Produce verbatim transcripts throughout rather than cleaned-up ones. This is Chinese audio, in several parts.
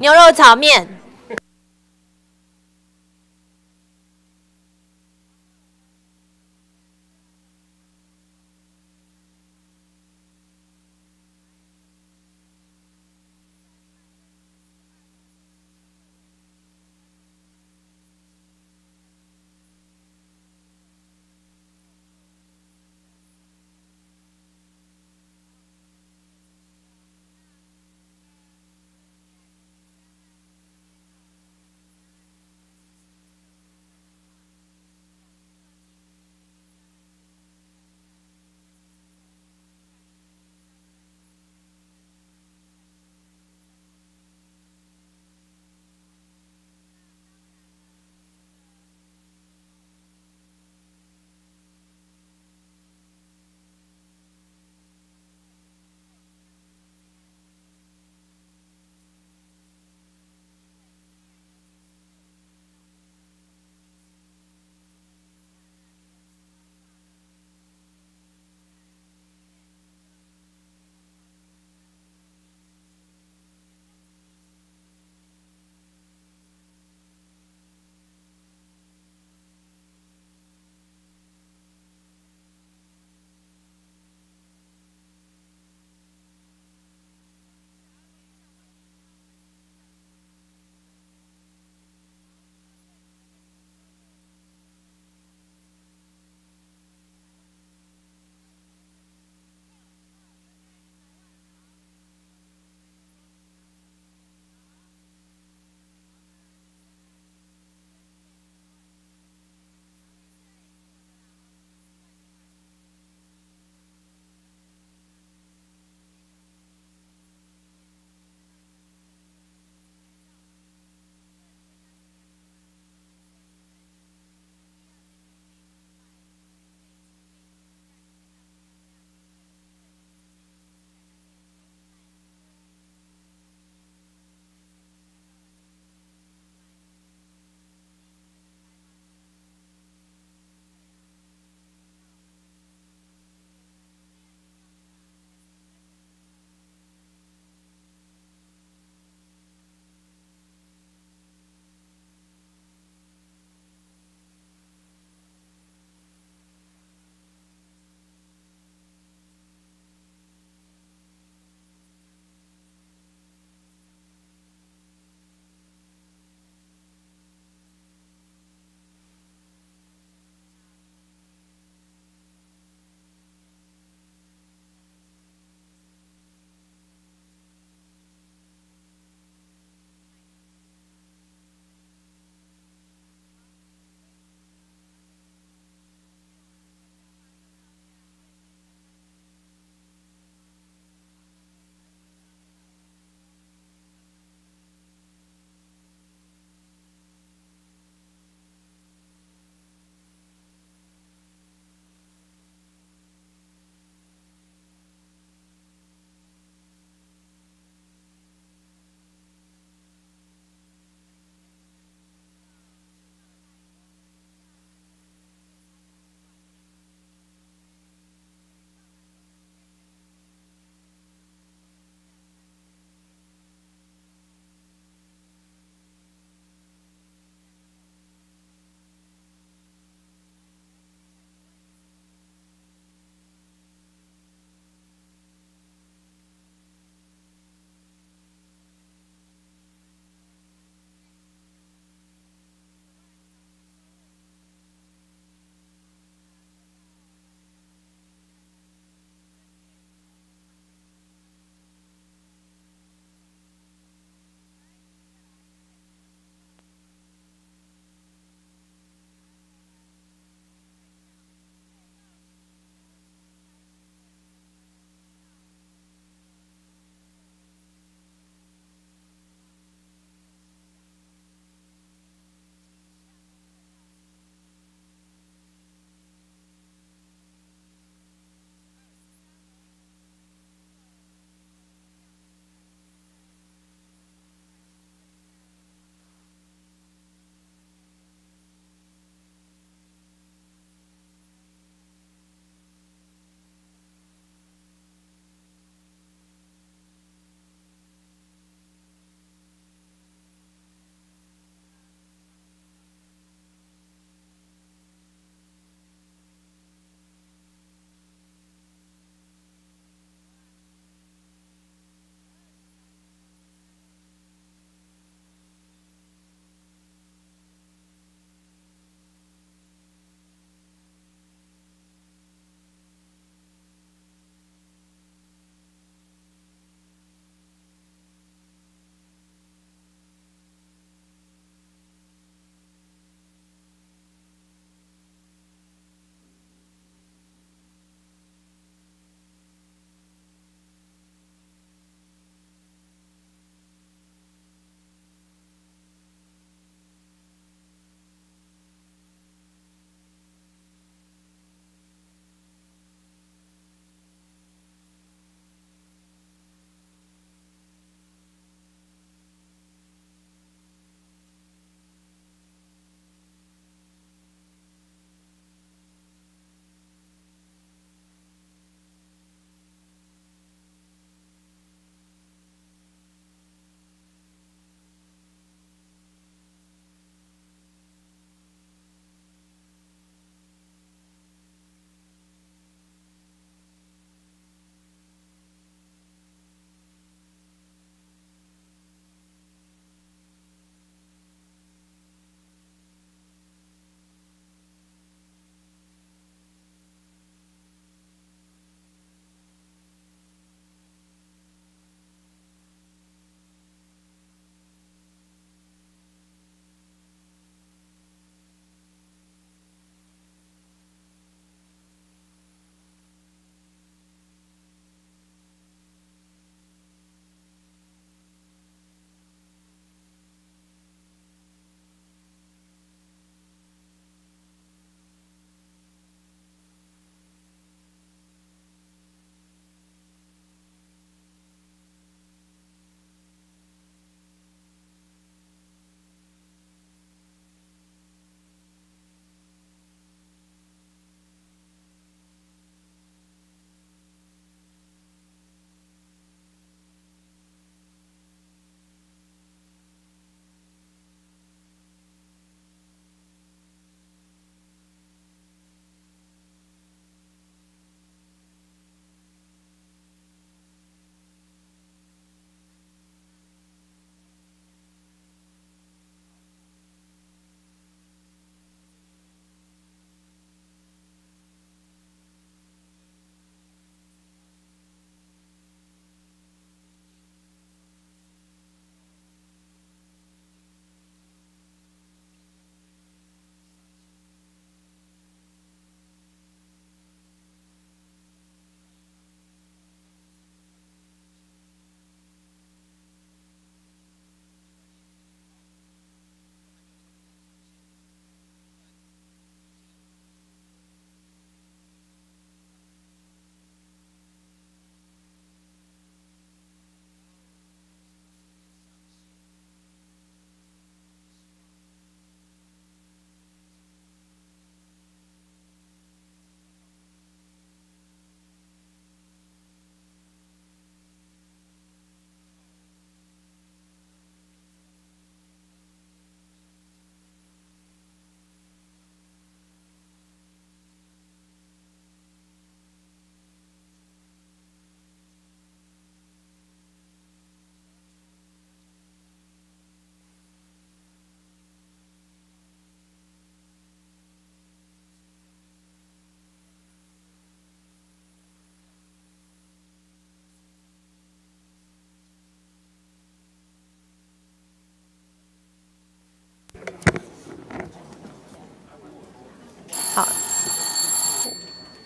牛肉炒面。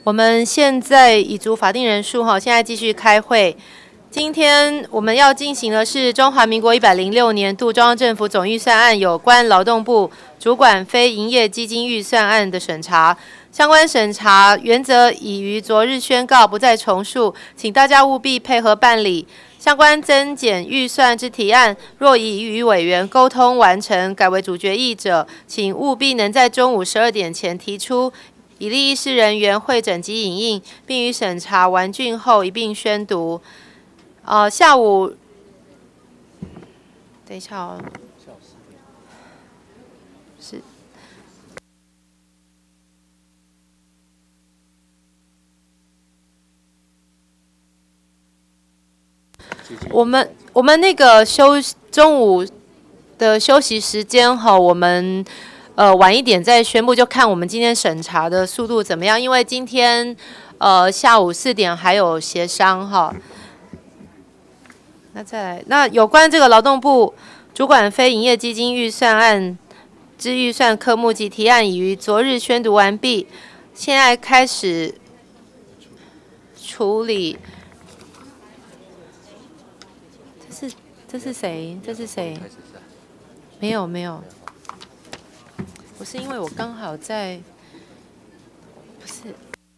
我们现在已足法定人数哈，现在继续开会。今天我们要进行的是中华民国一百零六年度中央政府总预算案有关劳动部主管非营业基金预算案的审查。相关审查原则已于昨日宣告，不再重述，请大家务必配合办理。相关增减预算之提案，若已与委员沟通完成，改为主决议者，请务必能在中午十二点前提出，以利议事人员会诊及影印，并于审查完竣后一并宣读。呃，下午，等一下哦，是。我们我们那个休中午的休息时间哈，我们呃晚一点再宣布，就看我们今天审查的速度怎么样。因为今天呃下午四点还有协商哈。那再来，那有关这个劳动部主管非营业基金预算案之预算科目及提案，已于昨日宣读完毕，现在开始处理。这是这是谁？这是谁？没有没有，不是因为我刚好在，不是。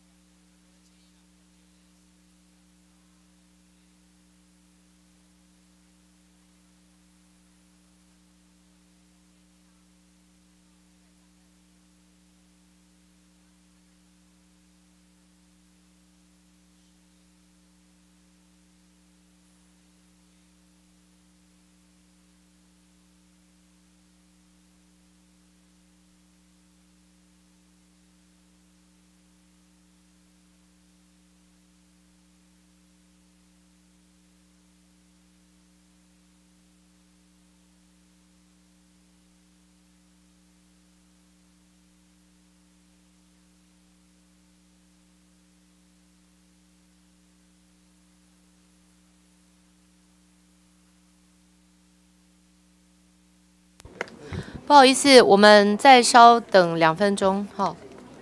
不好意思，我们再稍等两分钟，哈。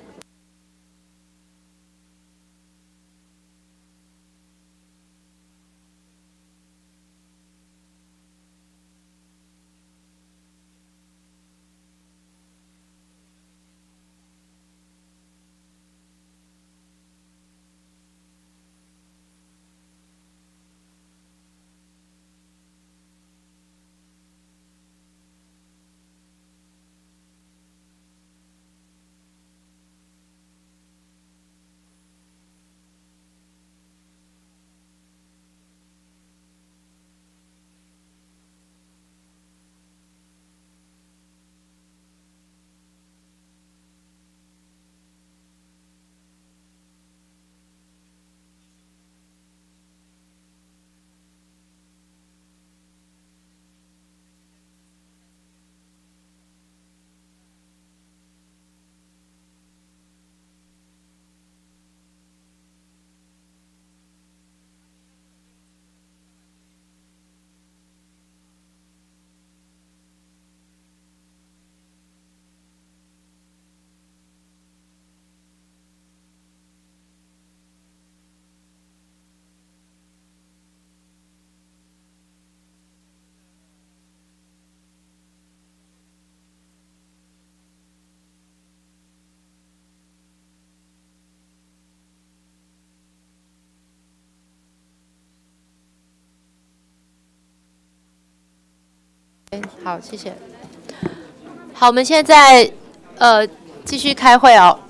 好，谢谢。好，我们现在呃继续开会哦。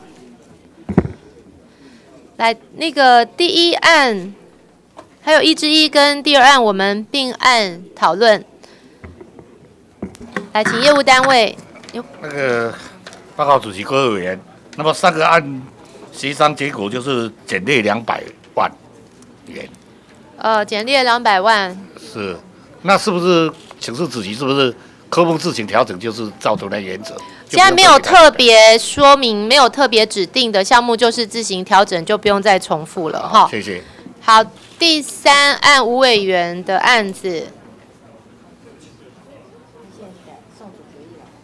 来，那个第一案还有一之一跟第二案，我们并案讨论。来，请业务单位。 那个报告主席、各位委员，那么上个案协商结果就是减列两百万元。 呃，减列两百万。是， 那是不是？请示主席，是不是科目自行调整就是照着那原则？ 现在没有特别说明，没有特别指定的项目就是自行调整，就不用再重复了哈。 谢谢。 好，第三案吴委员的案子，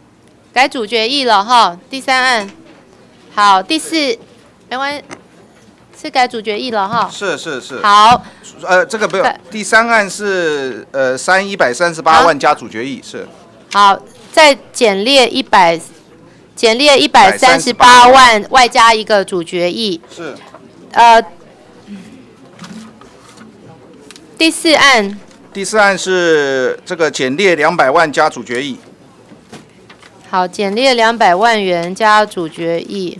改主决议了哈。第三案，好，第四，没关系， 是改主决议了哈。 是是是。 好， 呃，这个不用。第三案是呃三一百三十八万加主决议是。 好，再减列一百，减列一百三十八万，外加一个主决议。 是。 呃，第四案。 第四案是这个减列两百万加主决议。 好，减列两百万元加主决议。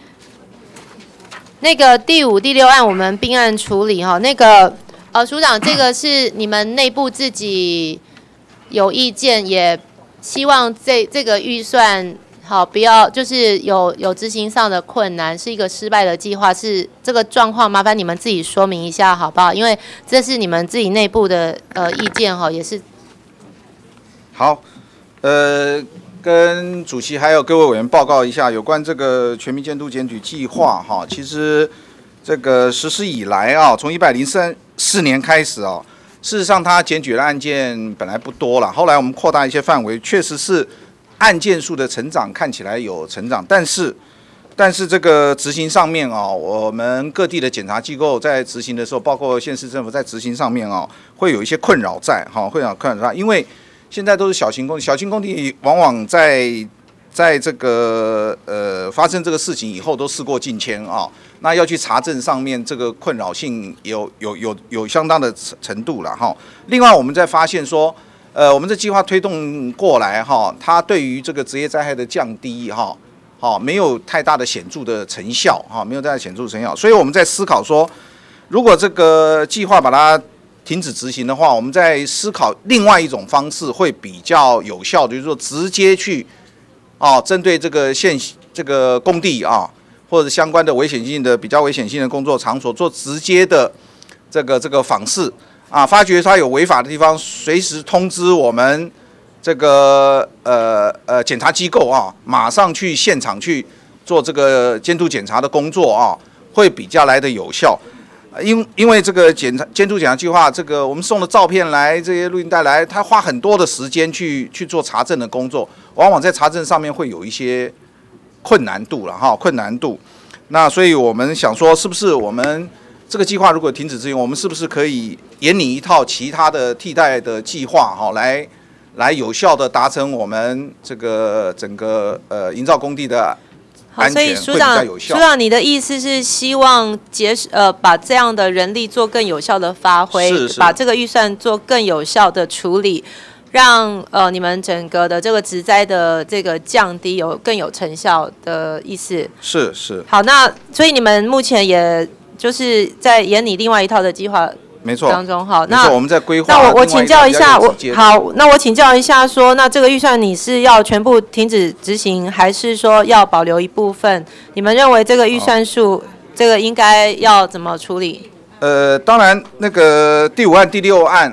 那个第五、第六案我们并案处理哈。那个呃，署长，这个是你们内部自己有意见，也希望这这个预算好不要就是有有执行上的困难，是一个失败的计划，是这个状况，麻烦你们自己说明一下好不好？因为这是你们自己内部的呃意见哈，也是。 好，呃。跟主席还有各位委员报告一下有关这个全民监督检举计划哈，其实这个实施以来啊，从一百零三四年开始啊，事实上它检举的案件本来不多了，后来我们扩大一些范围，确实是案件数的成长看起来有成长，但是但是这个执行上面啊，我们各地的检察机构在执行的时候，包括县市政府在执行上面啊，会有一些困扰在哈，会有困扰在，因为现在都是小型工地，小型工地往往在在这个呃发生这个事情以后都事过境迁啊，那要去查证上面这个困扰性有有有有相当的程度了哈。另外我们在发现说，呃，我们这计划推动过来哈，它对于这个职业灾害的降低哈，好没有太大的显著的成效哈，没有太大显著的成效，所以我们在思考说，如果这个计划把它停止执行的话，我们在思考另外一种方式会比较有效，就是说直接去啊，针对这个现这个工地啊，或者相关的危险性的比较危险性的工作场所做直接的这个这个访视啊，发觉它有违法的地方，随时通知我们这个呃呃检察机构啊，马上去现场去做这个监督检查的工作啊，会比较来的有效。因因为这个检查监督检查计划，这个我们送的照片来，这些录音带来，他花很多的时间去去做查证的工作，往往在查证上面会有一些困难度了哈，困难度。那所以我们想说，是不是我们这个计划如果停止执行，我们是不是可以研拟一套其他的替代的计划哈，来来有效的达成我们这个整个呃营造工地的好，所以署长，署长，你的意思是希望节呃把这样的人力做更有效的发挥， 是是把这个预算做更有效的处理，让呃你们整个的这个职灾的这个降低有更有成效的意思。 是是。 好，那所以你们目前也就是在研拟另外一套的计划。 没错， 当中好，那我们在规划。 那我我请教一下，我好，那我请教一下说，那这个预算你是要全部停止执行，还是说要保留一部分？你们认为这个预算数，这个应该要怎么处理？ 呃，当然，那个第五案、第六案，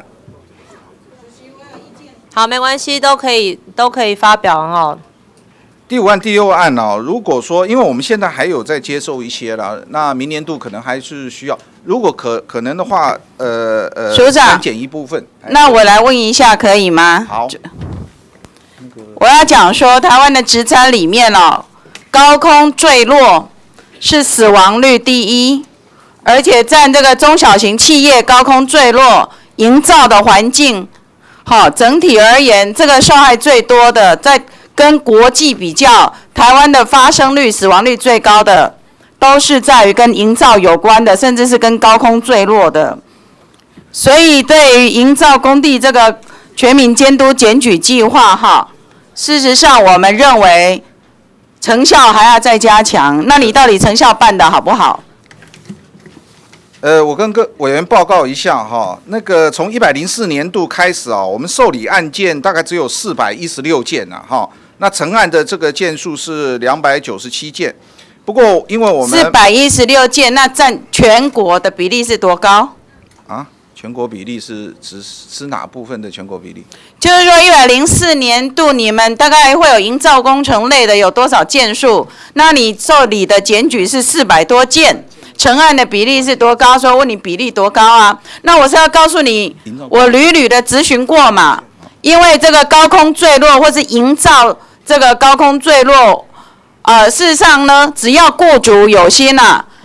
好，没关系，都可以都可以发表哈。 第五案、第六案哦，如果说，因为我们现在还有在接受一些了，那明年度可能还是需要。如果可可能的话，呃呃， 署长删减一部分。 那我来问一下，可以吗？ 好。 我要讲说，台湾的职灾里面哦，高空坠落是死亡率第一，而且占这个中小型企业高空坠落营造的环境，好、哦，整体而言，这个受害最多的，在跟国际比较，台湾的发生率、死亡率最高的。都是在于跟营造有关的，甚至是跟高空坠落的。所以对于营造工地这个全民监督检举计划，哈，事实上我们认为成效还要再加强。那你到底成效办得好不好？ 呃，我跟各委员报告一下哈，那个从一百零四年度开始啊，我们受理案件大概只有四百一十六件呐，哈，那成案的这个件数是两百九十七件。不过，因为我们四百一十六件，那占全国的比例是多高？ 啊，全国比例是指是哪部分的全国比例？ 就是说，一百零四年度你们大概会有营造工程类的有多少件数？那你受理的检举是四百多件，成案的比例是多高？说问你比例多高啊？那我是要告诉你，我屡屡的咨询过嘛，因为这个高空坠落或是营造这个高空坠落。呃，事实上呢，只要雇主有心啊，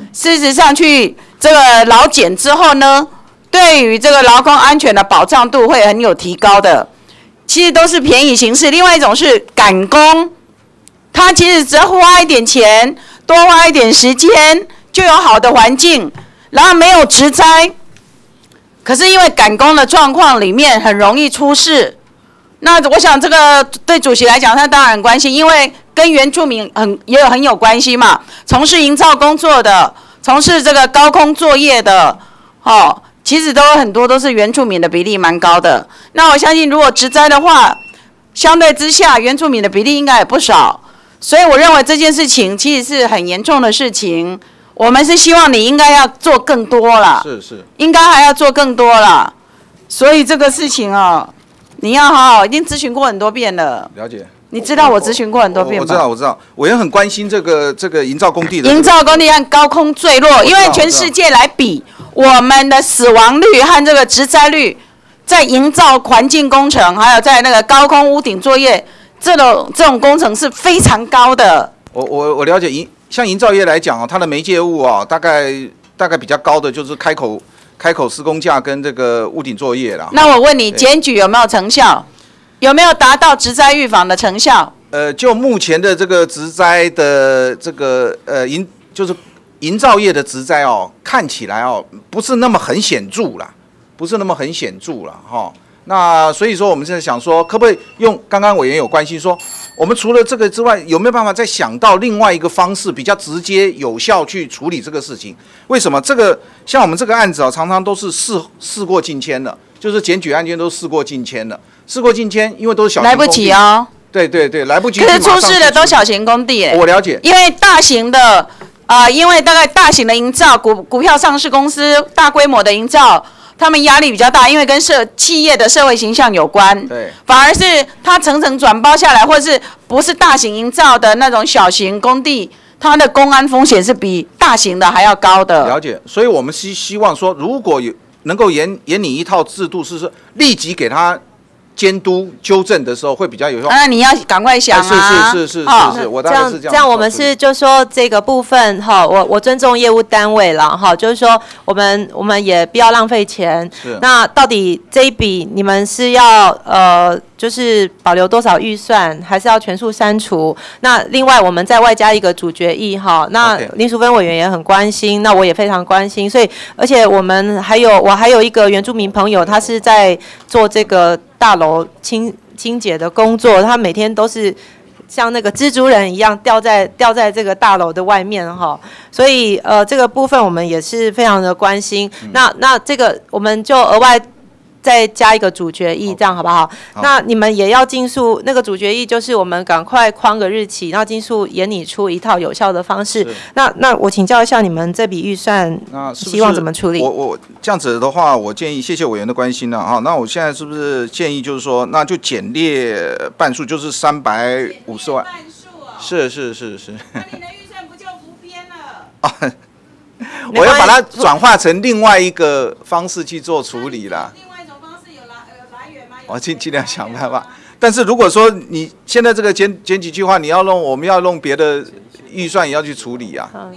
事实上去这个劳检之后呢，对于这个劳工安全的保障度会很有提高的。其实都是便宜行事，另外一种是赶工，他其实只要花一点钱，多花一点时间，就有好的环境，然后没有职灾。可是因为赶工的状况里面很容易出事，那我想这个对主席来讲，他当然很关心，因为跟原住民很也有很有关系嘛。从事营造工作的，从事这个高空作业的，哦。其实都有很多都是原住民的比例蛮高的，那我相信如果职灾的话，相对之下原住民的比例应该也不少，所以我认为这件事情其实是很严重的事情，我们是希望你应该要做更多啦， 是是， 应该还要做更多啦，所以这个事情哦，你要好好，已经咨询过很多遍了， 了解。 你知道我咨询过很多遍吗？ 我知道，我知道，我也很关心这个这个营造工地的。 营造工地和高空坠落，因为全世界来比，我们的死亡率和这个职灾率，在营造环境工程，还有在那个高空屋顶作业，这种这种工程是非常高的。 我我我了解营像营造业来讲哦，它的媒介物啊，大概大概比较高的就是开口开口施工架跟这个屋顶作业啦。 那我问你，检举有没有成效？有没有达到职灾预防的成效？ 呃，就目前的这个职灾的这个呃营，就是营造业的职灾哦，看起来哦不是那么很显著啦，不是那么很显著啦哈、哦。那所以说我们现在想说，可不可以用刚刚委员有关心说，我们除了这个之外，有没有办法再想到另外一个方式，比较直接有效去处理这个事情？为什么这个像我们这个案子啊、哦，常常都是事事过境迁了，就是检举案件都事过境迁了。事过境迁，因为都是小型来不及哦。 对对对，来不及。 可是出事的都小型工地耶。 我了解。 因为大型的，啊、呃，因为大概大型的营造股股票上市公司大规模的营造，他们压力比较大，因为跟社企业的社会形象有关。 对。 反而是它层层转包下来，或是不是大型营造的那种小型工地，它的公安风险是比大型的还要高的。 了解。所以我们希希望说，如果有能够研研拟一套制度，是说立即给他监督纠正的时候会比较有用。 那、啊、你要赶快想啊！是是是是是、哦、是，我大概是这样。 这样我们是就说这个部分哈，我我尊重业务单位了哈，就是说我们我们也不要浪费钱。 是。 那到底这一笔你们是要呃就是保留多少预算，还是要全数删除？那另外我们再外加一个主决议哈。那林淑芬委员也很关心，那我也非常关心，所以而且我们还有我还有一个原住民朋友，他是在做这个大楼清清洁的工作，他每天都是像那个蜘蛛人一样吊在吊在这个大楼的外面哈，所以呃这个部分我们也是非常的关心。嗯、那那这个我们就额外再加一个主决议，这样好不好？好，那你们也要尽速，那个主决议就是我们赶快框个日期，然后尽速研拟出一套有效的方式。那那我请教一下你们这笔预算， 那是不是希望怎么处理？ 我我这样子的话，我建议谢谢委员的关心了哈。那我现在是不是建议就是说，那就简列半数，就是三百五十万。是是是是。 那你的预算不就无边了？啊， 我要把它转化成另外一个方式去做处理啦。我尽尽量想办法，但是如果说你现在这个检检举计划，你要弄，我们要弄别的预算也要去处理啊。嗯、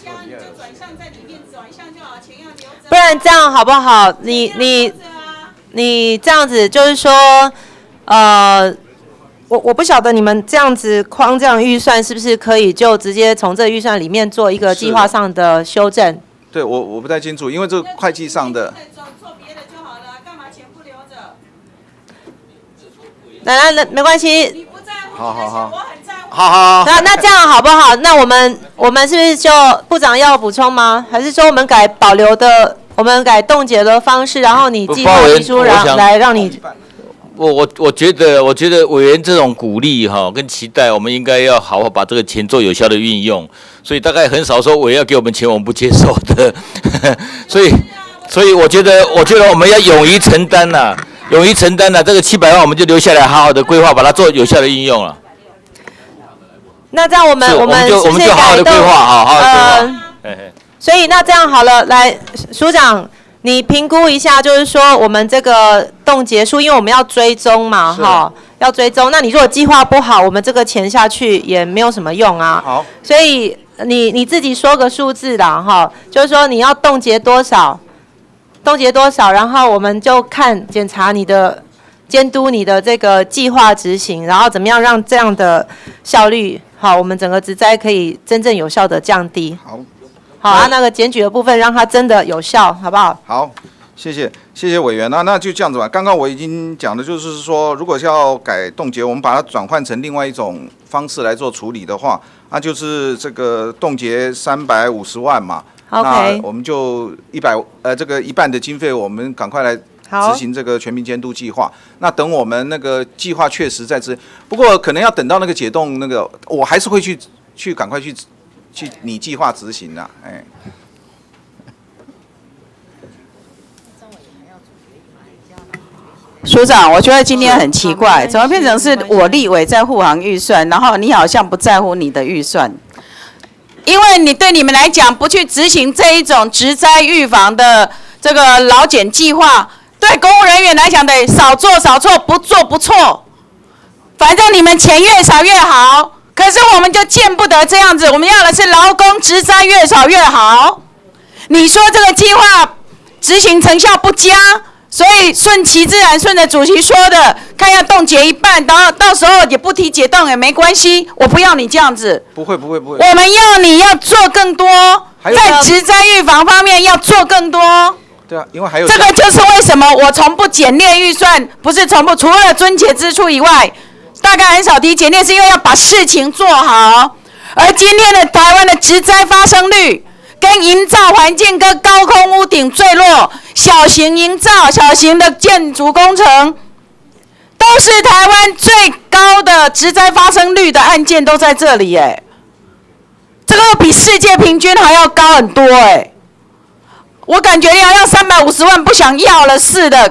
不然这样好不好？你你你这样子就是说，呃，我我不晓得你们这样子框这样预算是不是可以就直接从这个预算里面做一个计划上的修正？ 对我我不太清楚，因为这个会计上的。 那那没关系， 好好好，好好。 那那这样好不好？那我们我们是不是就部长要补充吗？还是说我们改保留的，我们改冻结的方式，然后你计划提出让来让你？ 我我我觉得我觉得委员这种鼓励哈跟期待，我们应该要好好把这个钱做有效的运用。所以大概很少说委员要给我们钱，我们不接受的。所以所以我觉得我觉得我们要勇于承担呐、啊。勇于承担的、啊、这个七百万，我们就留下来，好好的规划，把它做有效的运用了。 那这样我们我们就我们就好好的规划，好好的规划。呃、 所以那这样好了，来，署长，你评估一下，就是说我们这个冻结数，因为我们要追踪嘛，哈，要追踪。那你如果计划不好，我们这个钱下去也没有什么用啊。 好。 所以你你自己说个数字啦，哈，就是说你要冻结多少，冻结多少，然后我们就看检查你的监督你的这个计划执行，然后怎么样让这样的效率，好，我们整个植灾可以真正有效的降低。 好， 好啊，那个检举的部分让它真的有效，好不好？ 好。谢谢，谢谢委员。那那就这样子吧。刚刚我已经讲的就是说，如果是要改冻结，我们把它转换成另外一种方式来做处理的话，那就是这个冻结三百五十万嘛。 OK。 那我们就一百呃这个一半的经费，我们赶快来执行这个全民监督计划。那等我们那个计划确实在执，不过可能要等到那个解冻那个，我还是会去去赶快去去拟计划执行的，哎。 署长，我觉得今天很奇怪，怎么变成是我立委在护航预算，然后你好像不在乎你的预算？因为你对你们来讲，不去执行这一种植灾预防的这个劳检计划，对公务人员来讲得少做少错，不做不错。反正你们钱越少越好，可是我们就见不得这样子，我们要的是劳工植灾越少越好。你说这个计划执行成效不佳？所以顺其自然，顺着主席说的，看要冻结一半，到到时候也不提解冻也没关系。我不要你这样子。 不会不会不会。 我们要你要做更多，在植灾预防方面要做更多。 对啊，因为还有这个就是为什么我从不简略预算，不是从不除了遵节支出以外，大概很少提简略，是因为要把事情做好。而今天的台湾的植灾发生率，跟营造环境、跟高空屋顶坠落、小型营造、小型的建筑工程，都是台湾最高的植灾发生率的案件都在这里哎，这个比世界平均还要高很多哎，我感觉要要三百五十万不想要了似的，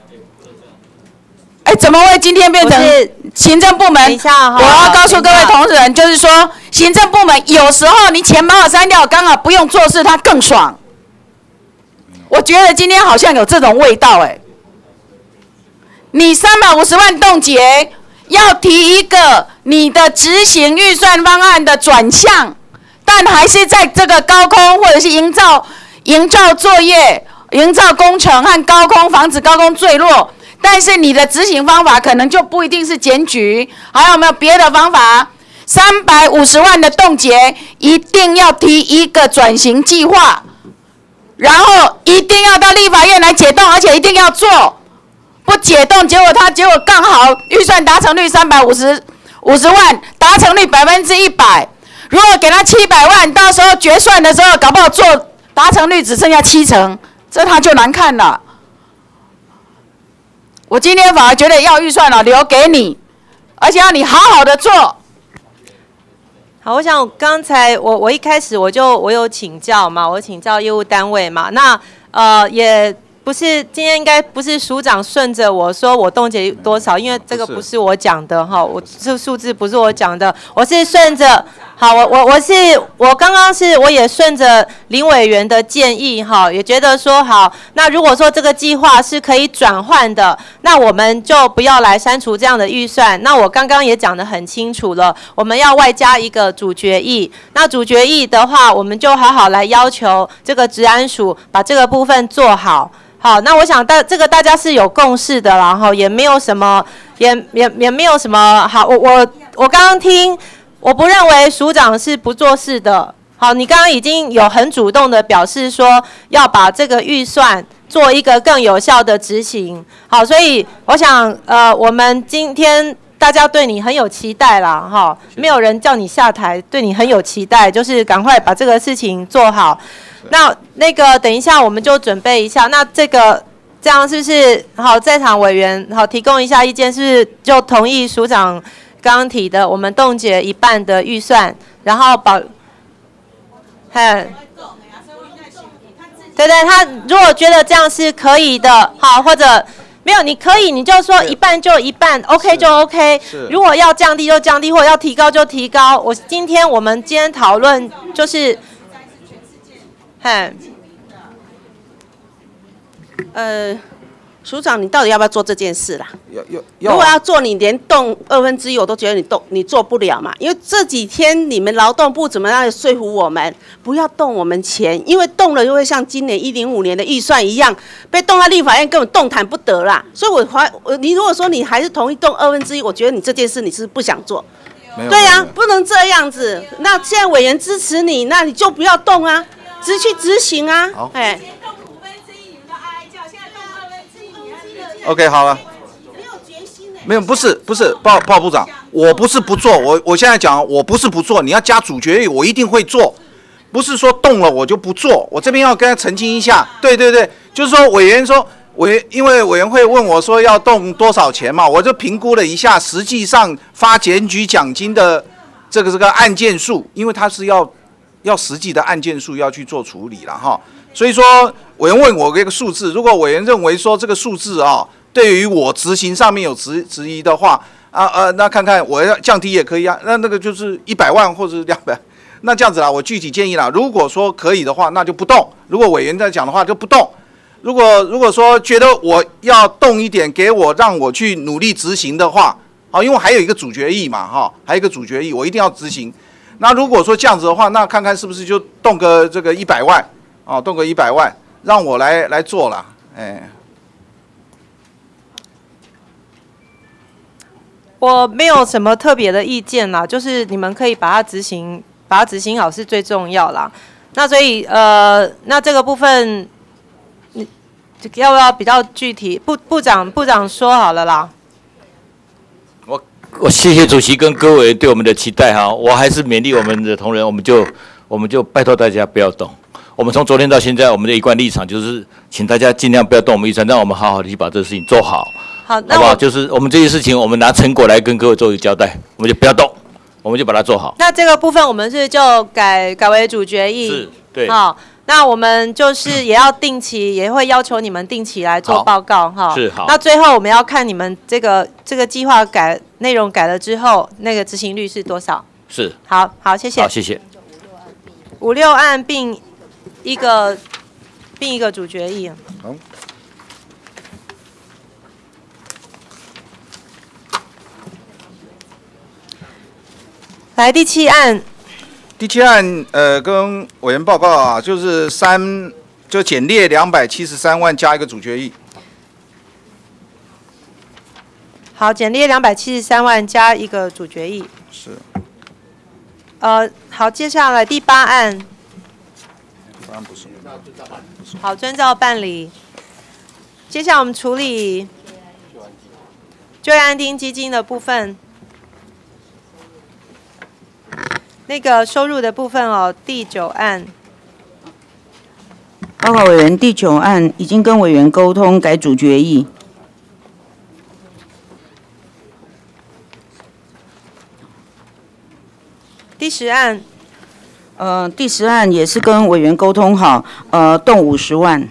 哎，怎么会今天变成行政部门？我要告诉各位同仁，就是说，行政部门有时候你钱把我删掉，刚好不用做事，他更爽。我觉得今天好像有这种味道，哎，你三百五十万冻结，要提一个你的执行预算方案的转向，但还是在这个高空或者是营造营造作业、营造工程和高空防止高空坠落。但是你的执行方法可能就不一定是检举，还有没有别的方法？三百五十万的冻结，一定要提一个转型计划，然后一定要到立法院来解冻，而且一定要做。不解冻，结果他结果刚好预算达成率三百五十五十万，达成率百分之一百。如果给他七百万，到时候决算的时候，搞不好做达成率只剩下七成，这他就难看了。我今天反而觉得要预算了，留给你，而且要你好好的做。 好，我想刚才我我一开始我就我有请教嘛，我请教业务单位嘛，那呃也不是今天应该不是署长顺着我说我冻结多少，因为这个不是我讲的哈，我这数字不是我讲的，我是顺着。好，我我我是我刚刚是我也顺着林委员的建议哈，也觉得说好，那如果说这个计划是可以转换的，那我们就不要来删除这样的预算。那我刚刚也讲得很清楚了，我们要外加一个主决议。那主决议的话，我们就好好来要求这个治安署把这个部分做好。好，那我想大这个大家是有共识的，然后也没有什么，也也也没有什么好。我我我刚刚听。我不认为署长是不做事的。好，你刚刚已经有很主动的表示说要把这个预算做一个更有效的执行。好，所以我想，呃，我们今天大家对你很有期待啦，哈，没有人叫你下台，对你很有期待，就是赶快把这个事情做好。那那个等一下我们就准备一下，那这个这样是不是好？在场委员好提供一下意见，是不是就同意署长刚刚提的，我们冻结一半的预算，然后保，嘿，对对，他如果觉得这样是可以的，好，或者没有，你可以，你就说一半就一半 ，OK 就 OK。如果要降低就降低，或者要提高就提高。我今天我们今天讨论就是，嘿，呃。 署长，你到底要不要做这件事啦？ 要要要、 如果要做，你连动二分之一我都觉得你动你做不了嘛。因为这几天你们劳动部怎么样说服我们不要动我们钱，因为动了就会像今年一零五年的预算一样，被动到立法院根本动弹不得啦。所以我怀你如果说你还是同意动二分之一，我觉得你这件事你是不想做。对呀、啊，不能这样子。那现在委员支持你，那你就不要动啊，直去执行啊。 好， 哎。 OK， 好了。没有，不是不是，鲍鲍部长，我不是不做，我我现在讲，我不是不做，你要加主决议，我一定会做，不是说动了我就不做，我这边要跟他澄清一下，对对对，就是说委员说委，因为委员会问我说要动多少钱嘛，我就评估了一下，实际上发检举奖金的这个这个案件数，因为它是要要实际的案件数要去做处理了哈。所以说，委员问我这个数字，如果委员认为说这个数字啊，对于我执行上面有质质疑的话，啊呃，那看看我要降低也可以啊，那那个就是一百万或者两百，那这样子啦，我具体建议啦，如果说可以的话，那就不动；如果委员在讲的话，就不动。如果如果说觉得我要动一点，给我让我去努力执行的话，啊，因为还有一个主决议嘛，哈，还有一个主决议，我一定要执行。那如果说这样子的话，那看看是不是就动个这个一百万。哦，动个一百万，让我来来做了，哎。 我没有什么特别的意见啦，就是你们可以把它执行，把它执行好是最重要啦。那所以呃，那这个部分，你要不要比较具体？部部长部长说好了啦。 我我谢谢主席跟各位对我们的期待哈，我还是勉励我们的同仁，我们就我们就拜托大家不要动。我们从昨天到现在，我们的一贯立场就是，请大家尽量不要动我们预算，让我们好好的去把这个事情做好， 好，那好不好？就是我们这些事情，我们拿成果来跟各位做一个交代，我们就不要动，我们就把它做好。 那这个部分我们是就改改为主决议， 是，对。 好，那我们就是也要定期，也会要求你们定期来做报告，哈。 是好。 那最后我们要看你们这个这个计划改内容改了之后，那个执行率是多少？ 是。 好，好，谢谢。 好，谢谢。 五六案并一个并一个主决议。 好。 来第七案。 第七案，呃，跟委员报告啊，就是三就简列两百七十三万加一个主决议。 好，简列两百七十三万加一个主决议。 是。 呃，好，接下来第八案。 当然不是。 好，遵照办理。接下来我们处理就业安定基金的部分。那个收入的部分哦，第九案。 报告委员，第九案已经跟委员沟通改主决议。 第十案。 呃，第十案也是跟委员沟通好，呃，动五十万。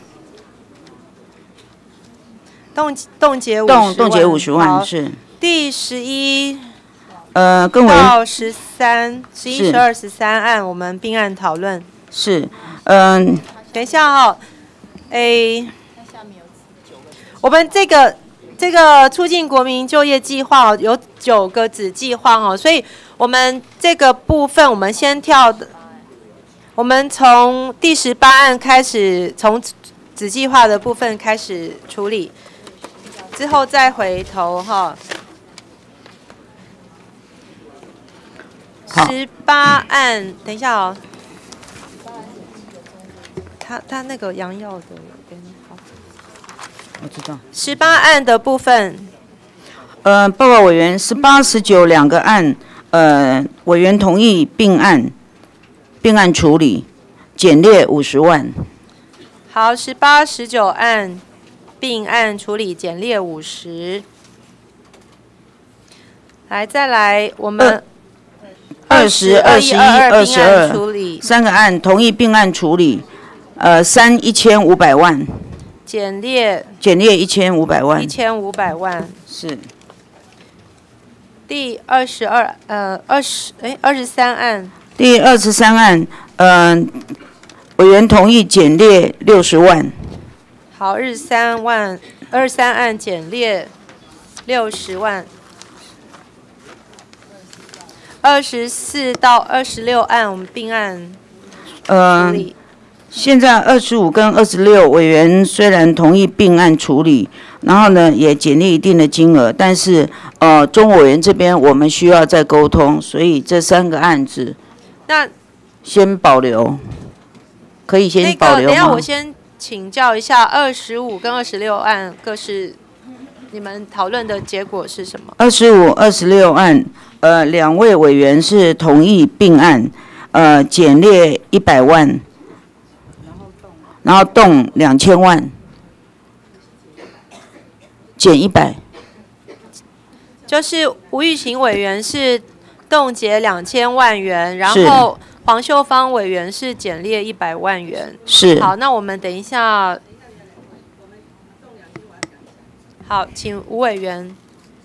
冻冻结五十万。 冻冻结五十万是。 第十一。 呃，跟委员到十三、十一、十二、十三案，我们并案讨论。 是，嗯、呃。 等一下哦，诶，我们这个这个促进国民就业计划哦，有九个子计划哦，所以我们这个部分我们先跳的，我们从第十八案开始，从子计划的部分开始处理，之后再回头哈、哦。十八案，等一下哦。他他那个杨耀的给你好。 我知道。 十八案的部分。 呃，报告委员，十八、十九两个案，呃，委员同意并案，并案处理，简列五十万。 好，十八、十九案并案处理，简列五十。来，再来我们。呃二十二、十一、二十二，三个案同意并案处理，呃，三一千五百万， 简列， 简列一千五百万， 一千五百万是。 第二十二，呃，二十，哎，二十三案， 第二十三案，呃，委员同意简列六十万。 好，二十三万， 二三案减列六十万。二十四到二十六案我们并案呃处理。 现在二十五跟二十六委员虽然同意并案处理，然后呢也减列一定的金额，但是呃中委员这边我们需要再沟通，所以这三个案子那先保留，可以先那个， 保留吗等一下我？先请教一下，二十五跟二十六案各是你们讨论的结果是什么？ 二十五、二十六案，呃，两位委员是同意并案，呃，减列一百万，然后动两千万，减一百。 就是吴玉琴委员是冻结两千万元，然是后黄秀芳委员是减列一百万元。 是。 好，那我们等一下。好，请吴委员。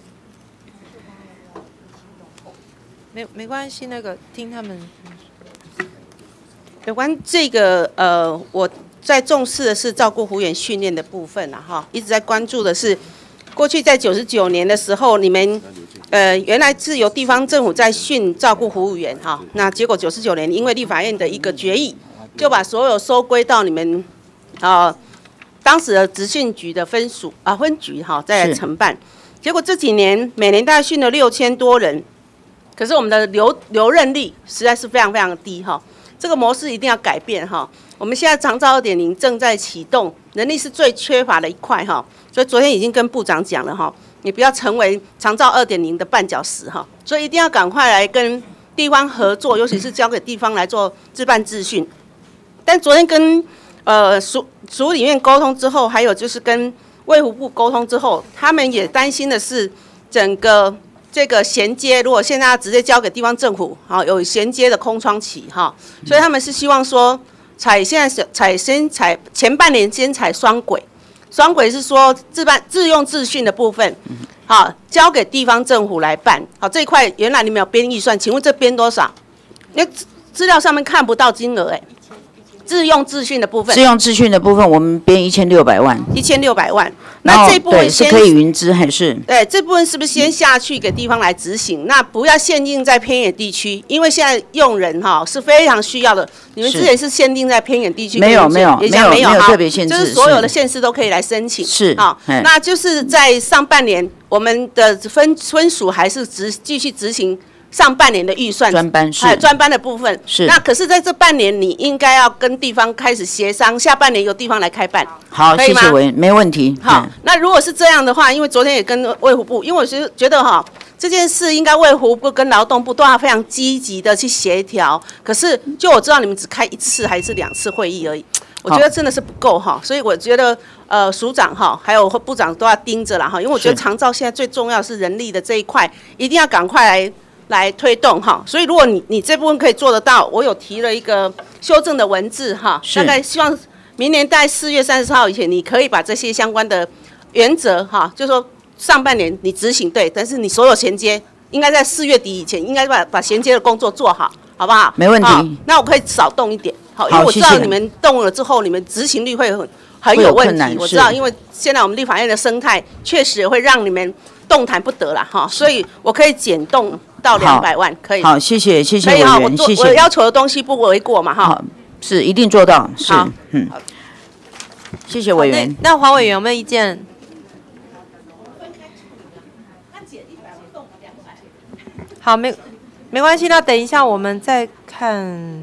没没关系，那个听他们。 有关这个呃，我在重视的是照顾服务员训练的部分啦，哈，一直在关注的是，过去在九十九年的时候，你们呃原来是由地方政府在训照顾服务员哈，那结果九十九年因为立法院的一个决议，就把所有收归到你们啊。呃当时的职训局的分属啊分局哈再来承办，结果这几年每年大概训了六千多人，可是我们的留留任率实在是非常非常的低哈，这个模式一定要改变哈。我们现在长照 二点零 正在启动，人力是最缺乏的一块哈，所以昨天已经跟部长讲了哈，你不要成为长照 二点零 的绊脚石哈，所以一定要赶快来跟地方合作，尤其是交给地方来做自办自训。但昨天跟呃，署署里面沟通之后，还有就是跟卫福部沟通之后，他们也担心的是整个这个衔接，如果现在要直接交给地方政府，好有衔接的空窗期哈，所以他们是希望说采现在是采先采前半年先采双轨，双轨是说自办自用自训的部分，好交给地方政府来办，好这一块原来你们有编预算，请问这编多少？因为资料上面看不到金额哎。自用自训的部分， 自用自训的部分，我们编一千六百万， 一千六百万。那这部分是可以云支还是？ 对，这部分是不是先下去给地方来执行？那不要限定在偏远地区，因为现在用人哈是非常需要的。你们之前是限定在偏远地区， 没有没有没有没有特别限制， 就是所有的县市都可以来申请。 是好，那就是在上半年我们的分分属还是执继续执行。上半年的预算专班是专班的部分是， 那可是在这半年你应该要跟地方开始协商，下半年由地方来开办。 好，谢谢委员，没问题。 好，那如果是这样的话，因为昨天也跟卫福部，因为我是觉得哈这件事应该卫福部跟劳动部都要非常积极的去协调。可是就我知道你们只开一次还是两次会议而已，我觉得真的是不够哈，所以我觉得呃署长哈还有部长都要盯着啦哈，因为我觉得长照现在最重要是人力的这一块，一定要赶快来。来推动哈，所以如果你你这部分可以做得到，我有提了一个修正的文字哈，大概希望明年在四月三十号以前，你可以把这些相关的原则哈，就是说上半年你执行对，但是你所有衔接应该在四月底以前，应该把把衔接的工作做好，好不好？ 没问题。 那我可以少动一点，好，因为我知道你们动了之后，你们执行率会很很有问题，我知道，因为现在我们立法院的生态确实会让你们动弹不得啦哈，所以我可以减动。到两百万可以， 好，谢谢谢谢委员， 我谢谢。 我要求的东西不为过嘛，哈， 是一定做到，是，嗯，谢谢委员。 那黄委员有没有意见？好，没没关系，那等一下我们再看。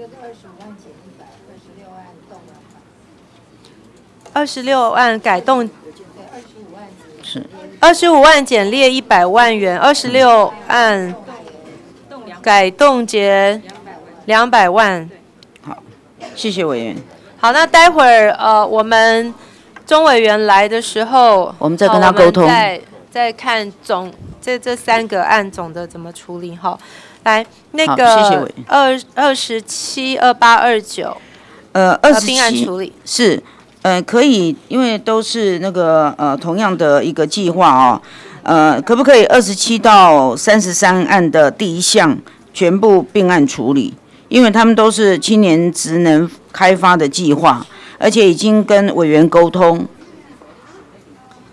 二十六万改动。 是。 二十五万减列一百万元，二十六案改冻结两百万。 好，谢谢委员。 好，那待会儿呃，我们钟委员来的时候， 我们再跟他沟通， 再再看总这这三个案总的怎么处理哈。来，那个二二十七、二八、二九， 呃，二十七并案处理是。呃，可以，因为都是那个呃同样的一个计划哦，呃，可不可以二十七到三十三案的第一项全部并案处理？因为他们都是青年职能开发的计划，而且已经跟委员沟通。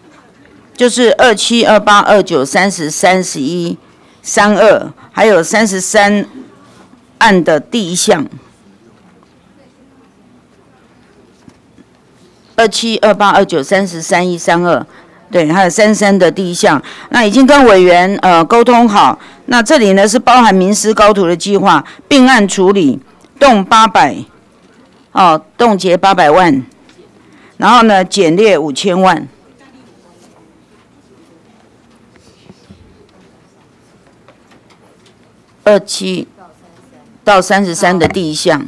就是二七、二八、二九、三十、三十一、三二，还有三十三案的第一项。二七、二八、二九、三十、三一、三二，对，还有三三的第一项。那已经跟委员呃沟通好。那这里呢是包含民司高图的计划，并案处理，动八百，哦，冻结八百万，然后呢减列五千万。二七到三十三的第一项。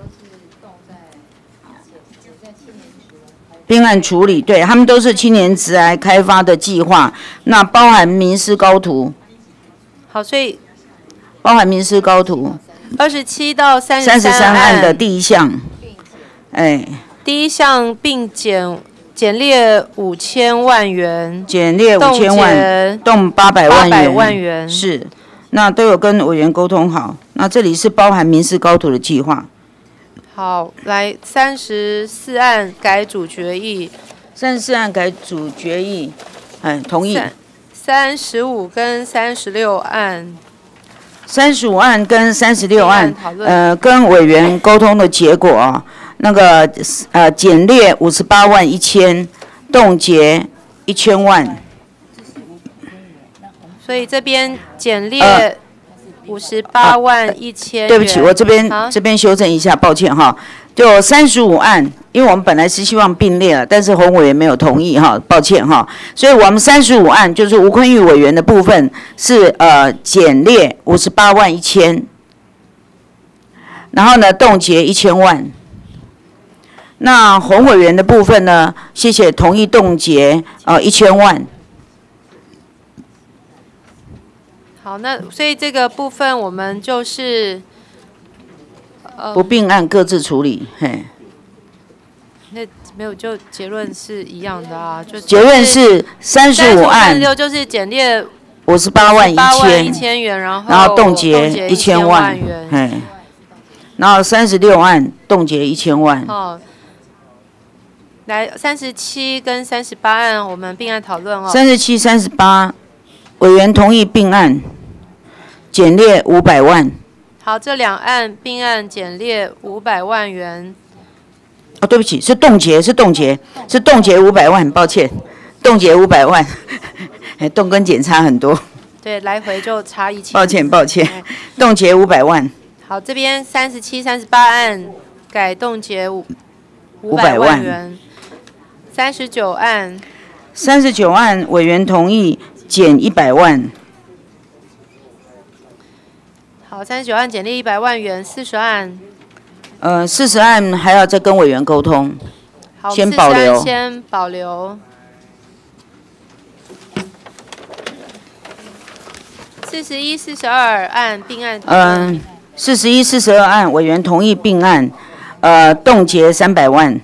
并案处理，对他们都是青年职涯开发的计划，那包含民司高图。 好，所以包含民司高图。 二十七到三十三十三案的案第一项，哎， 第一项并减减列五千万元， 减列五千万，动八百万元， 八百万元是，那都有跟委员沟通好。那这里是包含民司高图的计划。 好，来三十四案改组决议， 三十四案改组决议，哎，同意。 三十五跟三十六案， 三十五案跟三十六案讨，论呃，跟委员沟通的结果啊，那个呃减列五十八万一千，冻结一千万。 所以这边减呃列五十八万一千元。 对不起，我这边啊这边修正一下，抱歉哈。就三十五案，因为我们本来是希望并列了，但是洪委员没有同意哈，抱歉哈。所以我们三十五案就是吴坤玉委员的部分是呃减列五十八万一千，然后呢冻结一千万。那洪委员的部分呢，谢谢同意冻结呃一千万。 好，那所以这个部分我们就是呃不并案各自处理，嘿。 那没有，就结论是一样的啊，就结论是三十五案六就是减列五十八万一八万一千， 千元，然后然后冻结结一千万万， 元。 嘿。然后三十六案冻结一千万。 哦，来三十七跟三十八案我们并案讨论哦。 三十七、三十八，委员同意并案，减列五百万。 好，这两案并案减列五百万元。 哦，对不起，是冻结，是冻结，是冻结五百万，抱歉，冻结五百万，哎，冻跟减差很多， 对，来回就差一千。 抱歉抱歉，冻结五百万。 好，这边三十七、三十八案改冻结五五百百万元。三十九案， 三十九案委员同意减一百万。 好，三十九案减列一百万元。四十案， 呃，四十案还要再跟委员沟通， 好， 先保留四十案先保留。四十一、四十二案并案讨论。 嗯，四十一、四十二案委员同意并案，呃，冻结三百万。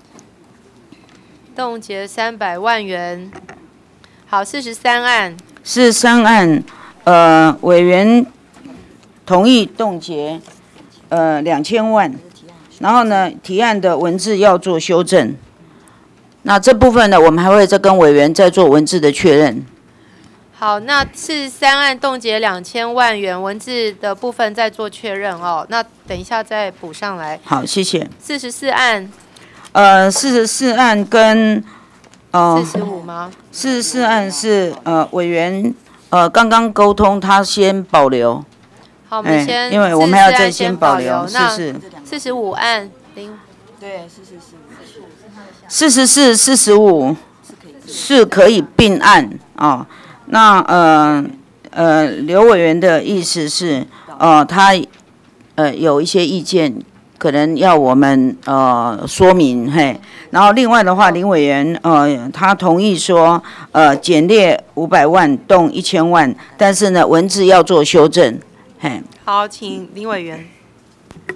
冻结三百万元。好，四十三案。 四十三案，呃，委员同意冻结，呃，两千万。然后呢，提案的文字要做修正。那这部分呢，我们还会再跟委员再做文字的确认。 好，那四十三案冻结两千万元，文字的部分再做确认哦。那等一下再补上来。 好，谢谢。 四十四案。 呃，四十四案跟呃四十五吗？ 四十四案是呃委员呃刚刚沟通，他先保留。 好，我们先、 哎，因为我们还要再先保留。 那是是。 四十五案零。 对，四十四。四十四、四十五是可以并案啊、哦。那呃呃，刘委员的意思是，呃，他呃有一些意见，可能要我们呃说明嘿。然后另外的话，林委员呃他同意说，呃减列五百万动一千万，但是呢文字要做修正，嘿。 好，请林委员。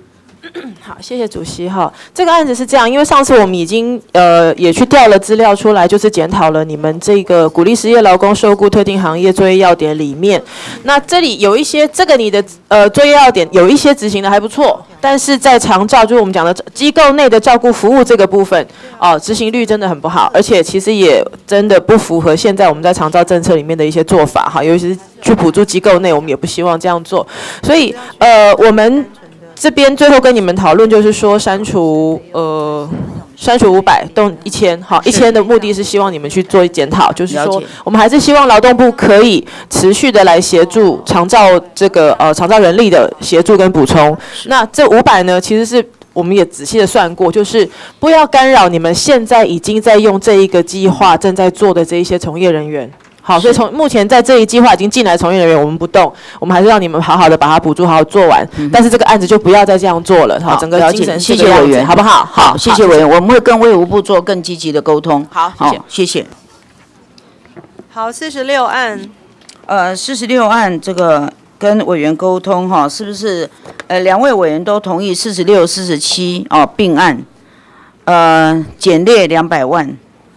好，谢谢主席哈。这个案子是这样，因为上次我们已经呃也去调了资料出来，就是检讨了你们这个鼓励失业劳工受雇特定行业作业要点里面，那这里有一些这个你的呃作业要点有一些执行的还不错，但是在长照就是我们讲的机构内的照顾服务这个部分哦，执行率真的很不好，而且其实也真的不符合现在我们在长照政策里面的一些做法哈，尤其是去补助机构内，我们也不希望这样做，所以呃我们。这边最后跟你们讨论，就是说删除呃删除五百动一千，好，一千的目的是希望你们去做检讨，就是说我们还是希望劳动部可以持续的来协助长照这个呃长照人力的协助跟补充。那这五百呢，其实是我们也仔细的算过，就是不要干扰你们现在已经在用这一个计划正在做的这一些从业人员。好，所以从目前在这一计划已经进来的从业人员，我们不动，我们还是让你们好好的把它补助，好好做完。嗯、但是这个案子就不要再这样做了，好，整个精神谢谢委员， 好不好？ 好，谢谢委员，我们会跟卫福部做更积极的沟通。 好， 好，谢谢。 好，四十六案。 呃，四十六案这个跟委员沟通哈，是不是？呃，两位委员都同意四十六、四十七哦并案，呃，减列两百万。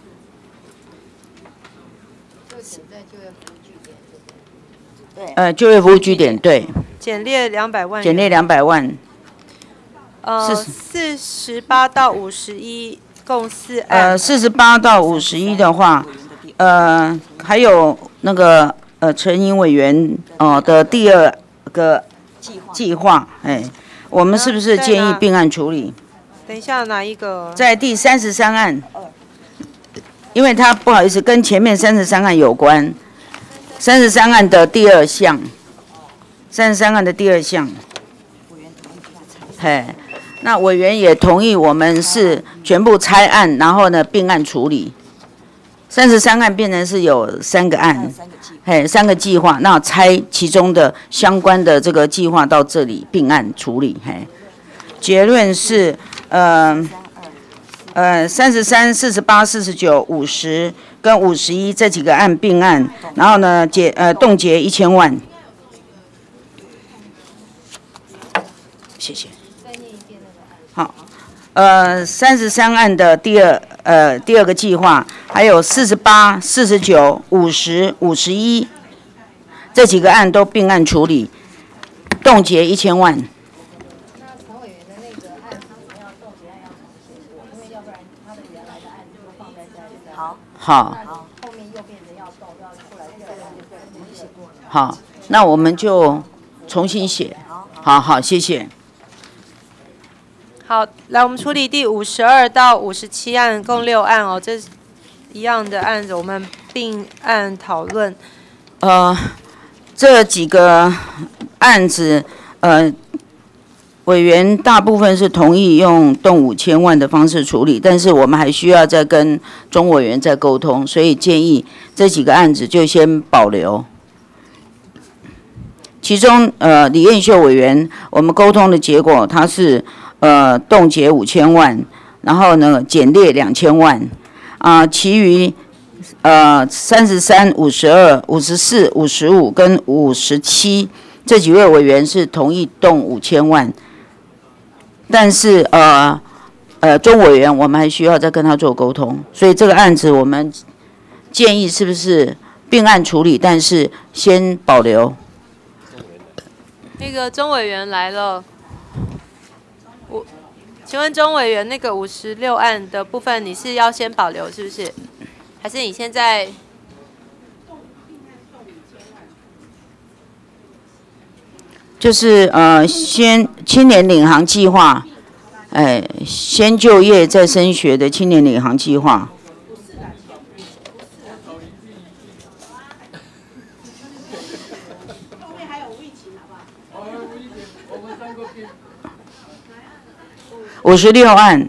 呃，就业服务据点对， 减列两百万， 减列两百万。 呃，四十八到五十一共四案。 呃，四十八到五十一的话，呃，还有那个呃陈颖委员哦、呃、的第二个计划，哎，我们是不是建议并案处理？ 等一下，哪一个？ 在第三十三案，因为他不好意思跟前面三十三案有关。三十三案的第二项，三十三案的第二项，嘿，那委员也同意我们是全部拆案，然后呢并案处理。三十三案变成是有三个案，嘿，三个计划，那拆其中的相关的这个计划到这里并案处理，嘿，结论是，呃，呃，三十三、四十八、四十九、五十。跟五十一这几个案并案，然后呢，结呃冻结一千万。谢谢。好，呃，三十三案的第二呃第二个计划，还有四十八、四十九、五十、五十一这几个案都并案处理，冻结一千万。好，好，那我们就重新写。好好，谢谢。 好，来我们处理第五十二到五十七案，共六案哦，这一样的案子，我们并案讨论。 呃，这几个案子，呃。委员大部分是同意用动五千万的方式处理，但是我们还需要再跟钟委员再沟通，所以建议这几个案子就先保留。其中，呃，李彦秀委员，我们沟通的结果，他是呃冻结五千万，然后呢减列两千万，啊、呃，其余呃三十三、五十二、五十四、五十五跟五十七这几位委员是同意动五千万。但是呃呃，钟委员我们还需要再跟他做沟通，所以这个案子我们建议是不是并案处理，但是先保留。 那个钟委员来了，我请问钟委员，那个五十六案的部分你是要先保留是不是？还是你现在？ 就是呃，先青年领航计划，哎，先就业再升学的青年领航计划。五十六案。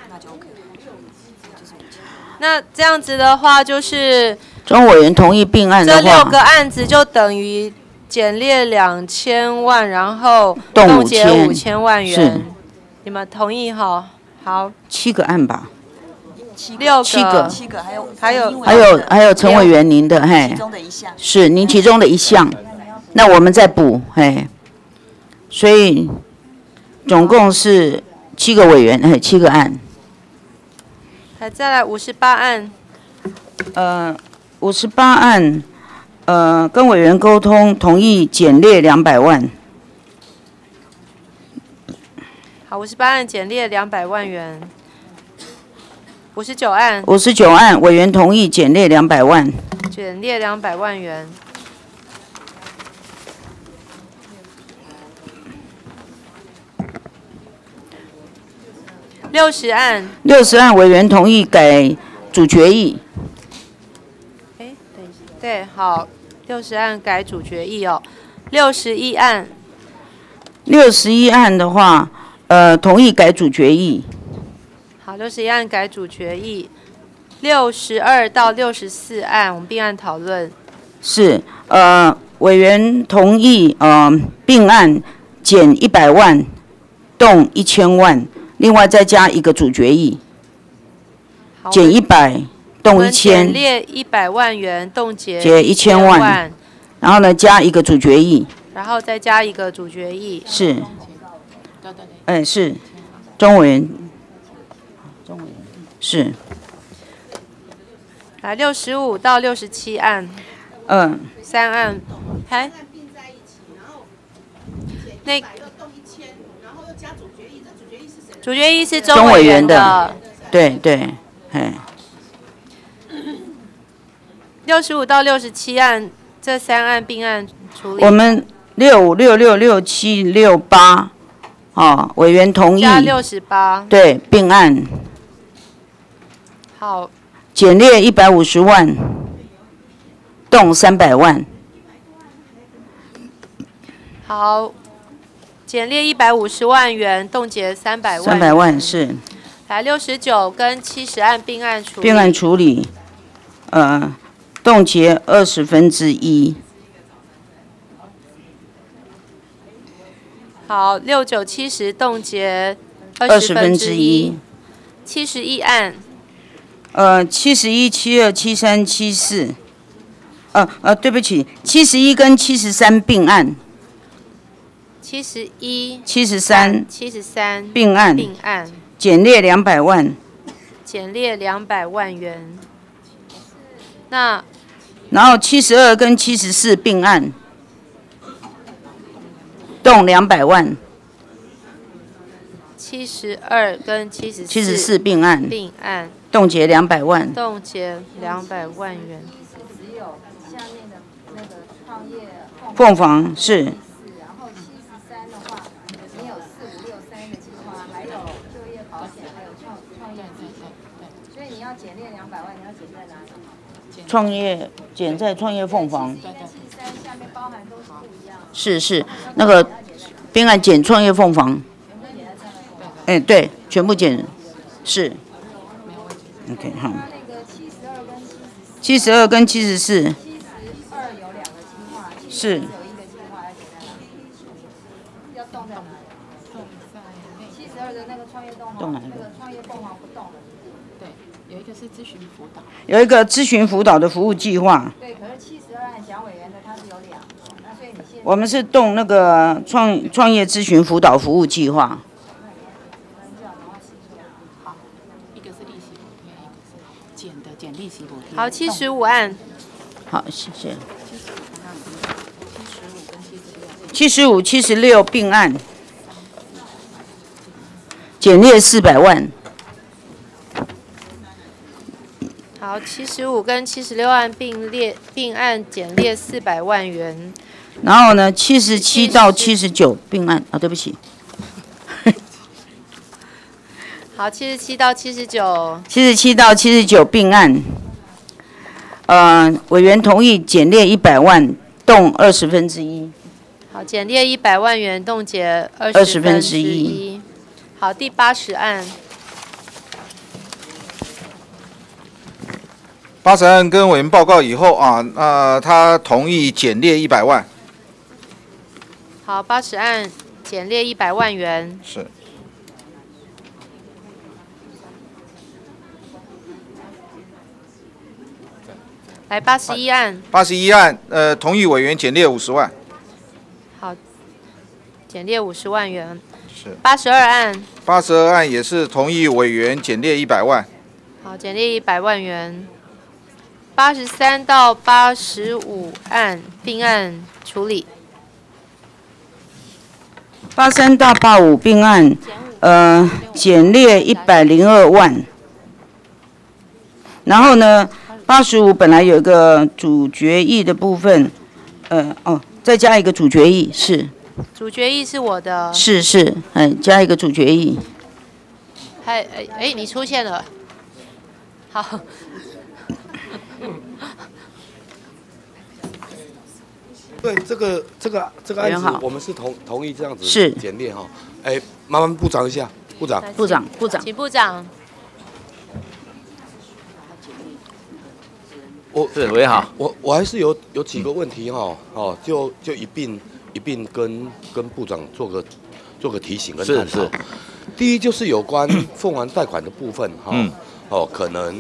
那这样子的话，就是钟委员同意并案的话， 这六个案子就等于。减列两千万，然后冻结五千万元，你们同意哈？好， 七个案吧， 六个， 七个， 七个，还有还有还有还有陈委员您的嘿， 其中的一项是您其中的一项，那我们再补嘿，所以总共是七个委员，哎，七个案。 来，再来五十八案。 呃，五十八案，呃，跟委员沟通，同意减列两百万。 好，五十八案减列两百万元。五十九案。 五十九案，委员同意减列两百万。 减列两百万元。六十案。 六十案，委员同意改主决议。 哎，等一下，对，好，六十案改主决议哦。六十一案。 六十一案的话，呃，同意改主决议。 好，六十一案改主决议。六十二到六十四案，我们并案讨论。 是，呃，委员同意，呃，并案减一百万，动一千万，另外再加一个主决议，减一百，动一千， 减列一百万元，冻结减一千万，然后呢加一个主决议， 然后再加一个主决议。 是，哎、是，中委员，中委员是。 来，六十五到六十七案， 嗯， 三案，还那主决议是中委员的， 对对，哎。 六十五到六十七案这三案并案处理。 我们六五六六六七六八，哦，委员同意。 加六十八。 对，并案。 好。 减列一百五十万，动三百万。 好，减列一百五十万元，冻结三百万。 三百万是。 来，六十九跟七十案并案处理。 并案处理，呃，冻结二十分之一。 好，六九七十冻结二十分之一。 七十一案。 呃，七十一、七二、七三、七四，呃呃，对不起，七十一跟七十三并案。 七十一。 七十三。 七十三。 并案。 并案。 减列两百万。 减列两百万元。那。 然后七十二跟七十四并案，动两百万。 七十二跟七十四。 七十四并案。 并案。 冻结两百万。 冻结两百万元。 只有下面的那个创业凤凰是。 然后七十三的话，你有四五六三个计划，还有就业保险，还有创创业基金，所以你要减列两百万，你要减在哪里？ 创业减在创业凤凰。 七十三下面包含都是不一样。 是是，那个并案减创业凤凰。哎，对，全部减，是。OK， 好。七十二跟七十四。七十二有两个计划， 是。 有一个计划要减在哪里？要动在哪里？七十二的那个创业动动哪一个？ 那个创业凤凰不动了。 对，有一个是咨询辅导。 有一个咨询辅导的服务计划。 对，可是七十二案蒋委员的他是有两个，那所以你现在。 我们是动那个创创业咨询辅导服务计划。 减利息补贴。 好，七十五案。 好，谢谢。七十五、七十六并案，减列四百万。 好，七十五跟七十六案并列并案减列四百万元。 然后呢，七十七到七十九并案啊，对不起。 好，七十七到七十九。 七十七到七十九并案，呃，委员同意减列一百万，动二十分之一。 好，减列一百万元，冻结二十分之一。好，第八十案。 八十案跟委员报告以后啊，呃，他同意减列一百万。 好，八十案减列一百万元。 是。 来，八十一案。 八十一案，呃，同意委员减列五十万。 好，减列五十万元。 是八十二案。 八十二案也是同意委员减列一百万。 好，减列一百万元。八十三到八十五案并案处理。 八三到八五并案，呃，减列一百零二万。然后呢，八十五本来有一个主决议的部分，呃，哦，再加一个主决议是。 主决议是我的。 是是，哎，加一个主决议。 还哎哎，你出现了。好。 对这个这个这个案子，我们是同同意这样子是简列哈。哎，麻烦部长一下，部长。 部长，部长。 请部长。 我是委员好， 我我还是有有几个问题哈，哦，就就一并一并跟跟部长做个做个提醒跟探讨。第一就是有关凤凰贷款的部分哈，嗯、哦，可能。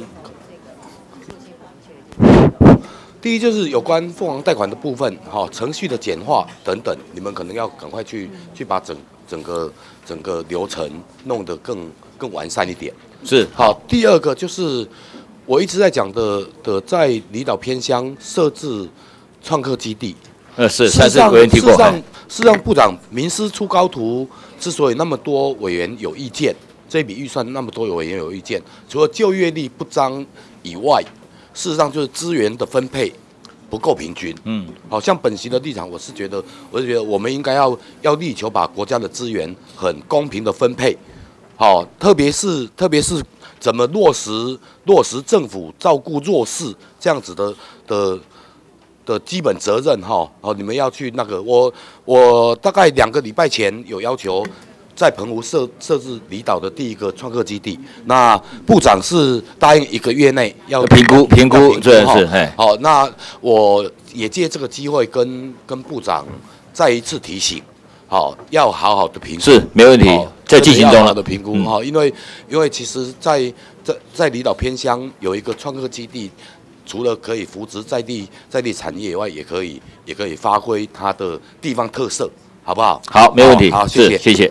第一就是有关凤凰贷款的部分，哈，程序的简化等等，你们可能要赶快去去把整整个整个流程弄得更更完善一点。 是好，第二个就是我一直在讲的的，在离岛偏乡设置创客基地。 呃，是，上次委员提过。 事实上，事实上，部长民司出高图之所以那么多委员有意见，这笔预算那么多委员有意见，除了就业力不彰以外。事实上，就是资源的分配不够平均。嗯，好像本席的立场，我是觉得，我是觉得我们应该要要力求把国家的资源很公平的分配。好，特别是特别是怎么落实落实政府照顾弱势这样子的的的基本责任哈。好，你们要去那个，我我大概两个礼拜前有要求。在澎湖设设置离岛的第一个创客基地，那部长是答应一个月内要评估评估，对是， 好，那我也借这个机会跟跟部长再一次提醒，好，要好好的评估， 是没问题，在进行中了的评估哈，因为因为其实在在在离岛偏乡有一个创客基地，除了可以扶植在地在地产业以外，也可以也可以发挥它的地方特色，好不好？ 好，没问题， 好，谢谢， 谢谢。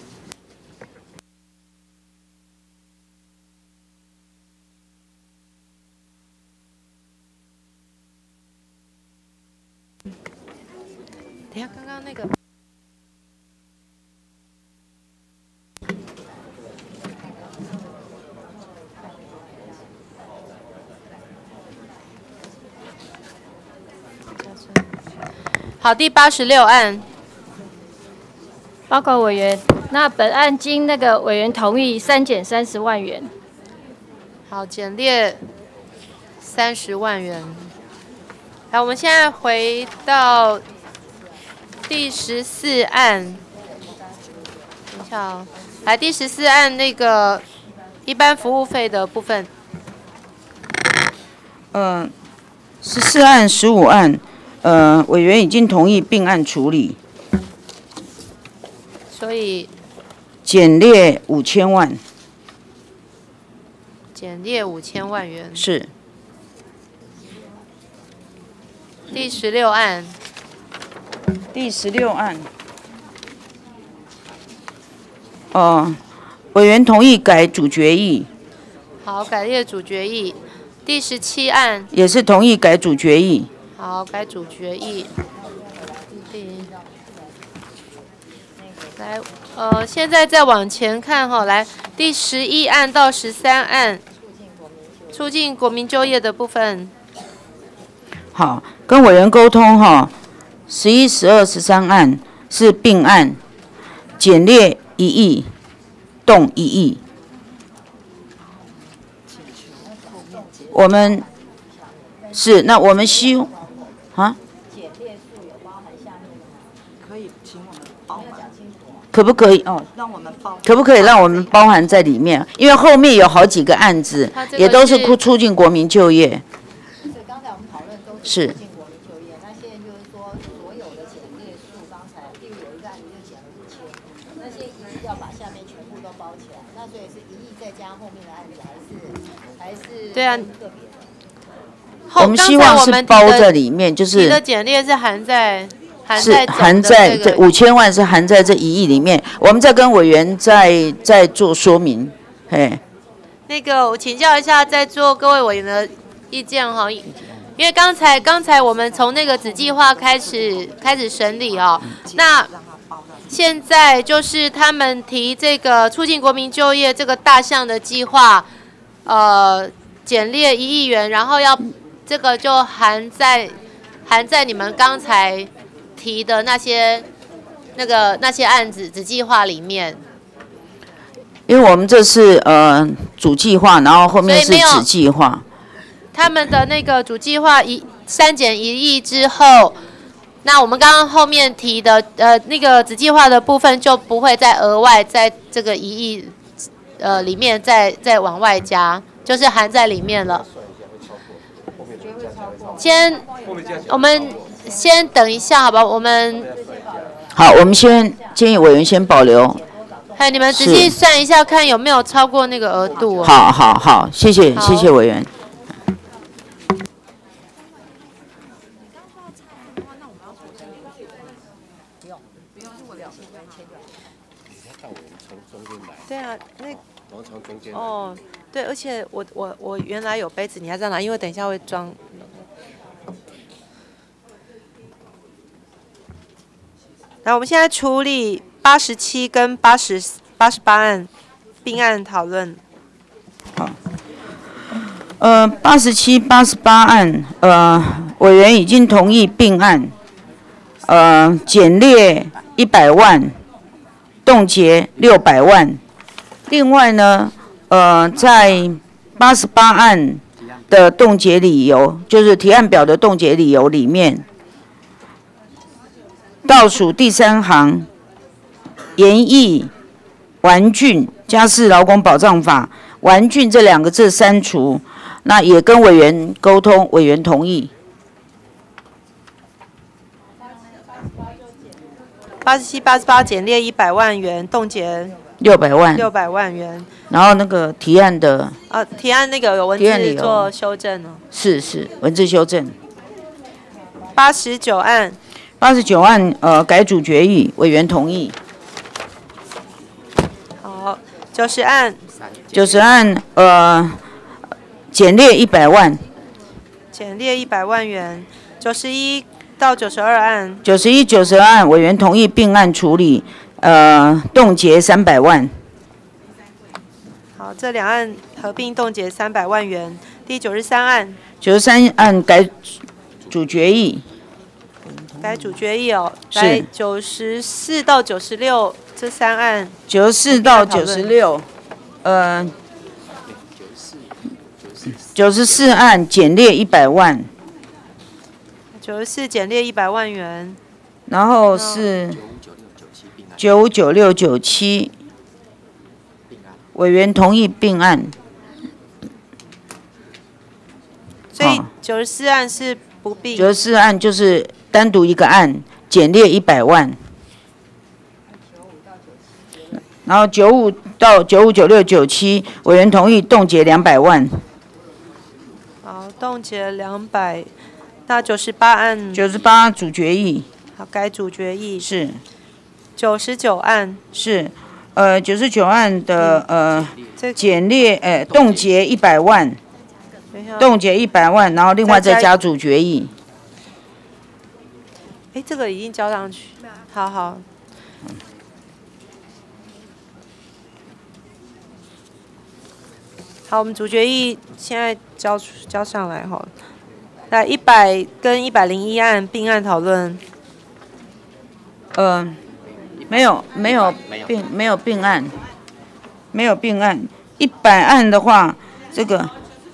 等下，刚刚那个。好，第八十六案。 报告委员，那本案经那个委员同意，删减三十万元。 好，减列三十万元。来，我们现在回到。第十四案，等一下哦，来第十四案那个一般服务费的部分。 嗯、呃，十四案、十五案，呃，委员已经同意并案处理。 所以减列五千万。 减列五千万元。 是。 第十六案。 第十六案，哦，委员同意改主决议。 好，改列主决议。第十七案也是同意改主决议。 好，改主决议。来，呃，现在再往前看哈，来第十一案到十三案，促进国民就业的部分。 好，跟委员沟通哈。十一、十二、十三案是并案，减列一亿，动一亿。我们是那我们希啊？ 可以请我们包含， 可不可以哦？ 让我们包， 可不可以让我们包含在里面？因为后面有好几个案子，也都是促进国民就业。 是刚才我们讨论都是促进国民就业，那现在就是说所有的减列数，刚才例如有一个案子就减了五千，那些一亿要把下面全部都包起来，那所以是一亿再加后面的案子，还是还是对啊个别的？ 我们希望是包在里面，就是你的减列是含在是含在总的含在这个这五千万是含在这一亿里面，我们再跟委员再再做说明，嘿。 那个，我请教一下在座各位委员的意见哈，因为刚才刚才我们从那个子计划开始开始审理哦，那现在就是他们提这个促进国民就业这个大项的计划，呃，减列一亿元，然后要这个就含在含在你们刚才提的那些那个那些案子子计划里面。 因为我们这是呃主计划，然后后面是子计划。 他们的那个主计划一删减一亿之后，那我们刚刚后面提的呃那个子计划的部分就不会再额外在这个一亿呃里面再再往外加，就是含在里面了。先我们先等一下，好吧？我们好，我们先建议委员先保留。 哎，你们仔细算一下，看有没有超过那个额度、哦。 好好好，谢谢谢谢委员。 对啊，那哦，对，而且我我我原来有杯子，你还在拿？因为等一下会装。来，我们现在处理八十七跟八十八十八案并案讨论。 好，呃，八十七、八十八案，呃，委员已经同意并案，呃，减列一百万，冻结六百万。另外呢，呃，在八十八案的冻结理由，就是提案表的冻结理由里面，倒数第三行，研议完竣家事劳工保障法，完竣这两个字删除，那也跟委员沟通，委员同意。 八十七、八十八减列一百万元，冻结六百万。 六百万元。 然后那个提案的。 啊，提案那个有文字做修正哦。 是是，文字修正。 八十九案。 八十九案，呃，改主决议，委员同意。 好，九十案。 九十案，呃，减列一百万。 减列一百万元。九十一到九十二案。 九十一、九十二案，委员同意并案处理，呃，冻结三百万。 好，这两案合并冻结三百万元。第九十三案。 九十三案改主决议。 改主决议哦，来九十四到九十六这三案。 九十四到九十六，呃，九十四案减列一百万。 九十四减列一百万元。 然后是九五九六九七，委员同意并案。 所以九十四案是不并。 九十四案就是单独一个案，减列一百万。然后九五到九五九六九七，委员同意冻结两百万。 好，冻结两百。那九十八案。 九十八主决议。 好，改主决议。 是。 九十九案。 是，呃，九十九案的呃减列呃冻结一百万。冻结一百万，然后另外再加主决议。 哎，这个已经交上去。好好。好，我们主决议现在交交上来哈。来，一百跟一百零一案并案讨论。 呃，没有没有并没有并案，没有并案。一百案的话，这个。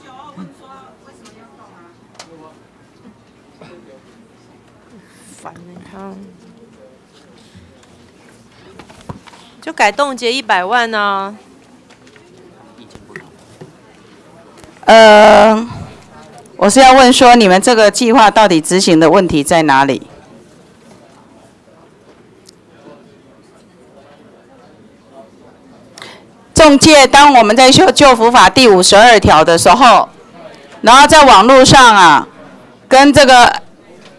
就改冻结一百万呢、啊？ 呃，我是要问说，你们这个计划到底执行的问题在哪里？仲介，当我们在修救扶法第五十二条的时候，然后在网络上啊，跟这个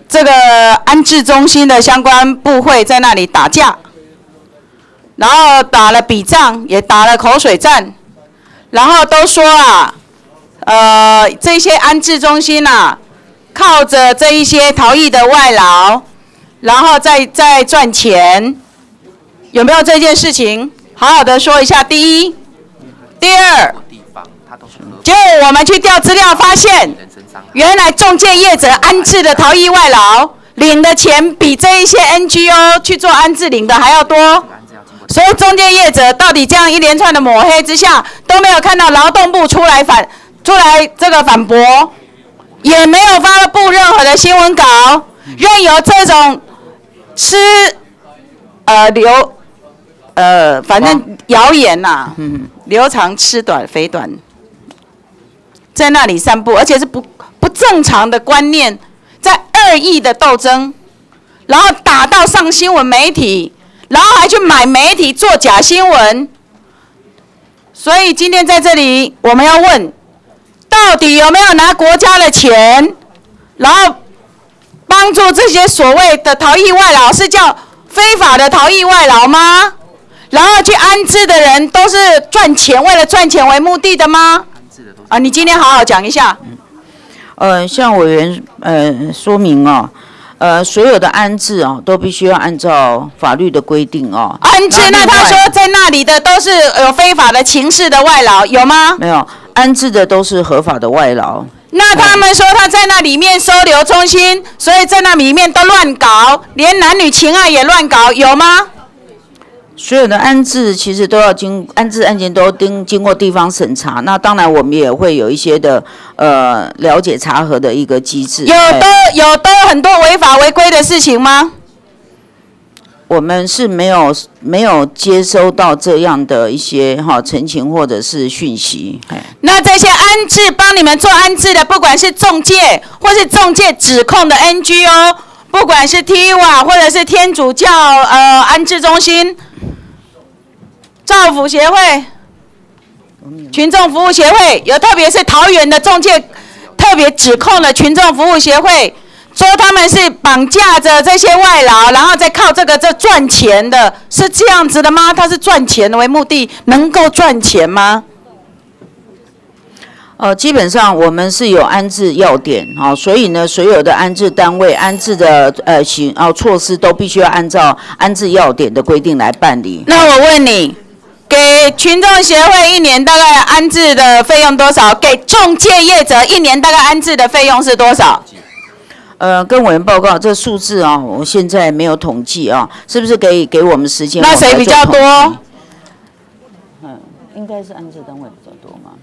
这个安置中心的相关部会在那里打架，然后打了笔仗，也打了口水战，然后都说啊，呃，这些安置中心啊，靠着这一些逃逸的外劳，然后再再赚钱，有没有这件事情？好好的说一下。第一，第二，就我们去调资料发现，原来仲介业者安置的逃逸外劳领的钱比这一些 N G O 去做安置领的还要多，所以仲介业者到底这样一连串的抹黑之下，都没有看到劳动部出来反出来这个反驳，也没有发布任何的新闻稿，任由这种吃呃流呃反正谣言呐、啊，嗯，留长吃短肥短，在那里散布，而且是不不正常的观念，在恶意的斗争，然后打到上新闻媒体，然后还去买媒体做假新闻。所以今天在这里我们要问，到底有没有拿国家的钱，然后帮助这些所谓的逃逸外劳，是叫非法的逃逸外劳吗？然后去安置的人都是赚钱，为了赚钱为目的的吗？啊，你今天好好讲一下。 呃，向委员呃说明哦，呃，所有的安置哦，都必须要按照法律的规定哦。 安置，那他说在那里的都是有非法的情事的外劳，有吗？ 没有，安置的都是合法的外劳。 那他们说他在那里面收留中心，所以在那里面都乱搞，连男女情爱也乱搞，有吗？ 所有的安置其实都要经安置案件都经经过地方审查，那当然我们也会有一些的呃了解查核的一个机制。 有都有都很多违法违规的事情吗？ 我们是没有没有接收到这样的一些哈陈情或者是讯息。 那这些安置帮你们做安置的，不管是仲介或是仲介指控的 N G O， 不管是 T W A 或者是天主教呃安置中心。照福协会、群众服务协会，有特别是桃园的仲介，特别指控了群众服务协会，说他们是绑架着这些外劳，然后再靠这个这赚钱的，是这样子的吗？他是赚钱为目的，能够赚钱吗？ 呃，基本上我们是有安置要点，好、哦，所以呢，所有的安置单位、安置的呃行哦措施都必须要按照安置要点的规定来办理。 那我问你。给群众协会一年大概安置的费用多少？给仲介业者一年大概安置的费用是多少？ 呃，跟委员报告，这数字啊、哦，我现在没有统计啊、哦，是不是可以给我们时间？ 那谁比较多？ 嗯，应该是安置单位比较多嘛。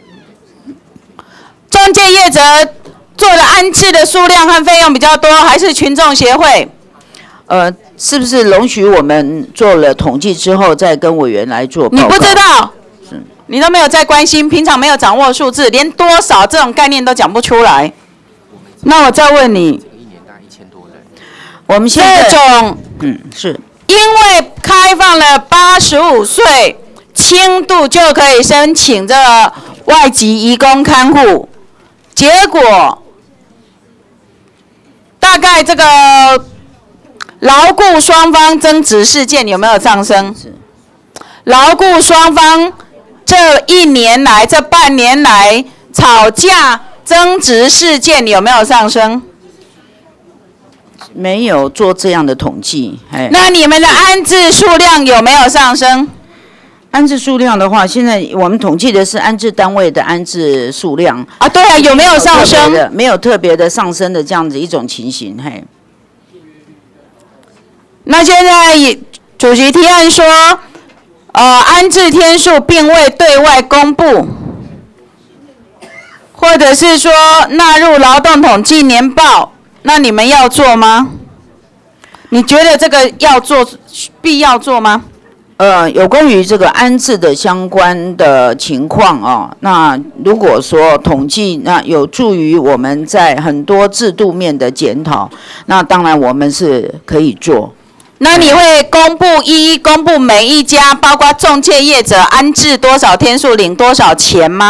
仲介业者做的安置的数量和费用比较多，还是群众协会？ 呃，是不是容许我们做了统计之后再跟委员来做报告？ 你不知道，是你都没有在关心，平常没有掌握数字，连多少这种概念都讲不出来。那我再问你， 我们现在这种， 嗯，是因为开放了八十五岁轻度就可以申请这个外籍移工看护，结果大概这个。劳雇双方争执事件有没有上升？劳雇双方这一年来、这半年来吵架争执事件有没有上升？ 没有做这样的统计。 那你们的安置数量有没有上升？ 安置数量的话，现在我们统计的是安置单位的安置数量啊，对啊，有没有上升？ 没有特别的上升的这样子一种情形，嘿。 那现在主席提案说，呃，安置天数并未对外公布，或者是说纳入劳动统计年报，那你们要做吗？你觉得这个要做，必要做吗？ 呃，有关于这个安置的相关的情况啊，那如果说统计，那有助于我们在很多制度面的检讨，那当然我们是可以做。 那你会公布一一公布每一家，包括仲介业者安置多少天数领多少钱吗？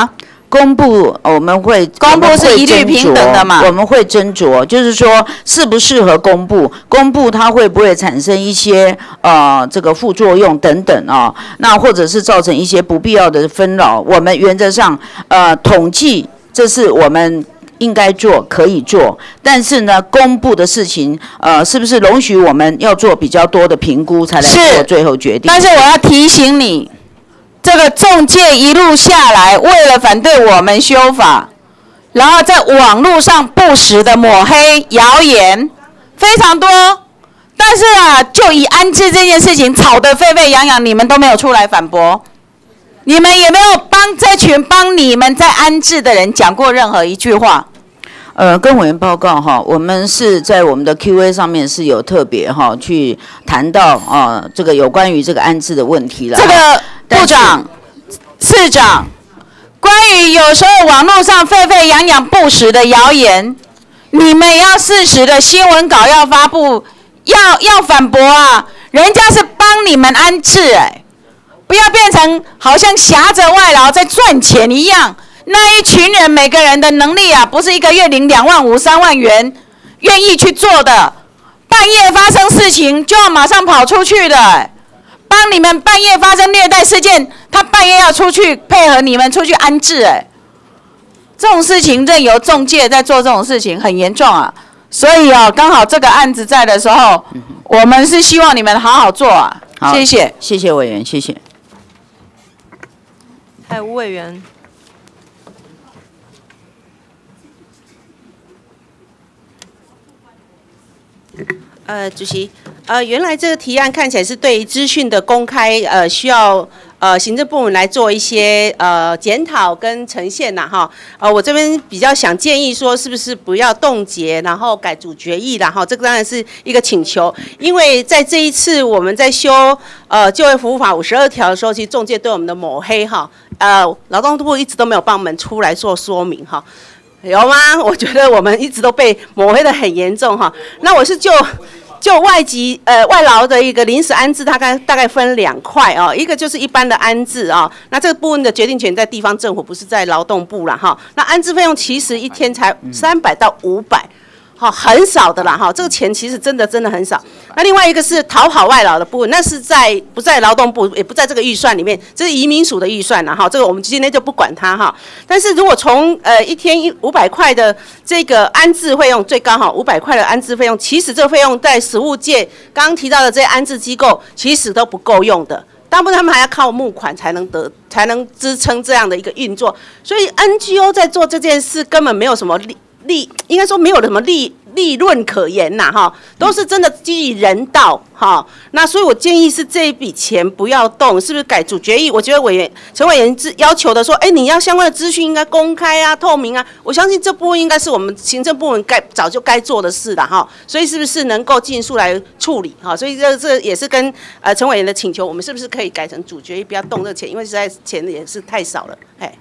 公布我们会公布是一律平等的嘛？ 我们会斟酌，就是说适不适合公布，公布它会不会产生一些呃这个副作用等等啊、哦？那或者是造成一些不必要的纷扰，我们原则上呃统计这是我们应该做可以做，但是呢，公布的事情呃是不是容许我们要做比较多的评估才来做最后决定？ 但是我要提醒你。这个中介一路下来，为了反对我们修法，然后在网络上不实的抹黑、谣言非常多。但是啊，就以安置这件事情吵得沸沸扬扬，你们都没有出来反驳，你们也没有帮这群帮你们在安置的人讲过任何一句话。 呃，跟委员报告哈，我们是在我们的 Q A 上面是有特别哈去谈到啊、呃、这个有关于这个安置的问题了。 这个部长、次长，关于有时候网络上沸沸扬扬不实的谣言，你们要适时的新闻稿要发布，要要反驳啊！人家是帮你们安置哎，不要变成好像挟着外劳在赚钱一样。那一群人每个人的能力啊，不是一个月领两万五、三万元，愿意去做的。半夜发生事情就要马上跑出去的，帮你们半夜发生虐待事件，他半夜要出去配合你们出去安置，哎，这种事情任由仲介在做这种事情，很严重啊。所以啊，刚好这个案子在的时候，我们是希望你们好好做啊。 好， 谢谢， 谢谢委员，谢谢。 还有吴委员。 呃，主席，呃，原来这个提案看起来是对于资讯的公开，呃，需要呃行政部门来做一些呃检讨跟呈现呐，哈。呃，我这边比较想建议说，是不是不要冻结，然后改主决议啦，哈。这个当然是一个请求，因为在这一次我们在修呃就业服务法五十二条的时候，其实仲介对我们的抹黑哈，呃，劳动部一直都没有帮我们出来做说明哈。有吗？我觉得我们一直都被抹黑的很严重哈。那我是就就外籍呃外劳的一个临时安置，大概大概分两块哦，一个就是一般的安置啊、哦，那这个部分的决定权在地方政府，不是在劳动部啦哈。那安置费用其实一天才三百到五百。好，很少的啦，哈，这个钱其实真的真的很少。那另外一个是讨好外劳的部分，那是在不在劳动部，也不在这个预算里面，这是移民署的预算啦，哈，这个我们今天就不管它哈。但是如果从呃一天一五百块的这个安置费用最高哈，五百块的安置费用，其实这个费用在实务界刚刚提到的这些安置机构，其实都不够用的。大部分他们还要靠募款才能得，才能支撑这样的一个运作，所以 N G O 在做这件事根本没有什么利。利应该说没有什么利利润可言呐，哈，都是真的基于人道哈。那所以我建议是这一笔钱不要动，是不是改主决议？我觉得委员陈委员要求的说，哎，你要相关的资讯应该公开啊、透明啊。我相信这部分应该是我们行政部门该早就该做的事了哈。所以是不是能够尽速来处理哈？所以这这也是跟呃陈委员的请求，我们是不是可以改成主决议，不要动这个钱，因为实在钱也是太少了，哎。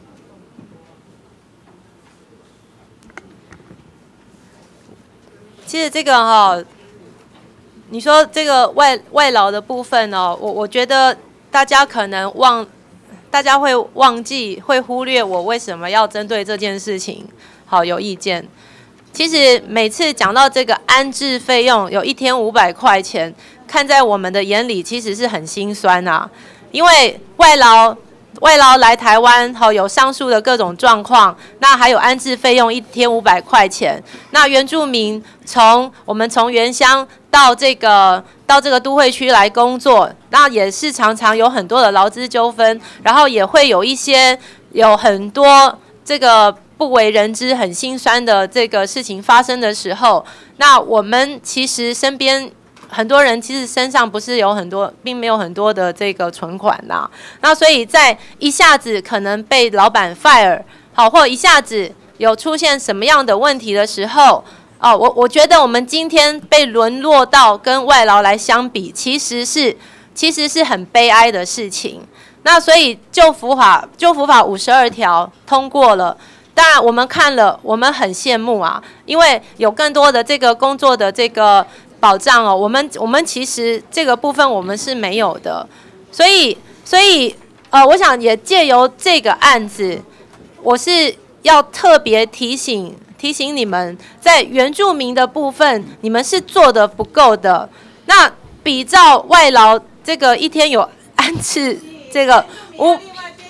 其实这个哈、哦，你说这个外外劳的部分哦，我我觉得大家可能忘，大家会忘记，会忽略我为什么要针对这件事情好有意见。其实每次讲到这个安置费用有一天五百块钱，看在我们的眼里其实是很心酸啊，因为外劳。外劳来台湾，好有上述的各种状况，那还有安置费用一天五百块钱。那原住民从我们从原乡到这个到这个都会区来工作，那也是常常有很多的劳资纠纷，然后也会有一些有很多这个不为人知、很心酸的这个事情发生的时候，那我们其实身边。很多人其实身上不是有很多，并没有很多的这个存款呐、啊，那所以在一下子可能被老板 fire 好，或一下子有出现什么样的问题的时候，哦，我我觉得我们今天被沦落到跟外劳来相比，其实是其实是很悲哀的事情。那所以就服法就服法五十二条通过了。当然，我们看了，我们很羡慕啊，因为有更多的这个工作的这个。保障哦，我们我们其实这个部分我们是没有的，所以所以呃，我想也借由这个案子，我我是要特别提醒提醒你们，在原住民的部分，你们是做的不够的。那比照外劳这个一天有安置这个五。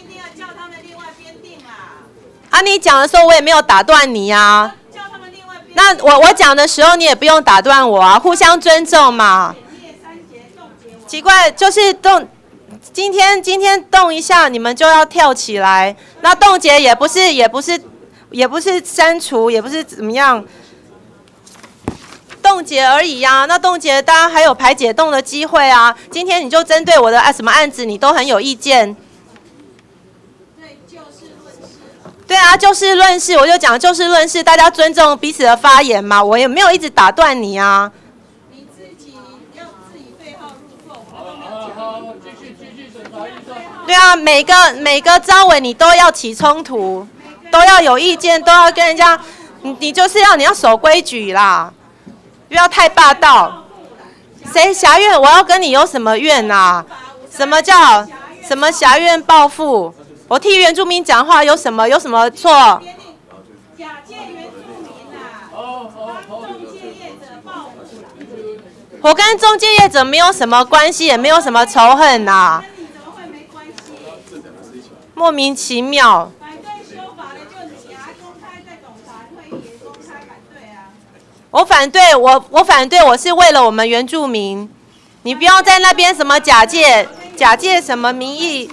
啊，你讲的时候我也没有打断你啊。那我我讲的时候你也不用打断我啊，互相尊重嘛。奇怪，就是动，今天今天动一下，你们就要跳起来。那冻结也不是也不是也不是删除，也不是怎么样，冻结而已啊。那冻结当然还有排解冻的机会啊。今天你就针对我的啊什么案子，你都很有意见。对啊，就事论事，我就讲就事论事，大家尊重彼此的发言嘛，我也没有一直打断你啊。你自己要自己对号入座，我都没有讲。继续继续审查预算。对啊，每个每个招委你都要起冲突，都要有意见，都要跟人家，你你就是要你要守规矩啦，不要太霸道。谁辖院？我要跟你有什么怨啊？什么叫什么辖院报复？我替原住民讲话有什么有什么错？假借原住民啊，帮中介业者报复。我跟中介业者没有什么关系，也没有什么仇恨呐、啊。跟你怎么会没关系？莫名其妙。反对修法的就你啊，公开在总裁会议也公开反对啊。我反对，我我反对，我是为了我们原住民。你不要在那边什么假借假借什么名义。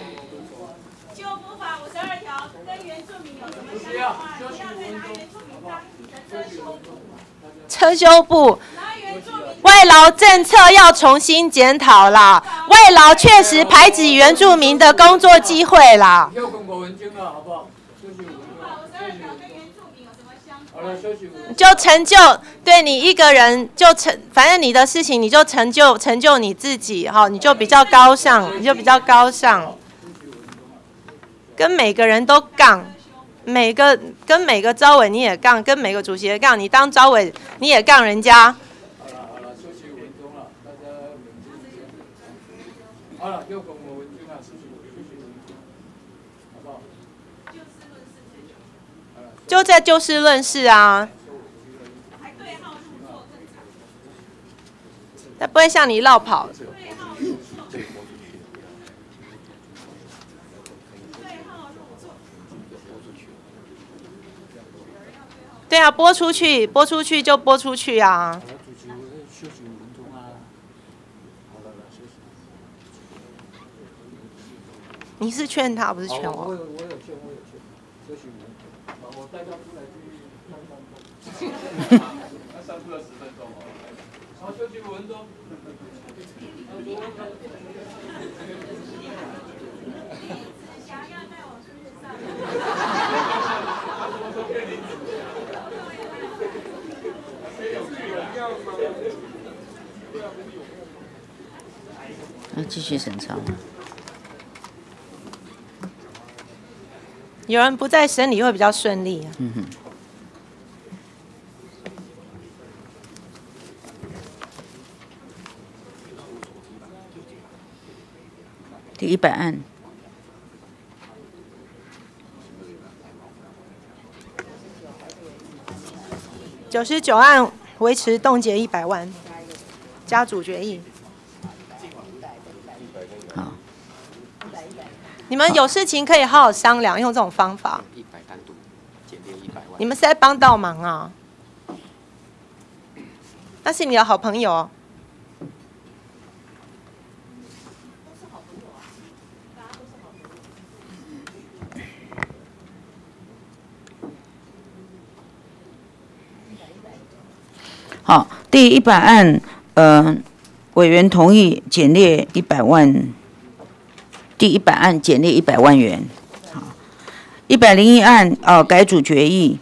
车修部外劳政策要重新检讨啦，外劳确实排挤原住民的工作机会啦。就成就对你一个人就成，反正你的事情你就成就成就你自己哈，你就比较高尚，你就比较高尚，跟每个人都杠。每个跟每个招委你也杠，跟每个主席也杠，你当招委你也杠人家。好了好了，休息五分钟了，大家好了，又跟我文君啊，休息休息五分钟，好不好？就在就事论事啊。他不会向你绕跑。对啊，播出去，播出去就播出去啊。你是劝他，不是劝我。我有，我有劝，我有劝。休息五分钟，我带他出来去上班。他上出了十分钟哦。好，休息五分钟。 那继续审查吗？ 有人不在审理会比较顺利、啊。嗯哼。 第一百案。 九十九案维持冻结一百万，家主决议。 好， 你们有事情可以好好商量，用这种方法。你们是在帮倒忙啊？那是你的好朋友。 好，第一百案，呃，委员同意减列一百万。第一百案减列一百万元。好，一百零一案哦、呃、改主决议。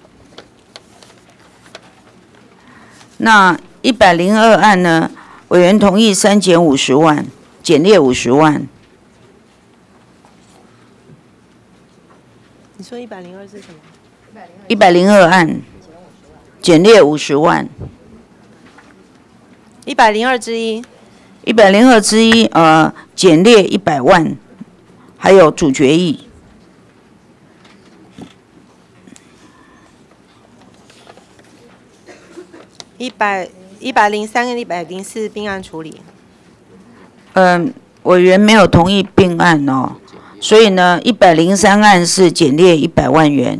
那一百零二案呢，委员同意删减五十万，减列五十万。 你说一百零二是什么？ 一百零二案减列五十万。 一百零二之一。 一百零二之一，呃，减列一百万，还有主决议。 一百一百零三跟一百零四并案处理。 嗯，委员没有同意并案哦，所以呢，一百零三案是减列一百万元，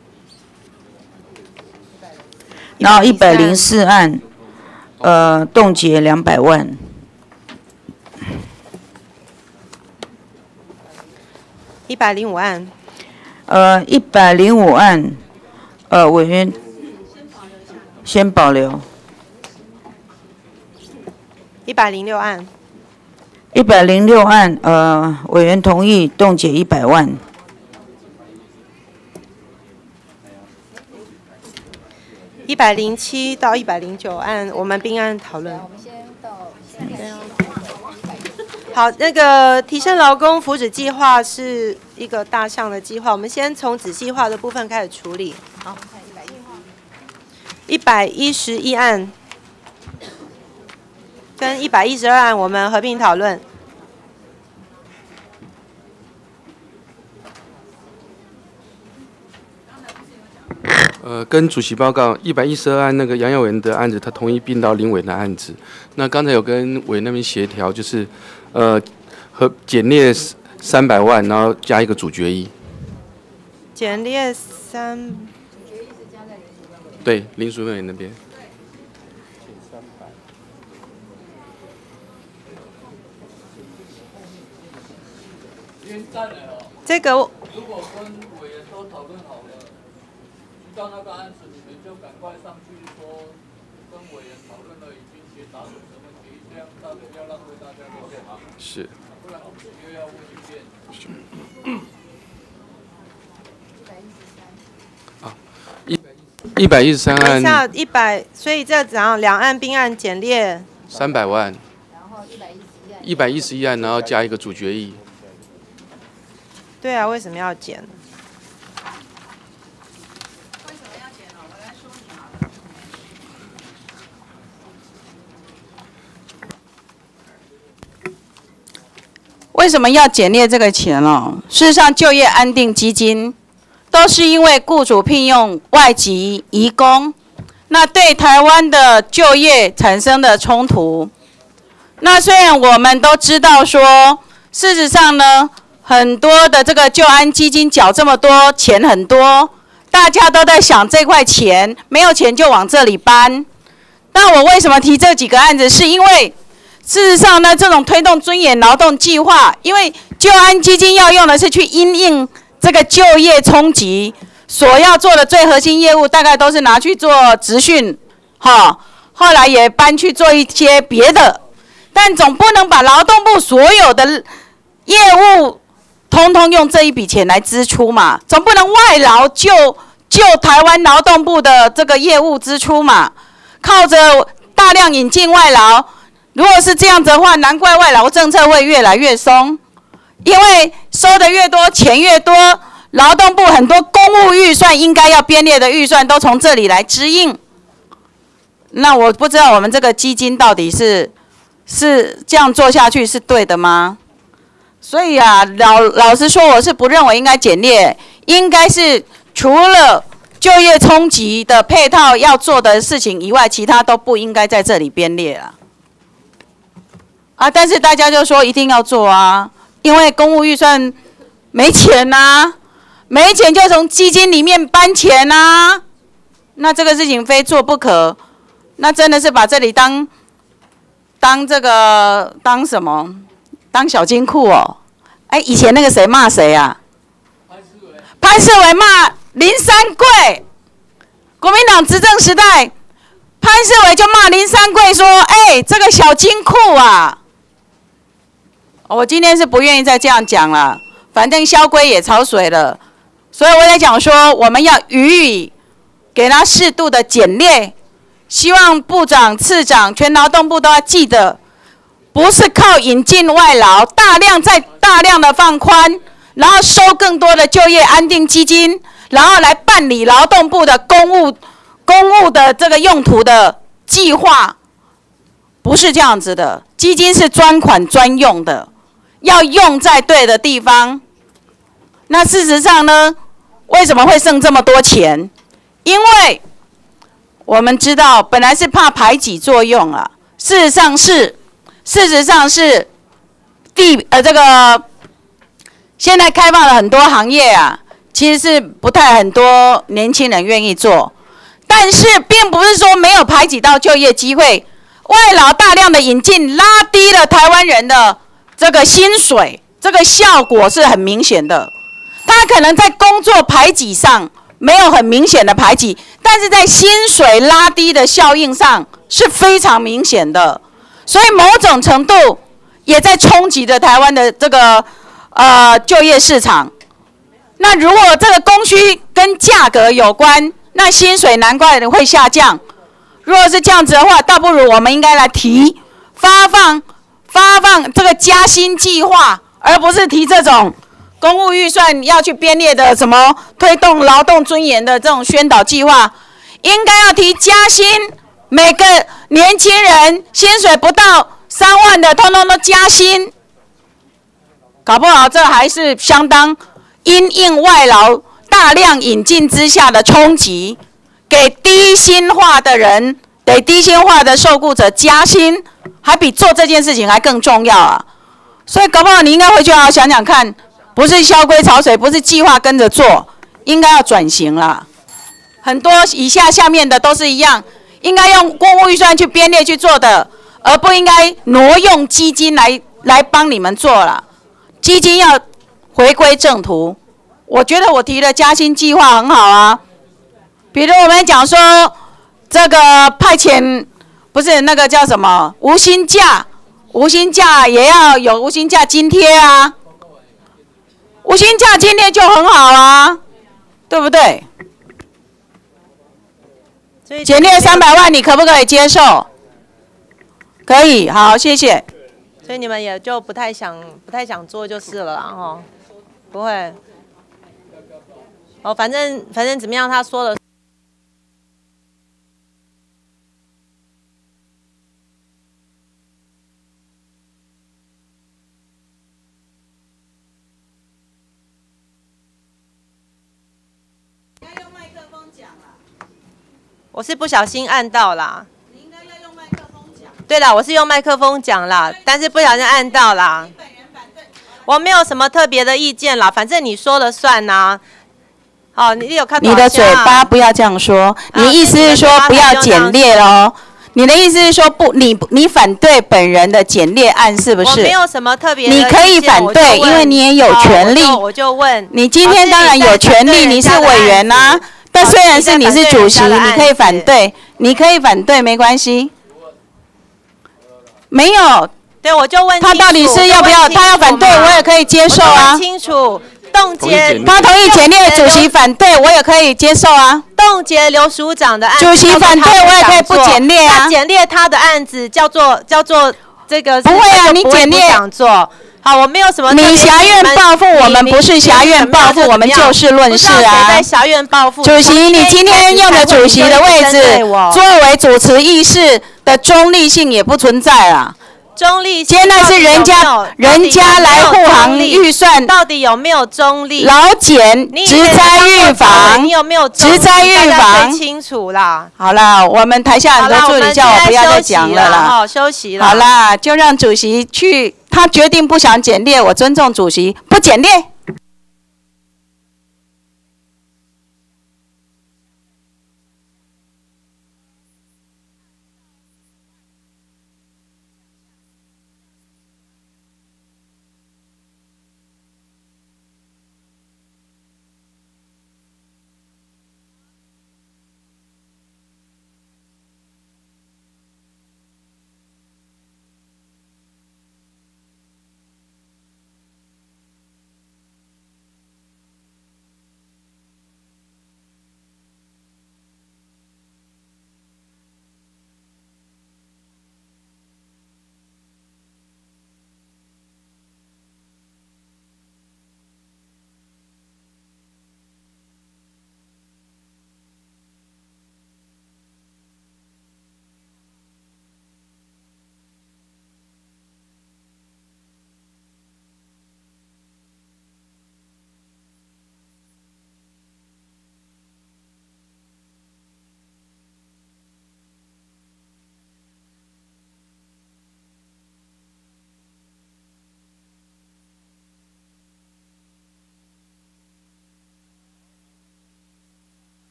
然后一百零四案，呃，冻结两百万。 一百零五案。 呃，一百零五案，呃，委员先保留。 一百零六案。 一百零六案，呃，委员同意冻结一百万。 一百零七到一百零九案，我们并案讨论。好，那个提升劳工福祉计划是一个大项的计划，我们先从仔细化的部分开始处理。好，一百一十一案跟一百一十二案我们合并讨论。 呃，跟主席报告，一百一十二案那个杨耀文的案子，他同意并到林委的案子。那刚才有跟委那边协调，就是呃和减列三百万，然后加一个主决议。 减列三。 对，林淑委那边。 这个。 如果跟委员都讨论好了，提到那个案子，你们就赶快上去说，跟委员讨论了，已经解答出什么问题，这样大家不要浪费大家的时间。 是。 不然我们又要问一遍。 啊，一一百一十三案。 等一下一百，所以这怎样？两案并案减列三百万。然后一百一十一案。一百一十一案，然后加一个主决议。 对啊，为什么要减？ 为什么要减列这个钱哦？事实上，就业安定基金都是因为雇主聘用外籍移工，那对台湾的就业产生的冲突。那虽然我们都知道说，事实上呢，很多的这个就安基金缴这么多钱很多，大家都在想这块钱没有钱就往这里搬。那我为什么提这几个案子？是因为事实上呢，这种推动尊严劳动计划，因为就安基金要用的是去因应这个就业冲击，所要做的最核心业务，大概都是拿去做职训，哈，后来也搬去做一些别的，但总不能把劳动部所有的业务通通用这一笔钱来支出嘛，总不能外劳就就台湾劳动部的这个业务支出嘛，靠着大量引进外劳。如果是这样子的话，难怪外劳政策会越来越松，因为收的越多，钱越多，劳动部很多公务预算应该要编列的预算都从这里来支应。那我不知道我们这个基金到底是是这样做下去是对的吗？所以啊，老老实说，我是不认为应该减列，应该是除了就业冲击的配套要做的事情以外，其他都不应该在这里编列了。啊！但是大家就说一定要做啊，因为公务预算没钱呐、啊，没钱就从基金里面搬钱呐、啊。那这个事情非做不可，那真的是把这里当当这个当什么？当小金库哦。哎，以前那个谁骂谁啊？潘世伟骂林三桂，国民党执政时代，潘世伟就骂林三桂说：“哎，这个小金库啊！”我今天是不愿意再这样讲了，反正萧规也潮水了，所以我在讲说，我们要予以给他适度的减列，希望部长、次长、全劳动部都要记得，不是靠引进外劳，大量再大量的放宽，然后收更多的就业安定基金，然后来办理劳动部的公务公务的这个用途的计划，不是这样子的，基金是专款专用的。要用在对的地方。那事实上呢，为什么会剩这么多钱？因为我们知道本来是怕排挤作用啊，事实上是，事实上是地呃这个现在开放了很多行业啊，其实是不太很多年轻人愿意做，但是并不是说没有排挤到就业机会，外劳大量的引进拉低了台湾人的这个薪水，这个效果是很明显的。他可能在工作排挤上没有很明显的排挤，但是在薪水拉低的效应上是非常明显的，所以某种程度也在冲击着台湾的这个呃就业市场。那如果这个供需跟价格有关，那薪水难怪会下降。如果是这样子的话，倒不如我们应该来提发放发放这个加薪计划，而不是提这种公务预算要去编列的什么推动劳动尊严的这种宣导计划，应该要提加薪，每个年轻人薪水不到三万的，通通都加薪。搞不好这还是相当因应外劳大量引进之下的冲击，给低薪化的人，给低薪化的受雇者加薪，还比做这件事情还更重要啊！所以搞不好你应该回去好好想想看。不是萧规曹水，不是计划跟着做，应该要转型了。很多以下下面的都是一样，应该用公务预算去编列去做的，而不应该挪用基金来来帮你们做了。基金要回归正途。我觉得我提的加薪计划很好啊，比如我们讲说这个派遣，不是那个叫什么无薪假，无薪假也要有无薪假津贴啊。无薪假津贴就很好啊，对不对？减列三百万，你可不可以接受？可以，好，谢谢。 所以你们也就不太想、不太想做就是了啦，哈，不会。哦，反正反正怎么样，他说了。我是不小心按到啦。你应该要用麦克风讲。对啦，我是用麦克风讲啦，但是不小心按到啦。我没有什么特别的意见啦，反正你说了算呐。哦，你有看到？ 你的嘴巴不要这样说，你意思是说不要简列哦？你的意思是说不，你你反对本人的简列案是不是？ 我没有什么特别的意见。 你可以反对，因为你也有权利。 我就问。 你今天当然有权利，你是委员呐。但虽然是你是主席，你可以反对，你可以反对，没关系。没有， 对，我就问他到底是要不要？他要反对，我也可以接受啊。 清楚，冻结。 他同意简列，主席反对，我也可以接受啊。 冻结刘署长的案子， 主席反对，我也可以不简列啊。 他简列他的案子叫做叫做这个。 不会啊，你简列。 想做。好，我没有什么。 你狭怨报复，我们不是狭怨报复，我们就事论事啊。 在狭怨报复。 主席，你今天用的主席的位置，作为主持议事的中立性也不存在啊。 中立性。 现在是人家人家来护航预算， 到底有没有中立？ 劳检、职灾预防， 你有没有职灾预防？ 清楚啦。 好啦，我们台下很多助理叫我不要再讲了啦。 好，休息了。 好啦，就让主席去。他决定不想简列，我尊重主席，不简列。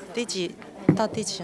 第几到第几？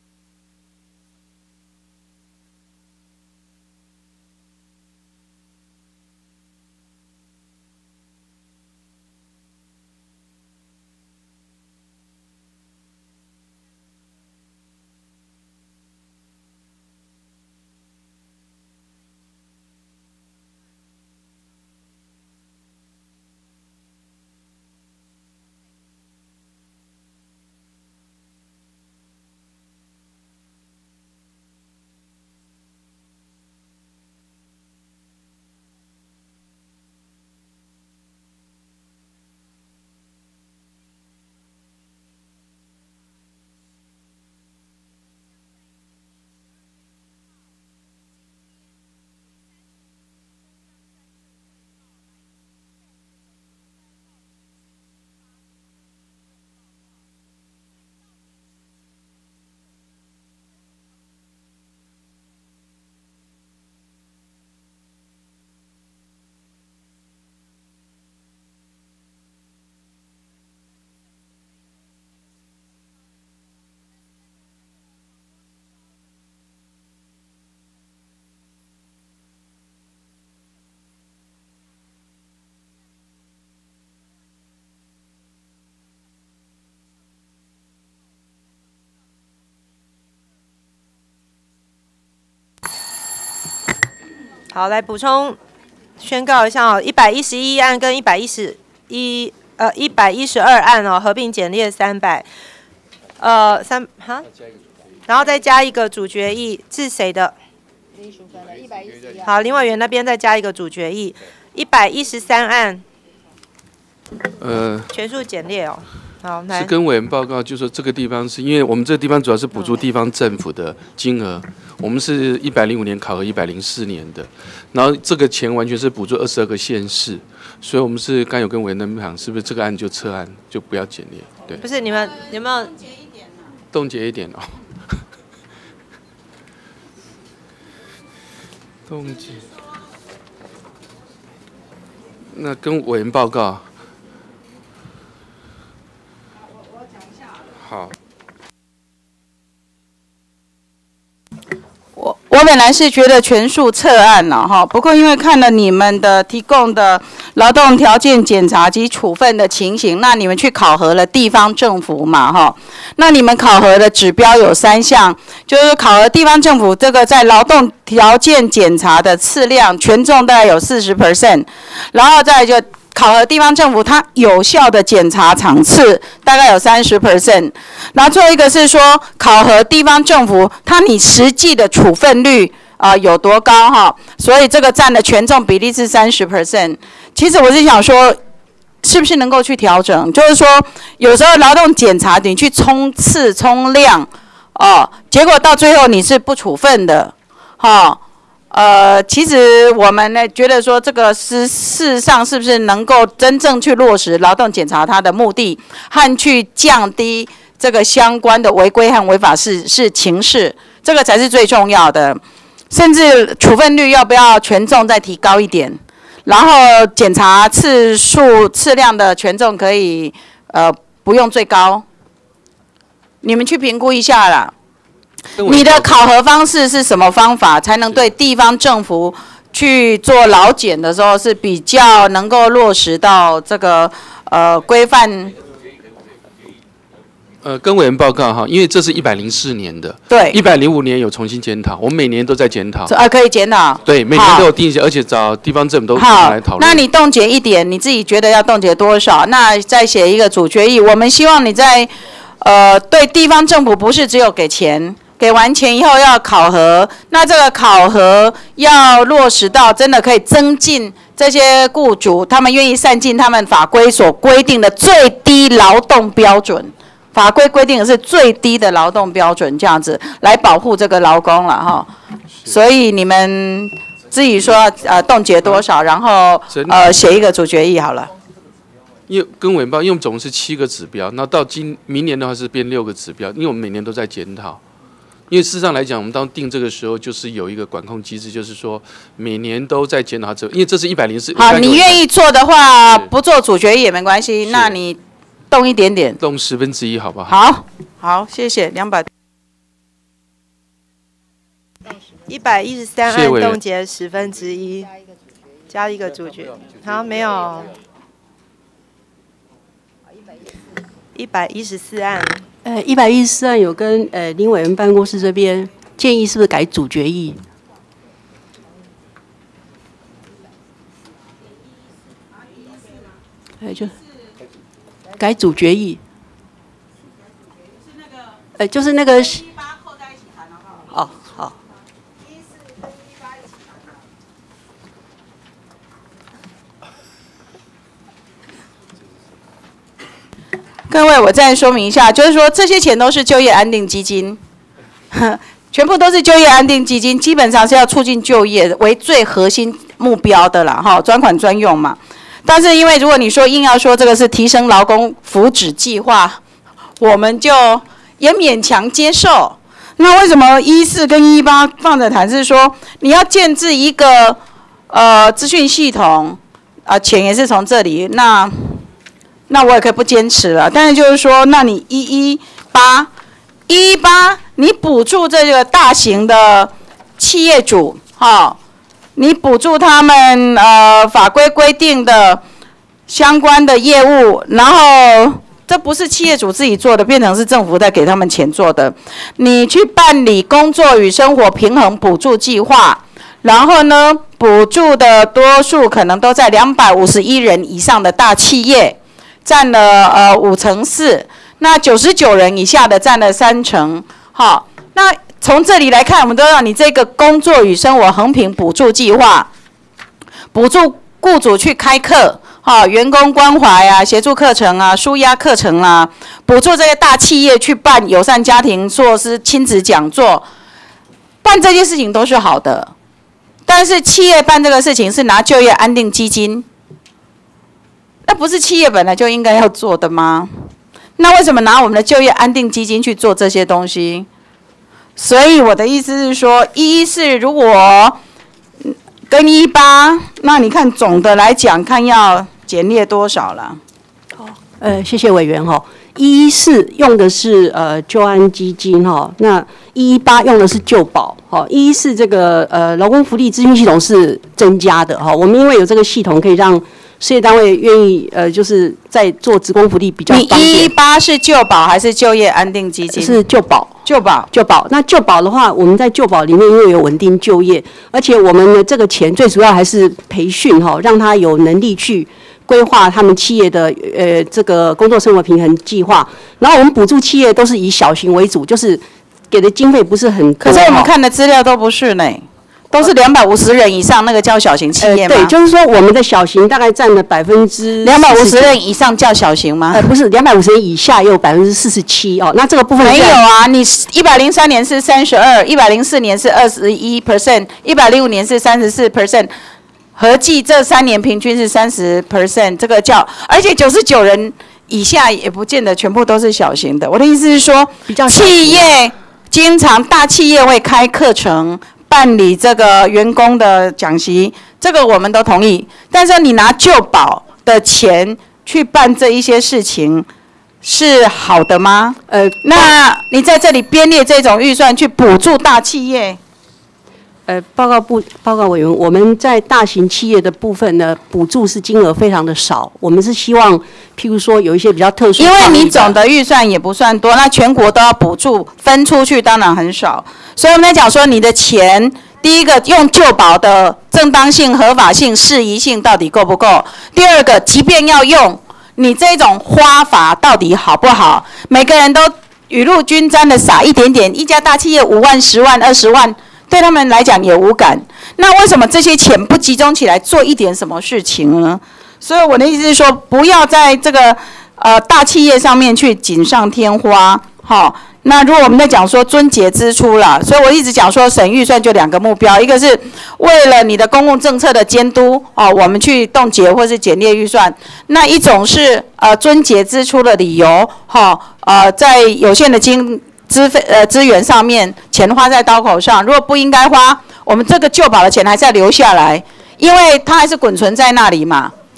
好，来补充宣告一下哦，一百一十一案跟一百一十一呃一百一十二案哦，合并简列三百，呃三哈，然后再加一个主决议，是谁的？好，林委员那边再加一个主决议，一百一十三案， 呃， 全数简列哦。好， 是跟委员报告，就说这个地方是因为我们这个地方主要是补助地方政府的金额，我们是一百零五年考核一百零四年的，然后这个钱完全是补助二十二个县市，所以我们是刚有跟委员那边讲，是不是这个案就撤案，就不要简列？对， 不是你们有没有冻结一点哦？冻结。那跟委员报告。好， 我我本来是觉得全数撤案了哈，不过因为看了你们的提供的劳动条件检查及处分的情形，那你们去考核了地方政府嘛哈，那你们考核的指标有三项，就是考核地方政府这个在劳动条件检查的次量权重大概有 百分之四十， 然后再来就考核地方政府它有效的检查场次大概有 百分之三十， 然后最后一个是说考核地方政府它你实际的处分率啊、呃、有多高哈，所以这个占的权重比例是 百分之三十。 其实我是想说，是不是能够去调整？就是说有时候劳动检查你去冲刺冲量哦，结果到最后你是不处分的，哈、哦。呃，其实我们呢觉得说，这个是事实上是不是能够真正去落实劳动检查它的目的，和去降低这个相关的违规和违法事事情事，这个才是最重要的。甚至处分率要不要权重再提高一点，然后检查次数次量的权重可以呃不用最高，你们去评估一下啦。你的考核方式是什么方法，才能对地方政府去做劳检的时候是比较能够落实到这个呃规范？ 呃，跟委员报告哈，因为这是一百零四年的， 对， 一百零五年有重新检讨，我们每年都在检讨， 啊，可以检讨， 对，每年都有定一些，而且找地方政府都来讨论。 那你冻结一点，你自己觉得要冻结多少？那再写一个主决议，我们希望你在呃对地方政府不是只有给钱。给完钱以后要考核，那这个考核要落实到真的可以增进这些雇主，他们愿意善尽他们法规所规定的最低劳动标准。法规规定的是最低的劳动标准，这样子来保护这个劳工了哈。所以你们自己说呃冻结多少，然后呃写一个主决议好了。 因为跟委员报，因为我们总共是七个指标，那到今明年的话是变六个指标，因为我们每年都在检讨。因为事实上来讲，我们当定这个时候，就是有一个管控机制，就是说每年都在检讨这，因为这是一百零四。 好，你愿意做的话，不做主决议也没关系，那你动一点点， 动十分之一，好不好？ 好。 好，谢谢，两百。 一百一十三谢谢委员案冻结十分之一，加一个主角。好，没有。一百一十四案。 呃，一百一十四案有跟呃林委员办公室这边建议，是不是改主决议？哎，就改主决议。呃，就是那个。哦，好。 各位，我再说明一下，就是说这些钱都是就业安定基金，全部都是就业安定基金，基本上是要促进就业为最核心目标的啦，哈，专款专用嘛。但是因为如果你说硬要说这个是提升劳工福祉计划，我们就也勉强接受。那为什么一四跟一八放着谈是说你要建置一个呃资讯系统啊、呃，钱也是从这里，那那我也可以不坚持了。但是就是说，那你一一八一一八你补助这个大型的企业主，哈、哦。你补助他们呃法规规定的相关的业务，然后这不是企业主自己做的，变成是政府在给他们钱做的。你去办理工作与生活平衡补助计划，然后呢，补助的多数可能都在两百五十一人以上的大企业，占了呃五成四，那九十九人以下的占了三成，好，那。从这里来看，我们都让你这个工作与生活衡平补助计划，补助雇主去开课，哈、哦，员工关怀啊，协助课程啊，紓压课程啊，补助这些大企业去办友善家庭措施、亲子讲座，办这些事情都是好的。但是企业办这个事情是拿就业安定基金，那不是企业本来就应该要做的吗？那为什么拿我们的就业安定基金去做这些东西？所以我的意思是说，一一四如果跟一八，那你看总的来讲，看要减列多少了？ 好，呃，谢谢委员哈。一一四用的是呃救安基金哈，那一一八用的是救保哈。一一四这个呃劳工福利资讯系统是增加的哈，我们因为有这个系统，可以让事业单位愿意呃就是在做职工福利比较方便。 你一一八是救保还是就业安定基金？ 是救保。 救保， 救保。那救保的话，我们在救保里面因为有稳定就业，而且我们的这个钱最主要还是培训哈，让他有能力去规划他们企业的呃这个工作生活平衡计划。然后我们补助企业都是以小型为主，就是给的经费不是很多。 可是我们看的资料都不是呢。都是两百五十人以上，那个叫小型企业吗？ 呃、对，就是说我们的小型大概占了百分之两百五十人以上叫小型吗？ 呃，不是，两百五十人以下也有百分之四十七哦。那这个部分没有啊？你一百零三年是三十二，一百零四年是二十一 percent， 一百零五年是三十四 percent， 合计这三年平均是三十 percent， 这个叫，而且九十九人以下也不见得全部都是小型的。我的意思是说， 比较企业经常大企业会开课程。办理这个员工的讲习，这个我们都同意。但是你拿救保的钱去办这一些事情，是好的吗？呃，那你在这里编列这种预算去补助大企业？ 呃，报告部报告委员，我们在大型企业的部分呢，补助是金额非常的少。我们是希望，譬如说有一些比较特殊， 因为你总的预算也不算多，那全国都要补助，分出去当然很少。所以我们在讲说，你的钱，第一个用救保的正当性、合法性、适宜性到底够不够？第二个，即便要用，你这种花法到底好不好？每个人都雨露均沾的撒一点点，一家大企业五万、十万、二十万。对他们来讲也无感，那为什么这些钱不集中起来做一点什么事情呢？所以我的意思是说，不要在这个呃大企业上面去锦上添花，好。那如果我们在讲说撙节支出啦，所以我一直讲说省预算就两个目标，一个是为了你的公共政策的监督哦，我们去冻结或是减列预算；那一种是呃撙节支出的理由，哈、哦、呃在有限的经资费呃资源上面，钱花在刀口上，如果不应该花，我们这个救保的钱还是要留下来，因为它还是滚存在那里嘛。我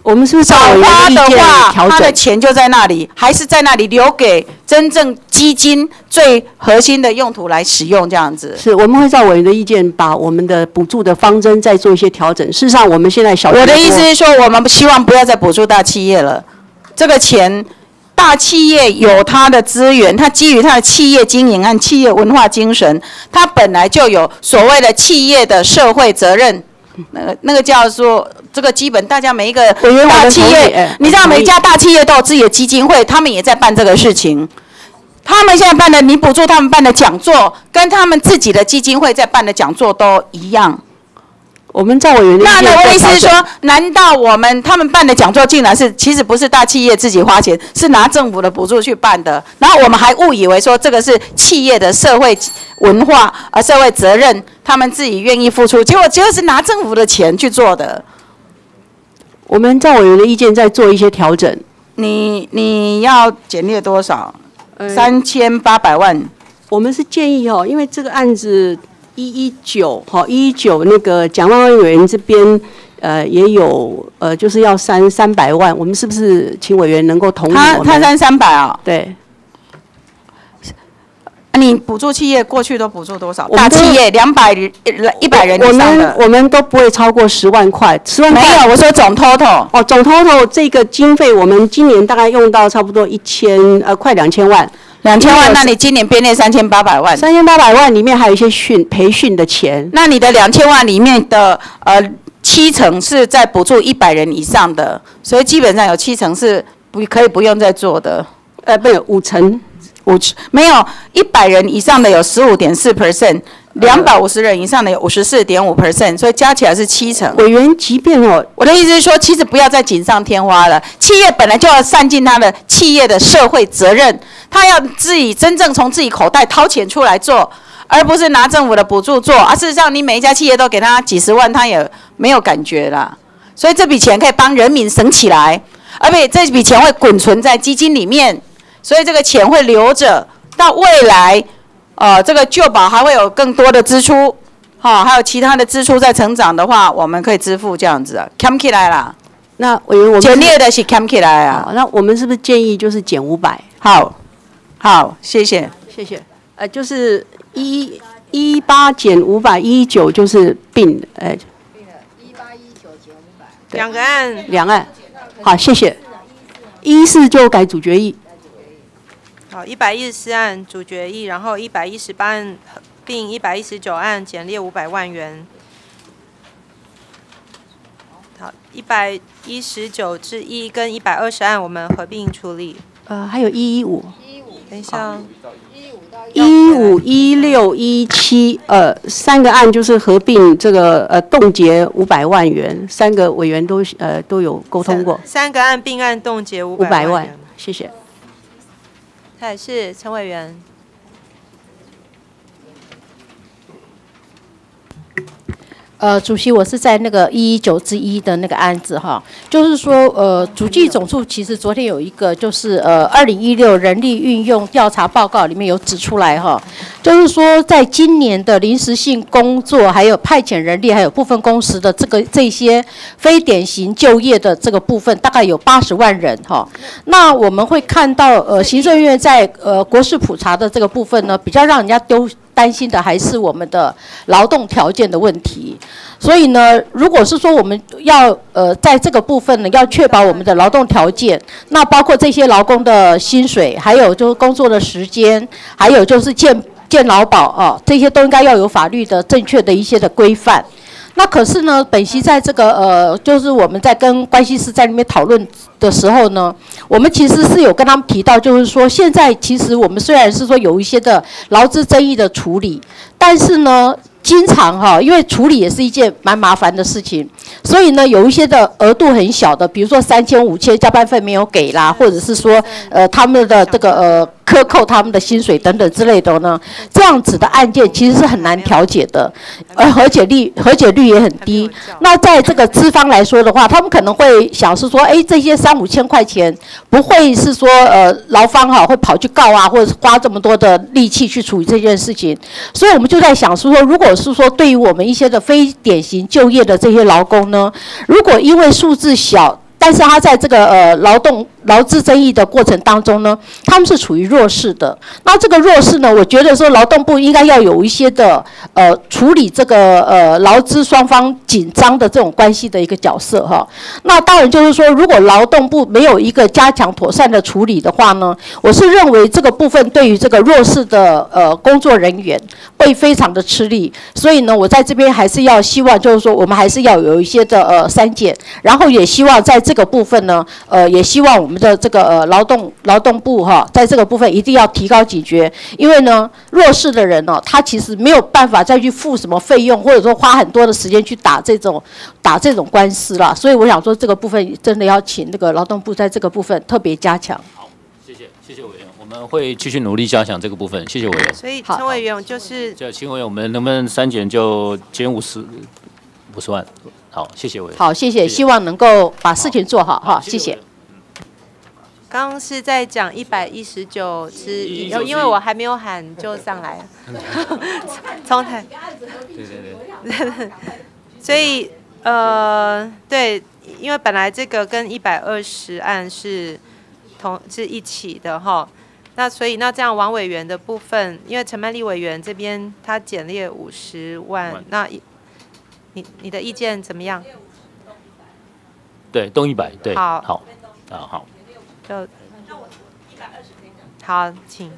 我们是不是少花的话，他的钱就在那里，还是在那里留给真正基金最核心的用途来使用？这样子是我们会照委员的意见，把我们的补助的方针再做一些调整。事实上，我们现在小我的意思是说，我们希望不要再补助大企业了，这个钱。大企业有它的资源，它基于它的企业经营和企业文化精神，它本来就有所谓的企业的社会责任，那个那个叫做这个基本，大家每一个大企业，你知道每一家大企业都有自己的基金会，他们也在办这个事情。他们现在办的，你补助他们办的讲座，跟他们自己的基金会在办的讲座都一样。 我们赵委员的那那我的意思是说，难道我们他们办的讲座竟然是其实不是大企业自己花钱，是拿政府的补助去办的？然后我们还误以为说这个是企业的社会文化啊、社会责任，他们自己愿意付出，结果结果是拿政府的钱去做的。 我们赵委员的意见再做一些调整。 你你要减列多少？三千八百万。 我们是建议哦，因为这个案子。一一九，好，一一九那个蒋万安委员这边，呃，也有呃，就是要三三百万，我们是不是请委员能够同意？ 他他三三百啊？ 对。 你补助企业过去都补助多少？大企业两百一百人以上的， 我们我们都不会超过十万块，十万块没有，我说总 total 哦，总 total 这个经费，我们今年大概用到差不多一千呃，快两千万。 两千万，那你今年编列三千八百万， 三千八百万里面还有一些训培训的钱。 那你的两千万里面的呃七成是在补助一百人以上的，所以基本上有七成是不可以不用再做的。 呃，不有五成， 五没有一百人以上的有十五点四 percent。两百五十人以上的有五十四点五 percent， 所以加起来是七成。 委员，即便哦， 我的意思是说，其实不要再锦上添花了。企业本来就要善尽它的企业的社会责任，他要自己真正从自己口袋掏钱出来做，而不是拿政府的补助做。啊，事实上，你每一家企业都给他几十万，他也没有感觉啦。所以这笔钱可以帮人民省起来，而且这笔钱会滚存在基金里面，所以这个钱会留着到未来。呃，这个旧保还会有更多的支出，哈、哦，还有其他的支出在成长的话，我们可以支付这样子啊 ，cam 起来啦。 那委员，我们减列的是 cam 起来啊。 那我们是不是建议就是减五百？ 好，好，谢谢， 谢谢。呃，就是一一八减五百，一九就是并，呃， 一八一九减五百， 两个案， 两案。好，谢谢。一四就改主决议。 好，一百一十四案主决议，然后一百一十八案并一百一十九案减列五百万元。好，一百一十九至一跟一百二十案我们合并处理。 呃，还有一一五。 等一下。 一五一六一七，呃，三个案就是合并这个呃冻结五百万元，三个委员都呃都有沟通过。 三个案并案冻结五百万元。 万，谢谢。 他也是陈委员。 呃，主席，我是在那个一一九之一的那个案子哈，就是说，呃，主计总处其实昨天有一个就是呃，二零一六人力运用调查报告里面有指出来哈，就是说在今年的临时性工作，还有派遣人力，还有部分工时的这个这些非典型就业的这个部分，大概有八十万人哈。那我们会看到，呃，行政院在呃国事普查的这个部分呢，比较让人家丢。担心的还是我们的劳动条件的问题，所以呢，如果是说我们要呃在这个部分呢，要确保我们的劳动条件，那包括这些劳工的薪水，还有就是工作的时间，还有就是健健劳保啊，这些都应该要有法律的正确的一些的规范。那可是呢，本席在这个呃，就是我们在跟关系师在那边讨论的时候呢，我们其实是有跟他们提到，就是说现在其实我们虽然是说有一些的劳资争议的处理，但是呢，经常哈，因为处理也是一件蛮麻烦的事情，所以呢，有一些的额度很小的，比如说三千、五千加班费没有给啦，或者是说呃他们的这个呃克扣他们的薪水等等之类的呢，这样子的案件其实是很难调解的，而和解率和解率也很低。那在这个资方来说的话，他们可能会想是说，哎，这些三五千块钱不会是说呃劳方哈会跑去告啊，或者是花这么多的力气去处理这件事情，所以我们就在想说，如果是说对于我们一些的非典型就业的这些劳工呢，如果因为数字小， 但是他在这个呃劳动劳资争议的过程当中呢，他们是处于弱势的。那这个弱势呢，我觉得说劳动部应该要有一些的呃处理这个呃劳资双方紧张的这种关系的一个角色哈。那当然就是说，如果劳动部没有一个加强妥善的处理的话呢，我是认为这个部分对于这个弱势的呃工作人员会非常的吃力。所以呢，我在这边还是要希望就是说，我们还是要有一些的呃删减，然后也希望在这个部分呢，呃，也希望我们的这个呃劳动劳动部哈，在这个部分一定要提高警觉，因为呢，弱势的人哦，他其实没有办法再去付什么费用，或者说花很多的时间去打这种打这种官司啦。所以我想说，这个部分真的要请那个劳动部在这个部分特别加强。 好，谢谢谢谢委员，我们会继续努力加强这个部分。谢谢委员。 所以陈委员就是这请委员，我们能不能删减就减五十五十万？好，谢谢委员。 好，谢谢，希望能够把事情做好哈，谢谢。 刚刚是在讲一百一十九之一，因为我还没有喊就上来了，从台。 对对对。 所以呃，对，因为本来这个跟一百二十案是同是一起的哈，那所以那这样王委员的部分，因为陈曼丽委员这边他减列五十万，那你你的意见怎么样？ 对，动一百，对， 好， 好，啊好。 就好，请。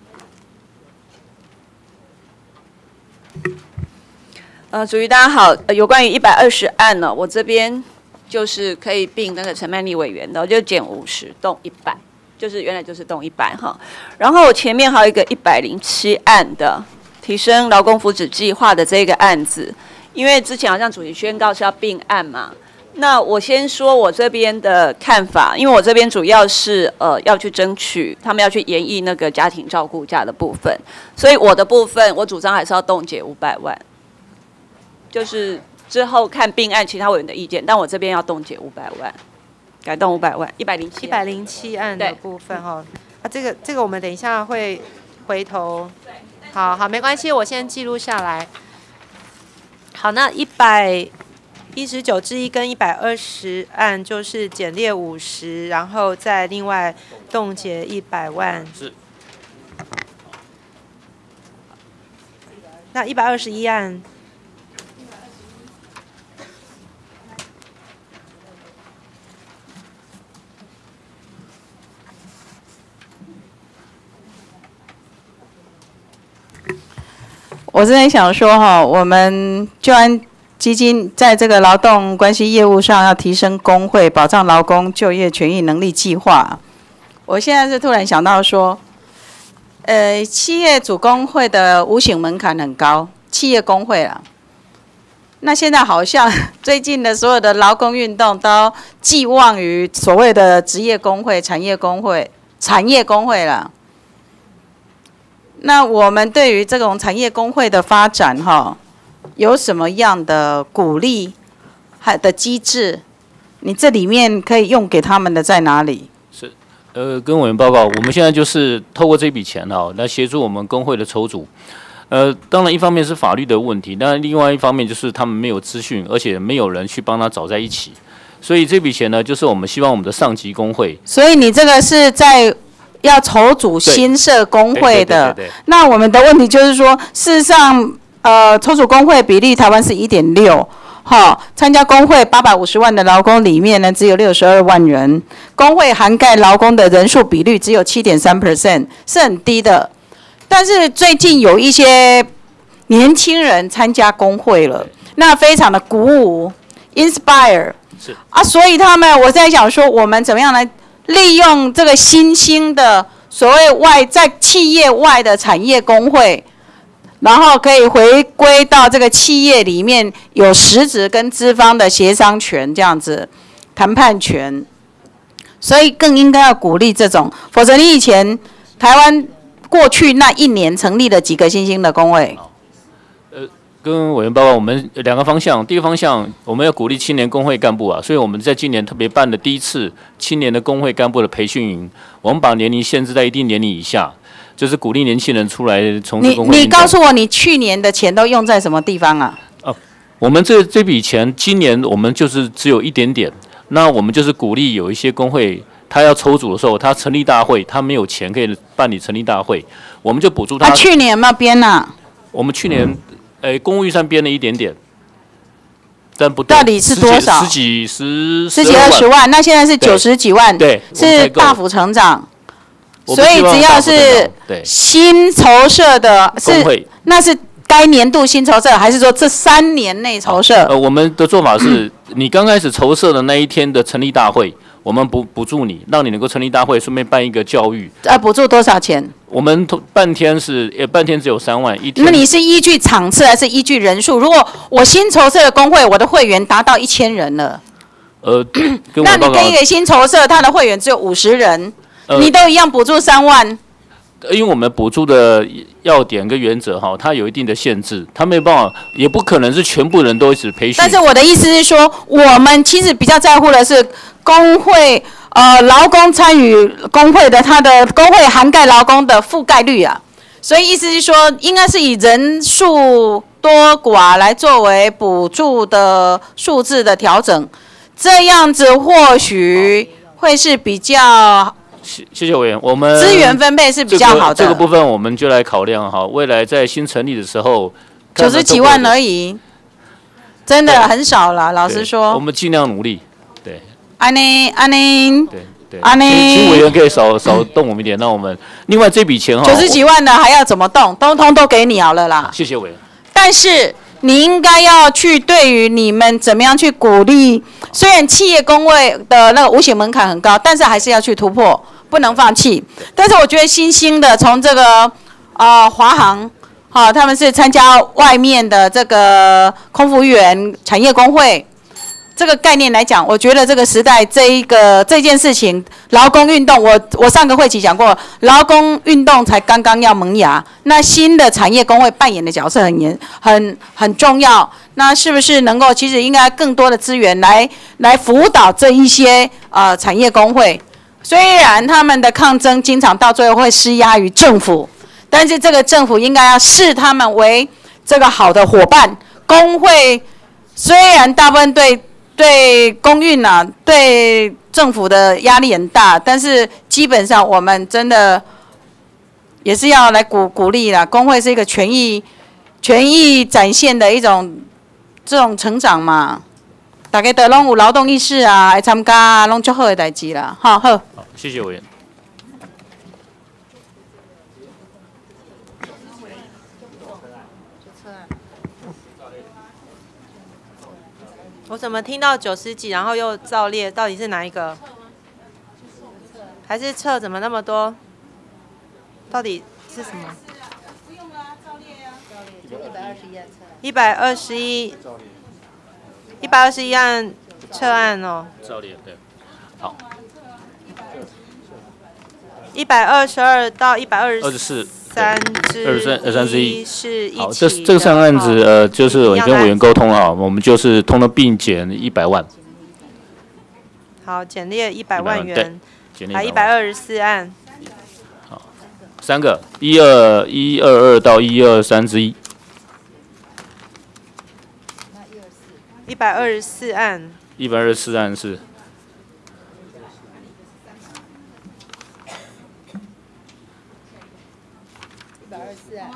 呃，主席大家好，呃、有关于一百二十案呢，我这边就是可以并那个陈曼丽委员的，我就减五十，动一百，就是原来就是动一百哈。然后我前面还有一个一百零七案的提升劳工福祉计划的这个案子，因为之前好像主席宣告是要并案嘛。那我先说我这边的看法，因为我这边主要是呃要去争取他们要去研议那个家庭照顾假的部分，所以我的部分我主张还是要冻结五百万，就是之后看并案其他委员的意见，但我这边要冻结五百万，改动五百万，一百零七一百零七案的部分哈，啊这个这个我们等一下会回头，好好没关系，我先记录下来。好，那一百。一十九之一跟一百二十案就是减列五十，然后再另外冻结一百万。 是。 那一百二十一案， 我真的想说哈，我们就按。基金在这个劳动关系业务上要提升工会保障劳工就业权益能力计划。我现在是突然想到说，呃，企业主工会的无形门槛很高，企业工会啦。那现在好像最近的所有的劳工运动都寄望于所谓的职业工会、产业工会、产业工会啦。那我们对于这种产业工会的发展，哈。有什么样的鼓励还的机制？你这里面可以用给他们的在哪里？ 是，呃，跟委员报告，我们现在就是透过这笔钱哈，来协助我们工会的筹组。呃，当然一方面是法律的问题，但另外一方面就是他们没有资讯，而且没有人去帮他找在一起。所以这笔钱呢，就是我们希望我们的上级工会。 所以你这个是在要筹组新设工会的。对对对对对。那我们的问题就是说，事实上。呃，筹组工会比例，台湾是 一点六， 哈，参加工会八百五十万的劳工里面呢，只有六十二万人，工会涵盖劳工的人数比率只有 百分之七点三， 是很低的。但是最近有一些年轻人参加工会了，那非常的鼓舞 ，inspire， 是啊，所以他们我在想说，我们怎么样来利用这个新兴的所谓外在企业外的产业工会。然后可以回归到这个企业里面有实质跟资方的协商权，这样子谈判权，所以更应该要鼓励这种，否则你以前台湾过去那一年成立了几个新兴的工会？ 呃，跟委员报告，我们两个方向，第一个方向我们要鼓励青年工会干部啊，所以我们在今年特别办的第一次青年的工会干部的培训营，我们把年龄限制在一定年龄以下。就是鼓励年轻人出来从事工会运动。你你告诉我，你去年的钱都用在什么地方啊？ 哦，我们这这笔钱，今年我们就是只有一点点， 那我们就是鼓励有一些工会，他要筹组的时候，他成立大会，他没有钱可以办理成立大会，我们就补助他。 他、啊、去年有没有编啊？ 我们去年，诶、嗯，公务预算编了一点点，但不到底是多少？ 十几十十几二十万，那现在是九十几万， 对， 是大幅成长。所以只要是新筹设的，是那是该年度新筹设，还是说这三年内筹设？ 呃，我们的做法是，你刚开始筹设的那一天的成立大会，我们补补助你，让你能够成立大会，顺便办一个教育。 呃，补助多少钱？ 我们半天是，呃，半天只有三万一天。 那你是依据场次还是依据人数？如果我新筹设的工会，我的会员达到一千人了， 呃， 那你给给新筹设，他的会员只有五十人。呃、你都一样补助三万， 因为我们补助的要点跟原则哈，它有一定的限制，它没有办法，也不可能是全部人都一直培训。 但是我的意思是说，我们其实比较在乎的是工会，呃，劳工参与工会的，它的工会涵盖劳工的覆盖率啊。所以意思是说，应该是以人数多寡来作为补助的数字的调整，这样子或许会是比较。 谢谢谢委员，我们资源分配是比较好的、 这个。这个部分我们就来考量哈，未来在新成立的时候， 九十几万而已，真的很少了。老实说， 我们尽量努力。对， 安妮安妮， 对对， 安妮， 请委员可以少少动我们一点，那我们另外这笔钱哈， 九十几万的还要怎么动？通通都给你好了啦。 谢谢委员。 但是你应该要去对于你们怎么样去鼓励，虽然企业工会的那个无形门槛很高，但是还是要去突破。不能放弃，但是我觉得新兴的从这个呃华航，好、哦，他们是参加外面的这个空服员产业工会这个概念来讲，我觉得这个时代这一个这件事情，劳工运动，我我上个会期讲过，劳工运动才刚刚要萌芽，那新的产业工会扮演的角色很严很很重要，那是不是能够其实应该更多的资源来来辅导这一些呃产业工会？虽然他们的抗争经常到最后会施压于政府，但是这个政府应该要视他们为这个好的伙伴。工会虽然大部分对对公运啊、对政府的压力很大，但是基本上我们真的也是要来鼓鼓励啦。工会是一个权益权益展现的一种这种成长嘛。大家都拢有劳动意识啊，来参加啊，拢足好的代志啦，好好。 好，谢谢委员。 我怎么听到九十几，然后又造列，到底是哪一个？还是测怎么那么多？到底是什么？不用啦，造列呀。一百二十一案测。一百二十一。一百二十一案撤案哦。 照例对，好。 一百二十二到一百二十四三之二十三二三之一是一起。 好，这这个上案子呃，就是我跟委员沟通了，我们就是通了并减一百万。 好，减列一百万元。 对， 还一百二十四案。 好，三个一二一二二到一二三之一。 一百二十四案， 一百二十四案是一百二十四案，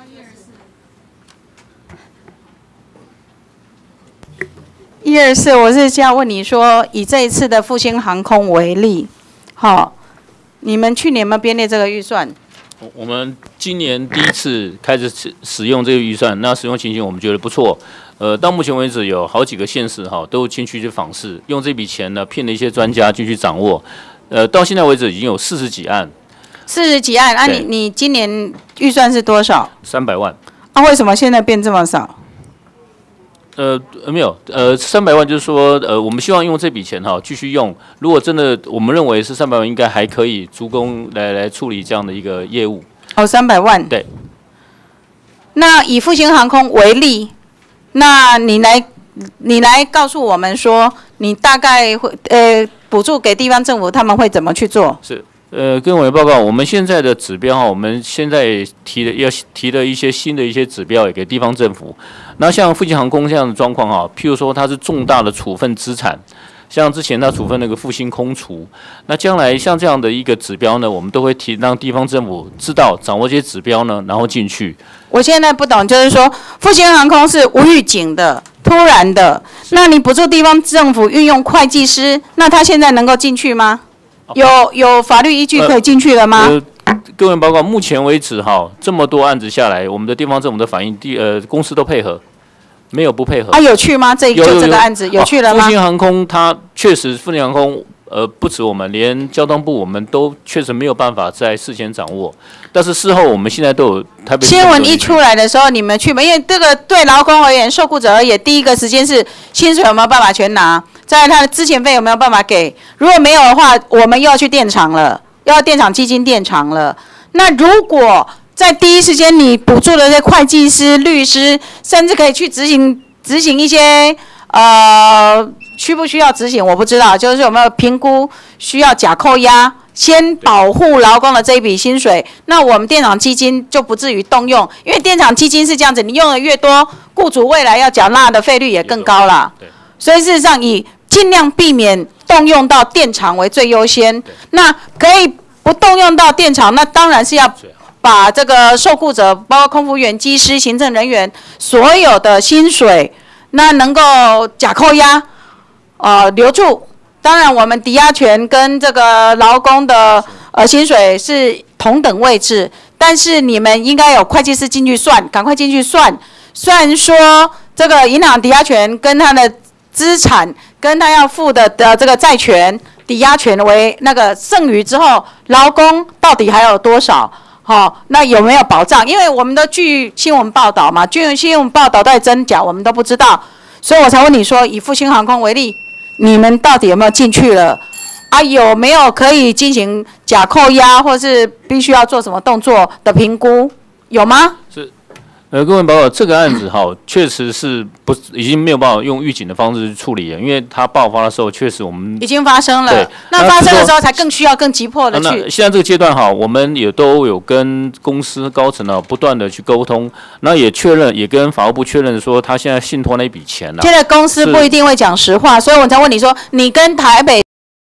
一二四，我是这样问你说，以这一次的复兴航空为例，好，你们去年有没有编列这个预算？ 我们今年第一次开始使使用这个预算，那使用情形我们觉得不错。呃，到目前为止有好几个县市哈都进去去访视，用这笔钱呢聘了一些专家进去掌握。呃，到现在为止已经有四十几案。 四十几案，啊你你今年预算是多少？ 三百万。 啊，为什么现在变这么少？ 呃，没有，呃，三百万就是说，呃，我们希望用这笔钱哈继续用。如果真的我们认为是三百万，应该还可以足供来来处理这样的一个业务。 哦，三百万。 对。 那以复兴航空为例，那你来你来告诉我们说，你大概会呃补助给地方政府，他们会怎么去做？ 是。呃，跟委员报告，我们现在的指标哈，我们现在提的要提的一些新的一些指标也给地方政府。那像复兴航空这样的状况哈，譬如说它是重大的处分资产， 像之前他处分那个复兴空厨，那将来像这样的一个指标呢，我们都会提让地方政府知道掌握这些指标呢，然后进去。 我现在不懂，就是说复兴航空是无预警的、突然的，那你补助地方政府运用会计师，那他现在能够进去吗？有有法律依据可以进去了吗？ 呃呃各位报告，目前为止哈，这么多案子下来，我们的地方政府的反应，地呃公司都配合。没有不配合啊？有去吗？这就这个案子有去了吗？ 复兴航空它确实，复兴航空呃不止我们，连交通部我们都确实没有办法在事先掌握。但是事后我们现在都有台北新闻一出来的时候，你们去吗？因为这个对劳工而言、受雇者而言，第一个时间是薪水有没有办法全拿，再来他的资遣费有没有办法给。如果没有的话，我们又要去电厂了，又要电厂基金电厂了。那如果在第一时间，你补助的这些会计师、律师，甚至可以去执行执行一些呃，需不需要执行我不知道，就是有没有评估需要假扣押，先保护劳工的这一笔薪水，那我们电厂基金就不至于动用，因为电厂基金是这样子，你用的越多，雇主未来要缴纳的费率也更高啦。所以事实上以尽量避免动用到电厂为最优先。那可以不动用到电厂，那当然是要把这个受雇者，包括空服员、机师、行政人员所有的薪水，那能够假扣押，呃，留住。当然，我们抵押权跟这个劳工的呃薪水是同等位置，但是你们应该有会计师进去算，赶快进去算。虽然说这个银行抵押权跟他的资产跟他要付的的这个债权抵押权为那个剩余之后，劳工到底还有多少？好、哦，那有没有保障？因为我们都据新闻报道嘛，据新闻报道到底真假我们都不知道，所以我才问你说，以复兴航空为例，你们到底有没有进去了？啊，有没有可以进行假扣押，或是必须要做什么动作的评估？有吗？ 是。呃，各位报告，这个案子哈，确实是不已经没有办法用预警的方式去处理了，因为它爆发的时候，确实我们已经发生了。 对， 那发生的时候才更需要更急迫的去。 那现在这个阶段哈，我们也都有跟公司高层呢不断的去沟通，那也确认，也跟法务部确认说，他现在信托那笔钱呢、啊。 现在公司不一定会讲实话，所以我才问你说，你跟台北。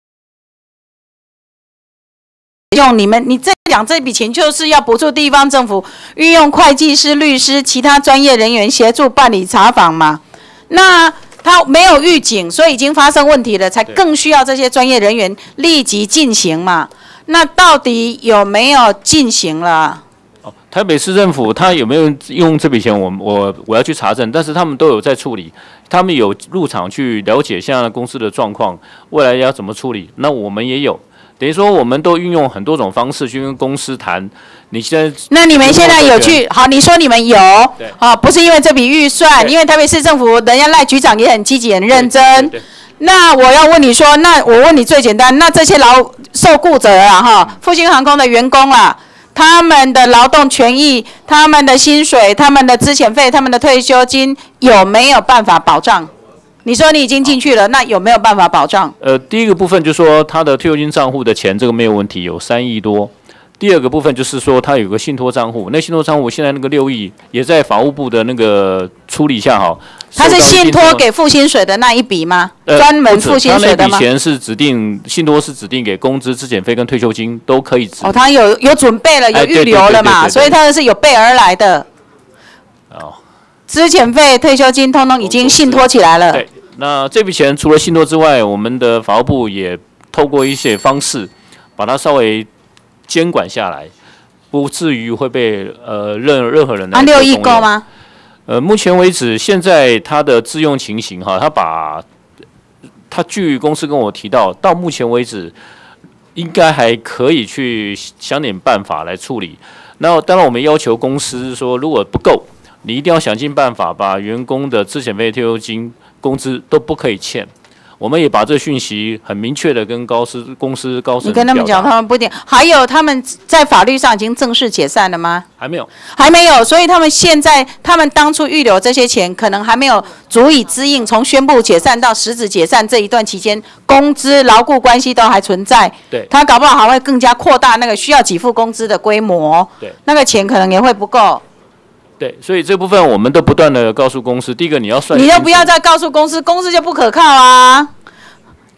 用你们，你这讲这笔钱就是要补助地方政府运用会计师、律师、其他专业人员协助办理查访嘛？那他没有预警，所以已经发生问题了，才更需要这些专业人员立即进行嘛？那到底有没有进行了？ 哦，台北市政府他有没有用这笔钱？我我我要去查证，但是他们都有在处理，他们有入场去了解现在公司的状况，未来要怎么处理？那我们也有。等于说，我们都运用很多种方式去跟公司谈。你现在那你们现在有去？好，你说你们有， 对， 啊，不是因为这笔预算，因为台北市政府人家赖局长也很积极、很认真。 对对对那我要问你说，那我问你最简单，那这些劳受雇者啊，哈，复兴航空的员工啦，他们的劳动权益、他们的薪水、他们的资遣费、他们的退休金有没有办法保障？你说你已经进去了，那有没有办法保障？ 呃，第一个部分就是说他的退休金账户的钱，这个没有问题，有三亿多。第二个部分就是说他有个信托账户，那信托账户现在那个六亿也在法务部的那个处理下哈。 他是信托给付薪水的那一笔吗？ 呃、 专门付薪水的吗？ 他那笔钱是指定信托是指定给工资、资遣费跟退休金都可以指。 哦，他有有准备了，有预留了嘛，所以他是有备而来的。 哦。 资遣费、退休金通通已经信托起来了。 对，那这笔钱除了信托之外，我们的法务部也透过一些方式，把它稍微监管下来，不至于会被呃任任何人来。 啊，六亿够吗？ 呃，目前为止，现在它的自用情形哈，他把他据公司跟我提到，到目前为止，应该还可以去想点办法来处理。那当然，我们要求公司说，如果不够。你一定要想尽办法，把员工的资遣费、退休金、工资都不可以欠。我们也把这个讯息很明确的跟高司公司高层。 你跟他们讲，他们不一定。还有他们在法律上已经正式解散了吗？ 还没有， 还没有。所以他们现在，他们当初预留这些钱，可能还没有足以支应从宣布解散到实质解散这一段期间，工资、劳雇关系都还存在。 对。 他搞不好还会更加扩大那个需要给付工资的规模。 对。 那个钱可能也会不够。 对，所以这部分我们都不断的告诉公司，第一个你要算， 你都不要再告诉公司，公司就不可靠啊。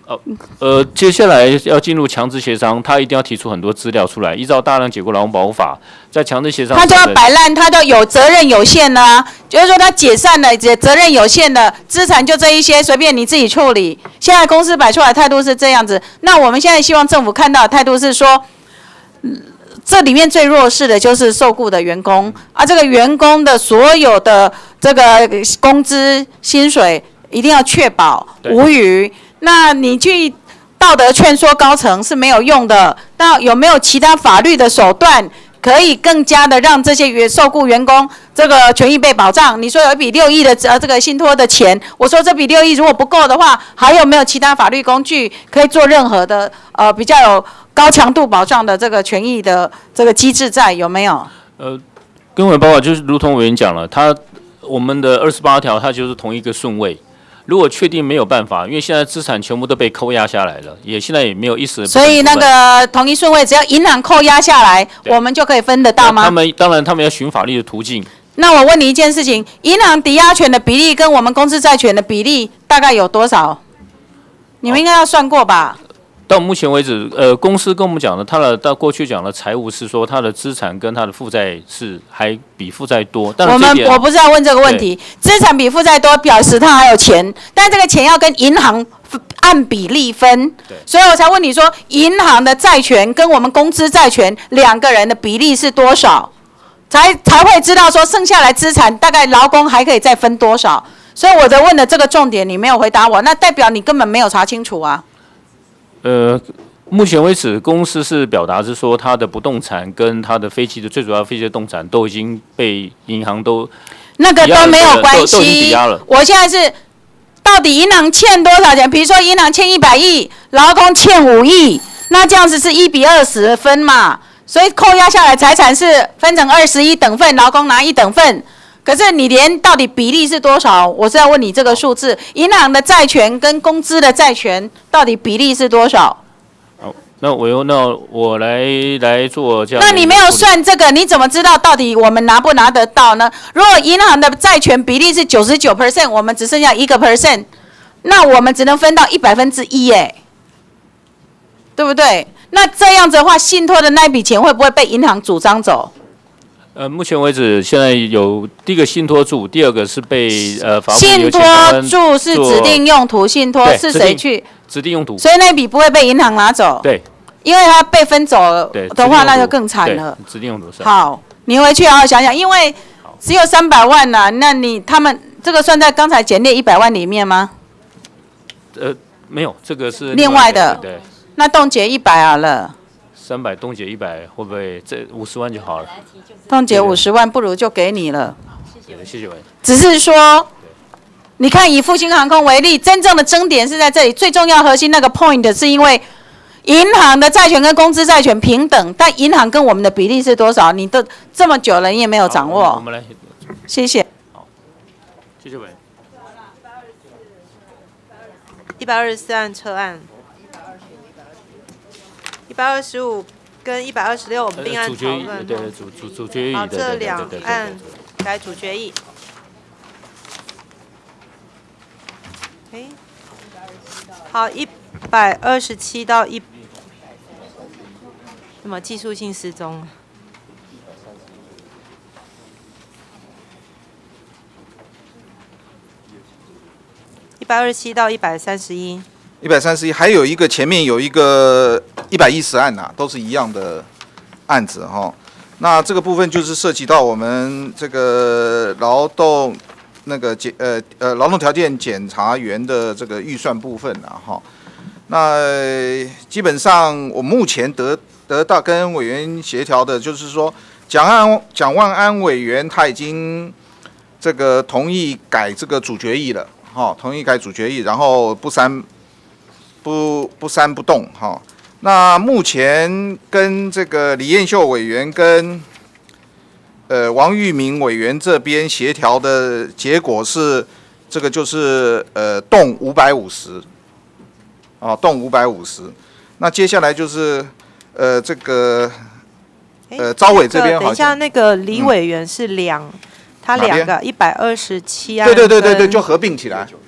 哦，呃，接下来要进入强制协商，他一定要提出很多资料出来，依照大量解雇劳工保护法，在强制协商， 他就要摆烂，他都有责任有限呢、啊，就是说他解散了，也责任有限的，资产就这一些，随便你自己处理。现在公司摆出来的态度是这样子，那我们现在希望政府看到的态度是说，嗯、这里面最弱势的就是受雇的员工啊，这个员工的所有的这个工资薪水一定要确保无虞。那你去道德劝说高层是没有用的。那有没有其他法律的手段，可以更加的让这些员受雇员工这个权益被保障？你说有一笔六亿的呃这个信托的钱，我说这笔六亿如果不够的话，还有没有其他法律工具可以做任何的呃比较有高强度保障的这个权益的这个机制在？有没有？ 呃，跟委报告就是如同委员讲了，他我们的二十八条它就是同一个顺位。如果确定没有办法，因为现在资产全部都被扣押下来了，也现在也没有一时。 所以那个同一顺位，只要银行扣押下来，我们就可以分得到吗？ 他们当然他们要循法律的途径。 那我问你一件事情，银行抵押权的比例跟我们公司债权的比例大概有多少？你们应该要算过吧？ 到目前为止，呃，公司跟我们讲的，他的到过去讲的财务是说，他的资产跟他的负债是还比负债多。但我们我不是要问这个问题，资产比负债多，表示他还有钱，但这个钱要跟银行按比例分。所以我才问你说，银行的债权跟我们公司债权两个人的比例是多少，才才会知道说剩下来资产大概劳工还可以再分多少。所以我的问的这个重点你没有回答我，那代表你根本没有查清楚啊。 呃，目前为止，公司是表达是说，它的不动产跟它的飞机的最主要飞机的动产都已经被银行都那个都没有关系。 都已经抵押了。 我现在是到底银行欠多少钱？比如说银行欠一百亿，劳工欠五亿，那这样子是一比二十分嘛？所以扣押下来财产是分成二十一等份，劳工拿一等份。可是你连到底比例是多少？我是要问你这个数字，银行的债权跟公司的债权到底比例是多少？ 好，那我由那我来来做这样。 那你没有算这个，你怎么知道到底我们拿不拿得到呢？如果银行的债权比例是九十九 percent， 我们只剩下一个 percent， 那我们只能分到一百分之一，哎，对不对？那这样子的话，信托的那笔钱会不会被银行主张走？ 呃，目前为止，现在有第一个信托住，第二个是被呃法务部信托住是指定用途，信托是谁去？ 指定用途。 所以那笔不会被银行拿走。 对。 因为它被分走的话，那就更惨了。 指定用途是。 好，你回去好好想想，因为只有三百万呐、啊，那你他们这个算在刚才简列一百万里面吗？ 呃，没有，这个是另外的。 对。 那冻结一百好了。 三百冻结一百，会不会这五十万就好了？ 冻结五十万，不如就给你了。 谢谢，谢谢委员。 只是说，你看以复兴航空为例，真正的争点是在这里，最重要核心那个 point 是因为银行的债权跟公司债权平等，但银行跟我们的比例是多少？你都这么久了，你也没有掌握。 我们来， 谢谢。 好，谢谢委员。 一百二十四案撤案。一百二十五跟一百二十六我们并案讨论。 对对，主主主决议。 好，这两案改主决议。哎，好，一百二十七到一，什么技术性失踪？一百二十七到一百三十一。 一百三十一，还有一个前面有一个一百一十案呐、啊，都是一样的案子哈。那这个部分就是涉及到我们这个劳动那个检呃呃劳动条件检查员的这个预算部分啊哈。那基本上我目前得得到跟委员协调的，就是说蒋安蒋万安委员他已经这个同意改这个主决议了哈，同意改主决议，然后不删。不不删不动哈，那目前跟这个李彦秀委员跟呃王玉明委员这边协调的结果是，这个就是呃动五百五十，啊动五百五十，那接下来就是呃这个呃招委这边好像， 等一下那个李委员是两，他两个一百二十七案， 对对对对对，就合并起来。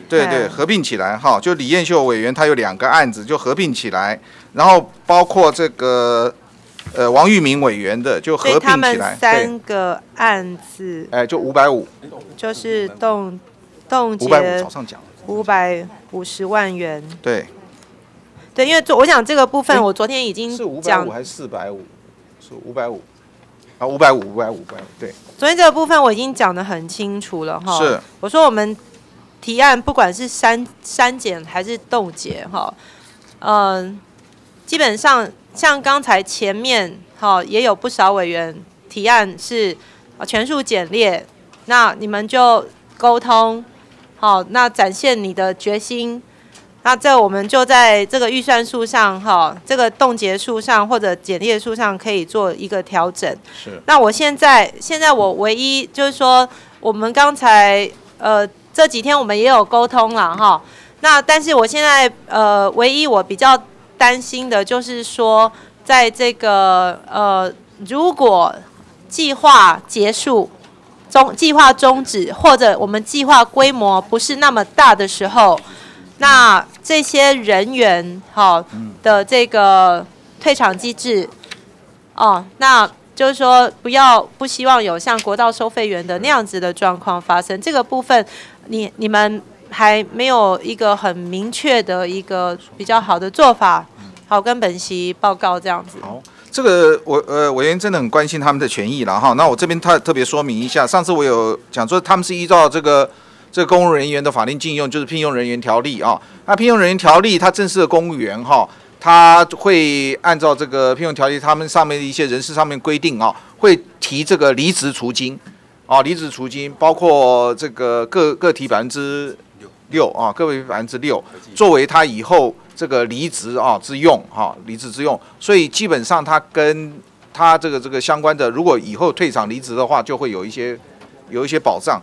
对对，合并起来哈，就李彦秀委员他有两个案子就合并起来，然后包括这个呃王玉明委员的就合并起来， 他们三个案子， 哎，就五百五， 就是冻冻结五百五早上讲五百五十万元， 对对，因为我想这个部分我昨天已经是五百讲五还是四百五？是五百五啊，五百五，五百五，五百五，对。 昨天这个部分我已经讲得很清楚了哈。 是。 我说我们提案不管是删删减还是冻结哈，嗯、呃，基本上像刚才前面哈也有不少委员提案是全数减列，那你们就沟通好，那展现你的决心。那这我们就在这个预算数上哈，这个冻结数上或者减列数上可以做一个调整。 是。 那我现在现在我唯一就是说，我们刚才呃这几天我们也有沟通了哈。那但是我现在呃唯一我比较担心的就是说，在这个呃如果计划结束、终计划终止或者我们计划规模不是那么大的时候。那这些人员好的这个退场机制，哦，那就是说不要不希望有像国道收费员的那样子的状况发生。这个部分，你你们还没有一个很明确的一个比较好的做法，好跟本席报告这样子。 好，这个我呃委员真的很关心他们的权益了哈。那我这边特特别说明一下，上次我有讲说他们是依照这个。这个公务人员的法定禁用就是聘用人员条例啊，那聘用人员条例，他正式的公务员哈，他会按照这个聘用条例，他们上面的一些人事上面规定啊，会提这个离职除金，啊，离职除金包括这个各各提百分之六啊，各为百分之六，作为他以后这个离职啊之用哈，离职之用，所以基本上他跟他这个这个相关的，如果以后退场离职的话，就会有一些有一些保障。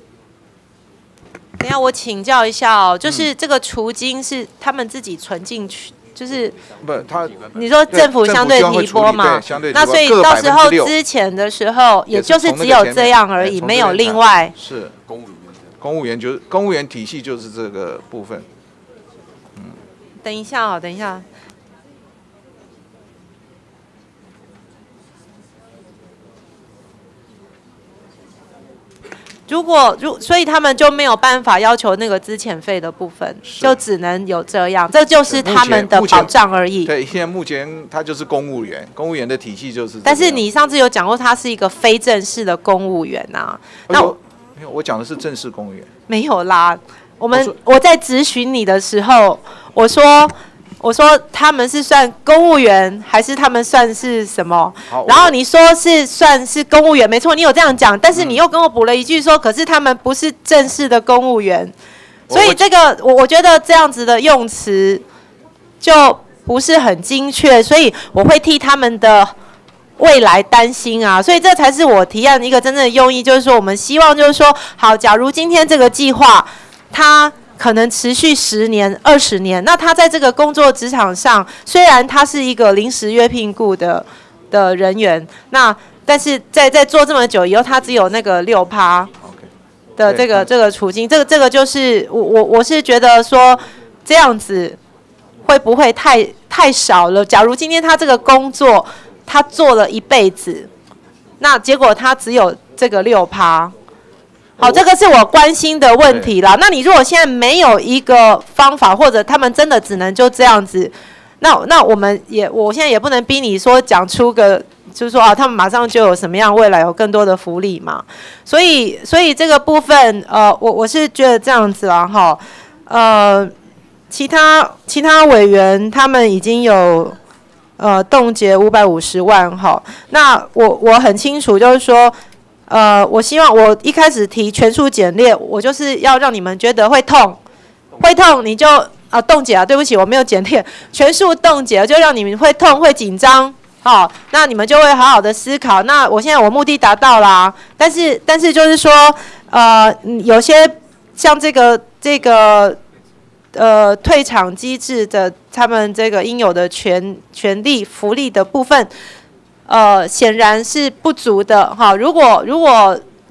等一下，我请教一下哦，就是这个除金是他们自己存进去，就是不，他你说政府相对提拨嘛？那所以到时候之前的时候，也就是只有这样而已，没有另外。 是公务员，公务员就是公务员体系就是这个部分。 嗯，等一下哦，等一下。如果如所以他们就没有办法要求那个资遣费的部分，就只能有这样，这就是他们的保障而已。 对，现在目前他就是公务员，公务员的体系就是。 但是你上次有讲过，他是一个非正式的公务员啊。那我没有，我讲的是正式公务员。 没有啦，我们我在质询你的时候，我说。我说他们是算公务员还是他们算是什么？然后你说是算是公务员，没错，你有这样讲，但是你又跟我补了一句说，可是他们不是正式的公务员，所以这个我我觉得这样子的用词就不是很精确，所以我会替他们的未来担心啊，所以这才是我提案一个真正的用意，就是说我们希望就是说，好，假如今天这个计划它。可能持续十年、二十年，那他在这个工作职场上，虽然他是一个临时约聘雇的的人员，那但是在在做这么久以后，他只有那个六趴的这个这个处境，这个这个就是我我我是觉得说这样子会不会太太少了？假如今天他这个工作他做了一辈子，那结果他只有这个六趴。好，这个是我关心的问题啦。那你如果现在没有一个方法，或者他们真的只能就这样子，那那我们也，我现在也不能逼你说讲出个，就是说啊，他们马上就有什么样，未来有更多的福利嘛。所以，所以这个部分，呃，我我是觉得这样子啦，哈，呃，其他其他委员他们已经有呃冻结五百五十万，哈，那我我很清楚，就是说。呃，我希望我一开始提全数减列，我就是要让你们觉得会痛，会痛你就啊冻结啊，对不起，我没有减列，全数冻结就让你们会痛会紧张，好、哦，那你们就会好好的思考。那我现在我目的达到啦，但是但是就是说，呃，有些像这个这个呃退场机制的他们这个应有的权权利福利的部分。呃，显然是不足的哈。如果如果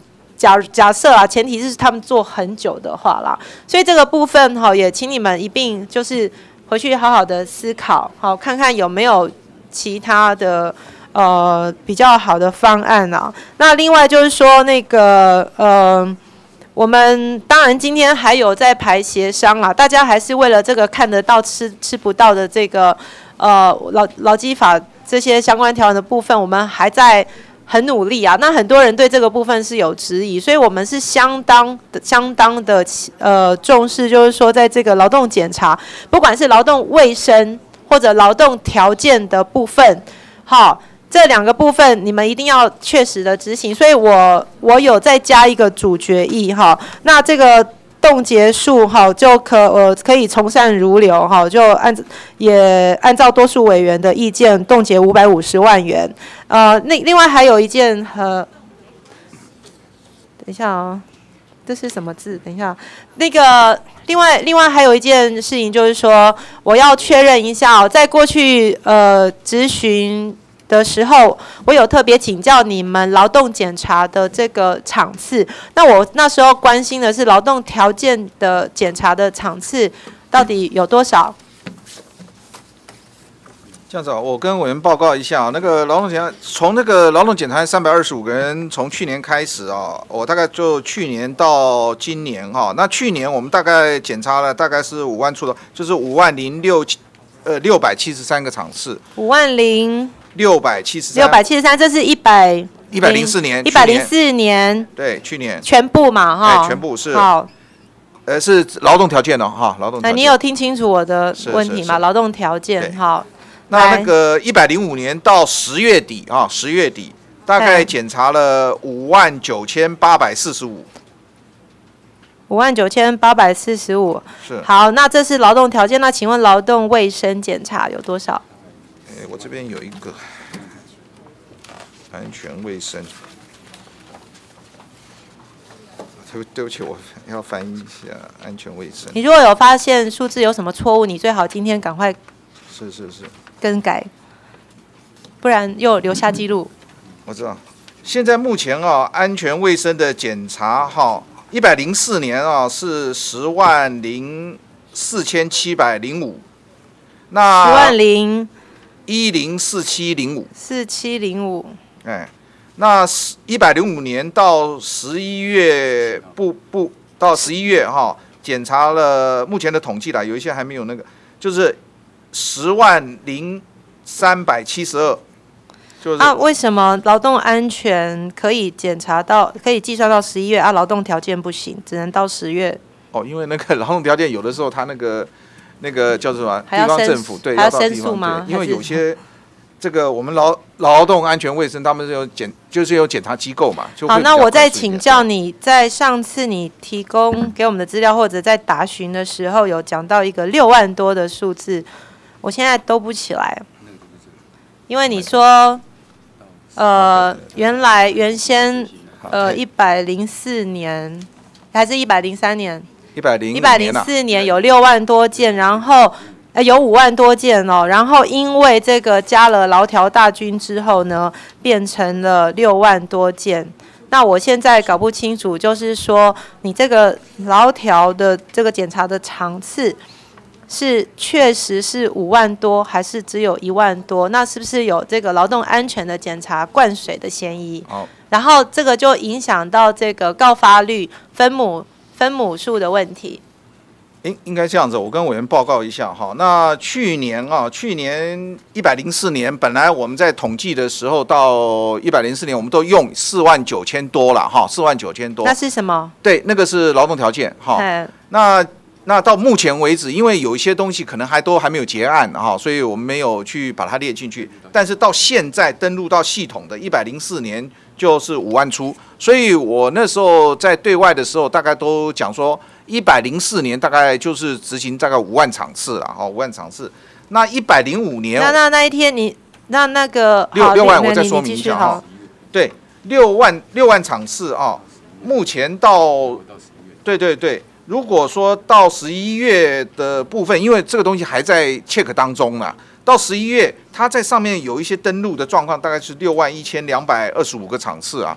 假假设啊，前提是他们做很久的话啦，所以这个部分哈，也请你们一并就是回去好好的思考，好看看有没有其他的呃比较好的方案啊。那另外就是说那个呃。我们当然今天还有在排协商啦，大家还是为了这个看得到吃吃不到的这个呃劳劳基法这些相关条文的部分，我们还在很努力啊。那很多人对这个部分是有质疑，所以我们是相当的相当的呃重视，就是说在这个劳动检查，不管是劳动卫生或者劳动条件的部分，好。这两个部分你们一定要确实的执行，所以我我有再加一个主决议哈，那这个冻结数哈就可呃可以从善如流哈，就按也按照多数委员的意见冻结五百五十万元，呃另另外还有一件呃，等一下哦，这是什么字？等一下，那个另外另外还有一件事情就是说，我要确认一下哦，在过去呃质询的时候，我有特别请教你们劳动检查的这个场次。那我那时候关心的是劳动条件的检查的场次到底有多少？ 这样子啊，我跟委员报告一下啊，那个劳动检查从那个劳动检查三百二十五个人，从去年开始啊，我大概就去年到今年哈，那去年我们大概检查了大概是五万出头，就是五万零六呃六百七十三个场次。 五万零。 六百七十三， 六百七十三，这是一百一百零四年， 一百零四年， 对，去年全部嘛，哈， 哎，全部是好， 呃，是劳动条件哦，哈，劳动条件。 那你有听清楚我的问题吗？劳动条件，好。 那那个一百零五年到十月底啊，十月底大概检查了五万九千八百四十五。 五万九千八百四十五。 是。 好，那这是劳动条件，那请问劳动卫生检查有多少？ 哎，我这边有一个安全卫生，对对不起，我要翻译一下安全卫生。 你如果有发现数字有什么错误，你最好今天赶快是是是更改，不然又留下记录。 我知道，现在目前啊，安全卫生的检查哈，一百零四年啊是十万零四千七百零五，那十万零。 一零四七零五， 四七零五， 哎，那一百零五年到十一月不不到十一月哈，检查了目前的统计啦，有一些还没有那个，就是十万零三百七十二，就是啊，为什么劳动安全可以检查到可以计算到十一月啊，劳动条件不行，只能到十月？ 哦，因为那个劳动条件有的时候它那个。那个叫什么？地方政府对， 还要申诉吗？ 因为有些这个我们劳劳动安全卫生，他们是有检，就是有检查机构嘛。 好，那我再请教你，在上次你提供给我们的资料，或者在答询的时候，有讲到一个六万多的数字，我现在兜不起来，因为你说，呃，原来原先呃一百零四年还是一百零三年？ 一百零一百零四年有六万多件，然后呃有五万多件哦，然后因为这个加了劳条大军之后呢，变成了六万多件。那我现在搞不清楚，就是说你这个劳条的这个检查的场次是确实是五万多，还是只有一万多？那是不是有这个劳动安全的检查灌水的嫌疑？ 好， 然后这个就影响到这个告发率分母。分母数的问题， 应应该这样子，我跟委员报告一下哈。那去年啊，去年一百零四年，本来我们在统计的时候，到一百零四年，我们都用四万九千多了哈，四万九千多。 那是什么？ 对，那个是劳动条件哈。那那到目前为止，因为有一些东西可能还都还没有结案哈，所以我们没有去把它列进去。但是到现在登录到系统的一百零四年就是五万出，所以我那时候在对外的时候，大概都讲说一百零四年大概就是执行大概五万场次了哈，五万场次。那一百零五年， 那那那一天你那那个六六万，我再说明一下哈。对，六万六万场次啊，目前到对对对。如果说到十一月的部分，因为这个东西还在 check 当中呢，到十一月它在上面有一些登录的状况，大概是六万一千两百二十五个场次啊。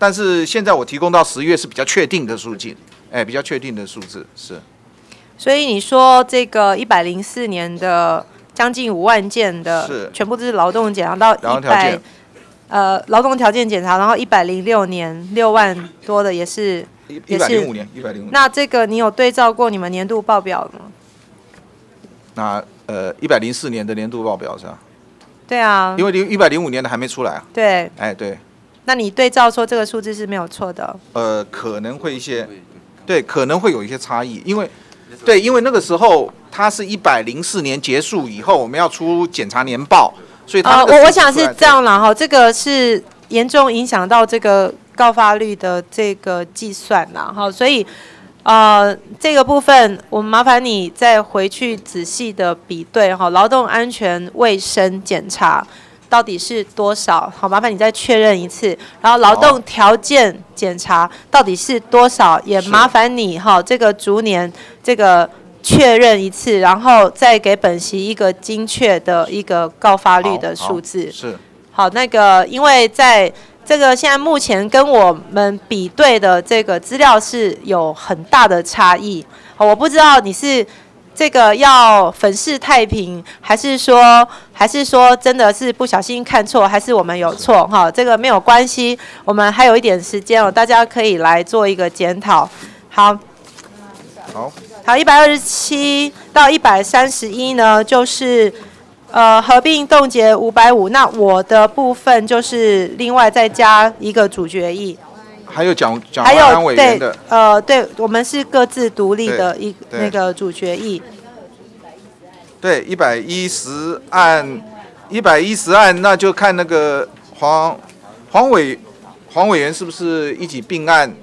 但是现在我提供到十月是比较确定的数据，哎，比较确定的数字是。 所以你说这个一百零四年的将近五万件的， 是全部都是劳动检查到劳动一百条件， 呃，劳动条件检查，然后一百零六年六万多的也是， 一也是百零五年，一百零五年。 那这个你有对照过你们年度报表吗？ 那呃，一百零四年的年度报表是吧？ 对啊， 因为一百零五年的还没出来啊。 对， 哎，对， 那你对照说这个数字是没有错的。 呃，可能会一些，对，可能会有一些差异，因为，对，因为那个时候它是一百零四年结束以后，我们要出检查年报，所以它那个呃、我我数字出来想是这样啦哈，这个是严重影响到这个告发率的这个计算啦哈，所以呃这个部分我麻烦你再回去仔细的比对哈，劳动安全卫生检查到底是多少？好，麻烦你再确认一次。然后劳动条件检查到底是多少？也麻烦你哈，这个逐年这个确认一次，然后再给本席一个精确的一个告发率的数字。 是。 好，那个因为在这个现在目前跟我们比对的这个资料是有很大的差异。好，我不知道你是这个要粉饰太平，还是说还是说真的是不小心看错，还是我们有错？哈，这个没有关系，我们还有一点时间哦，大家可以来做一个检讨。好， 好， 好，一百二十七到一百三十一呢，就是呃合并冻结五百五，那我的部分就是另外再加一个主决议。 还有蒋蒋还万安有对委员的， 呃，对，我们是各自独立的一对那个主决议。 对，一百一十案，一百一十案，那就看那个黄黄委黄委员是不是一起并案。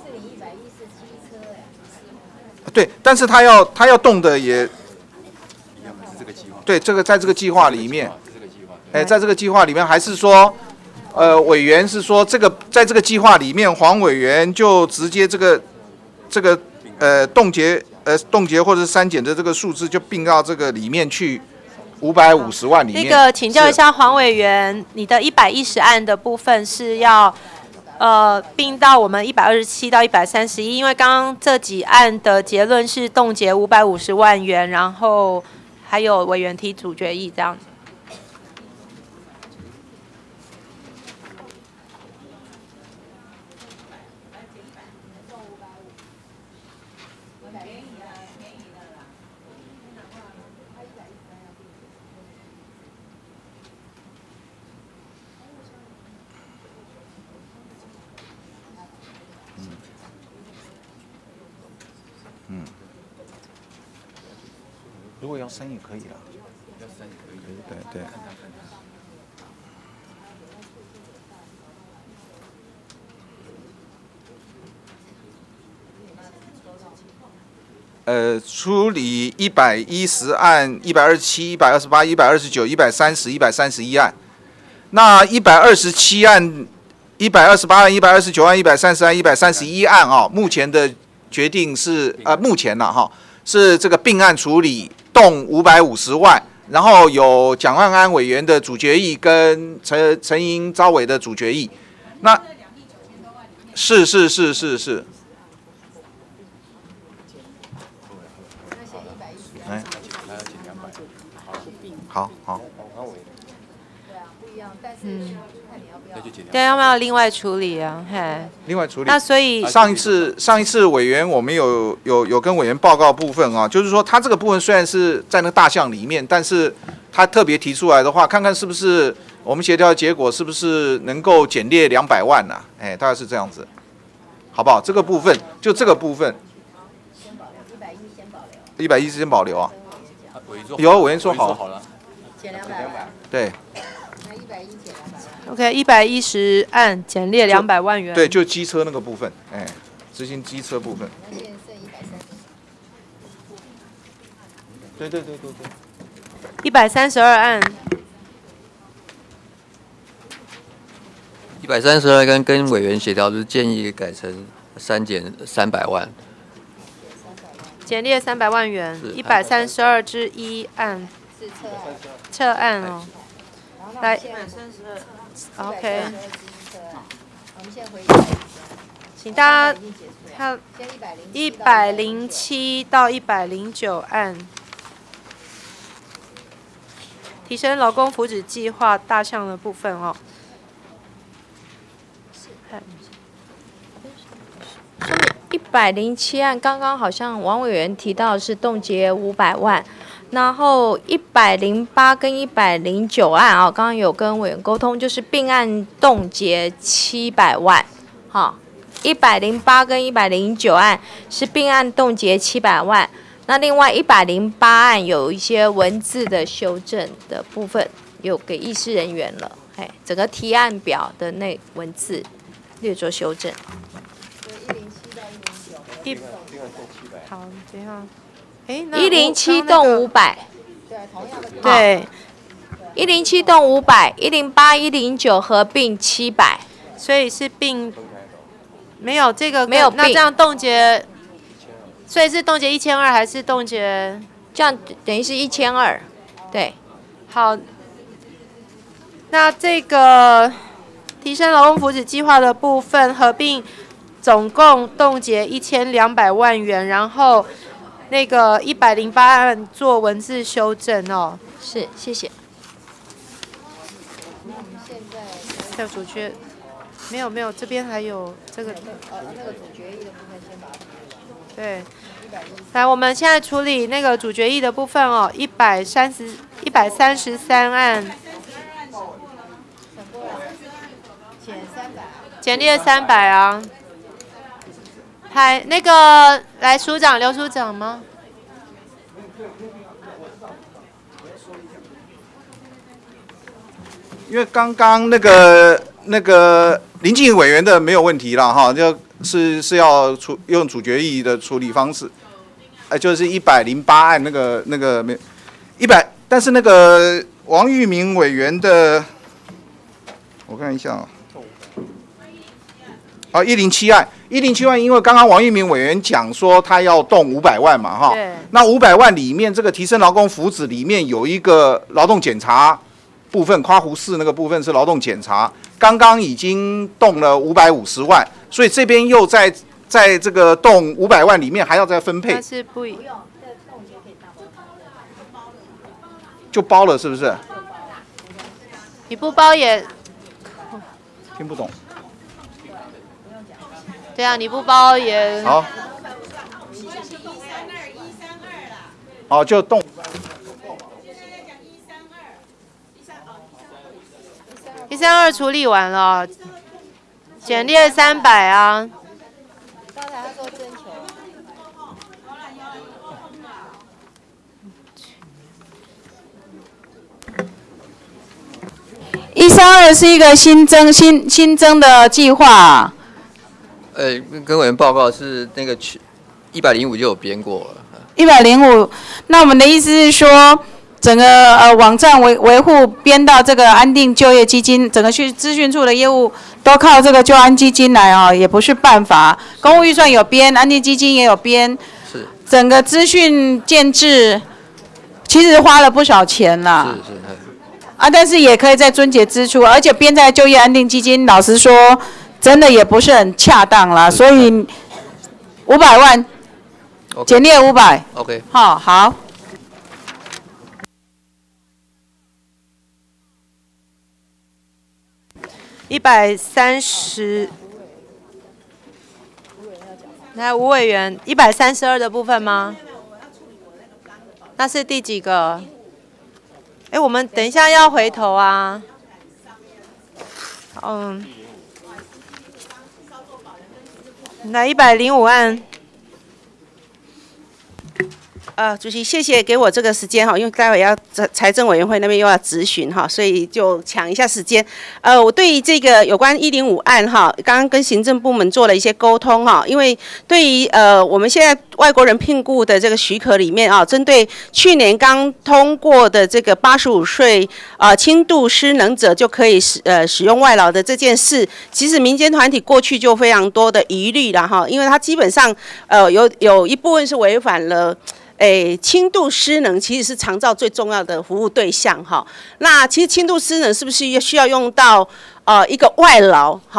对，但是他要他要动的也，对，这个在这个计划里面，哎，在这个计划里面，还是说，呃，委员是说这个在这个计划里面，黄委员就直接这个这个呃冻结呃冻结或者是删减的这个数字就并到这个里面去，五百五十万里面。 那个请教一下黄委员，你的一百一十案的部分是要呃并到我们一百二十七到一百三十一，因为刚刚这几案的结论是冻结五百五十万元，然后还有委员提主决议这样。 嗯，如果要删也可以了。 要删也可以。 对对。呃，处理一百一十案、一百二十七、一百二十八、一百二十九、一百三十、一百三十一案。那一百二十七案、一百二十八案、一百二十九案、一百三十案、一百三十一案啊，目前的决定是呃，目前呢哈是这个并案处理，动五百五十万，然后有蒋万安委员的主决议跟陈陈英招委的主决议。那是是是是是。哎，好好。 嗯，对，要不要另外处理啊？嘿， 另外处理。 那所以上一次上一次委员我们有有有跟委员报告部分啊，就是说他这个部分虽然是在那个大项里面，但是他特别提出来的话，看看是不是我们协调的结果是不是能够减列两百万呐、啊？哎，大概是这样子，好不好？这个部分就这个部分。一百一十先保留啊，有委员说好， 好了， 减两百万， 对。 那一百一减两百万。 OK， 一百一十案减列两百万元。 对，就机车那个部分，哎，执行机车部分。对对对对对。 一百三十二案。 一百三十二跟跟委员协调，就是建议改成删减三百万。 减列三百万元，一百三十二之一案， 是撤案， 撤案哦，来一百三十二 ，OK， 们先回答。 请大家看一百零七到一百零九案，提升劳工福祉计划大项的部分哦。 一百零七案，刚刚好像王委员提到的是冻结五百万，然后一百零八跟一百零九案啊，刚刚有跟委员沟通，就是并案冻结七百万，哈，一百零八跟一百零九案是并案冻结七百万，那另外一百零八案有一些文字的修正的部分，有给议事人员了，哎，整个提案表的那文字略作修正。 一好，等一下，哎， 一零七栋五百， 对，同样的。 对， 一零七栋五百，一零八、一零九合并七百， 所以是并没有这个没有并， 那这样冻结，所以是冻结一千二还是冻结？ 这样等于是一千二，对。 好，那这个提升劳工福祉计划的部分合并。总共冻结一千两百万元，然后那个一百零八案做文字修正哦。 是，谢谢。 还有主角，没有没有，这边还有这个。 呃，那个主决议的部分先把它。 对。来，我们现在处理那个主决议的部分哦，一百三十一百三十三案。 减三百。 减列三百啊。还那个来署长刘署长吗？ 因为刚刚那个那个林静怡委员的没有问题了哈，就是是要处用主决议的处理方式，哎，就是一百零八案那个那个没一百，但是那个王玉明委员的，我看一下啊。啊，一零七案，一零七案，因为刚刚王玉明委员讲说他要动五百万嘛，哈， 对， 那五百万里面这个提升劳工福祉里面有一个劳动检查部分，夸湖市那个部分是劳动检查，刚刚已经动了五百五十万，所以这边又在在这个动五百万里面还要再分配， 但是不一就包了是不是？ 你不包也听不懂。 对啊，你不包也好。哦，就动。 一三二处理完了，减列三百啊。 刚才他说征求。 一三二是一个新增新新增的计划。 呃，跟委员报告是那个去一百零五就有编过了。 一百零五，那我们的意思是说，整个呃网站维维护编到这个安定就业基金，整个去资讯处的业务都靠这个就安基金来哦，也不是办法。公务预算有编，安定基金也有编， 是整个资讯建制其实花了不少钱啦。 是是。 啊，但是也可以在遵节支出，而且编在就业安定基金，老实说。真的也不是很恰当啦，所以五百万减列五百。 OK。 好，好。 一百三十，来吴委员，一百三十二的部分吗？那是第几个？哎，我们等一下要回头啊。嗯。来一百零五案， 呃，主席，谢谢给我这个时间哈，因为待会要财政委员会那边又要质询哈，所以就抢一下时间。呃，我对于这个有关一零五案哈，刚刚跟行政部门做了一些沟通哈，因为对于呃我们现在外国人聘雇的这个许可里面啊，针对去年刚通过的这个八十五岁啊轻度失能者就可以使呃使用外劳的这件事，其实民间团体过去就非常多的疑虑了哈，因为它基本上呃有有一部分是违反了。诶，轻度失能其实是长照最重要的服务对象哈。那其实轻度失能是不是需要用到呃一个外劳哈？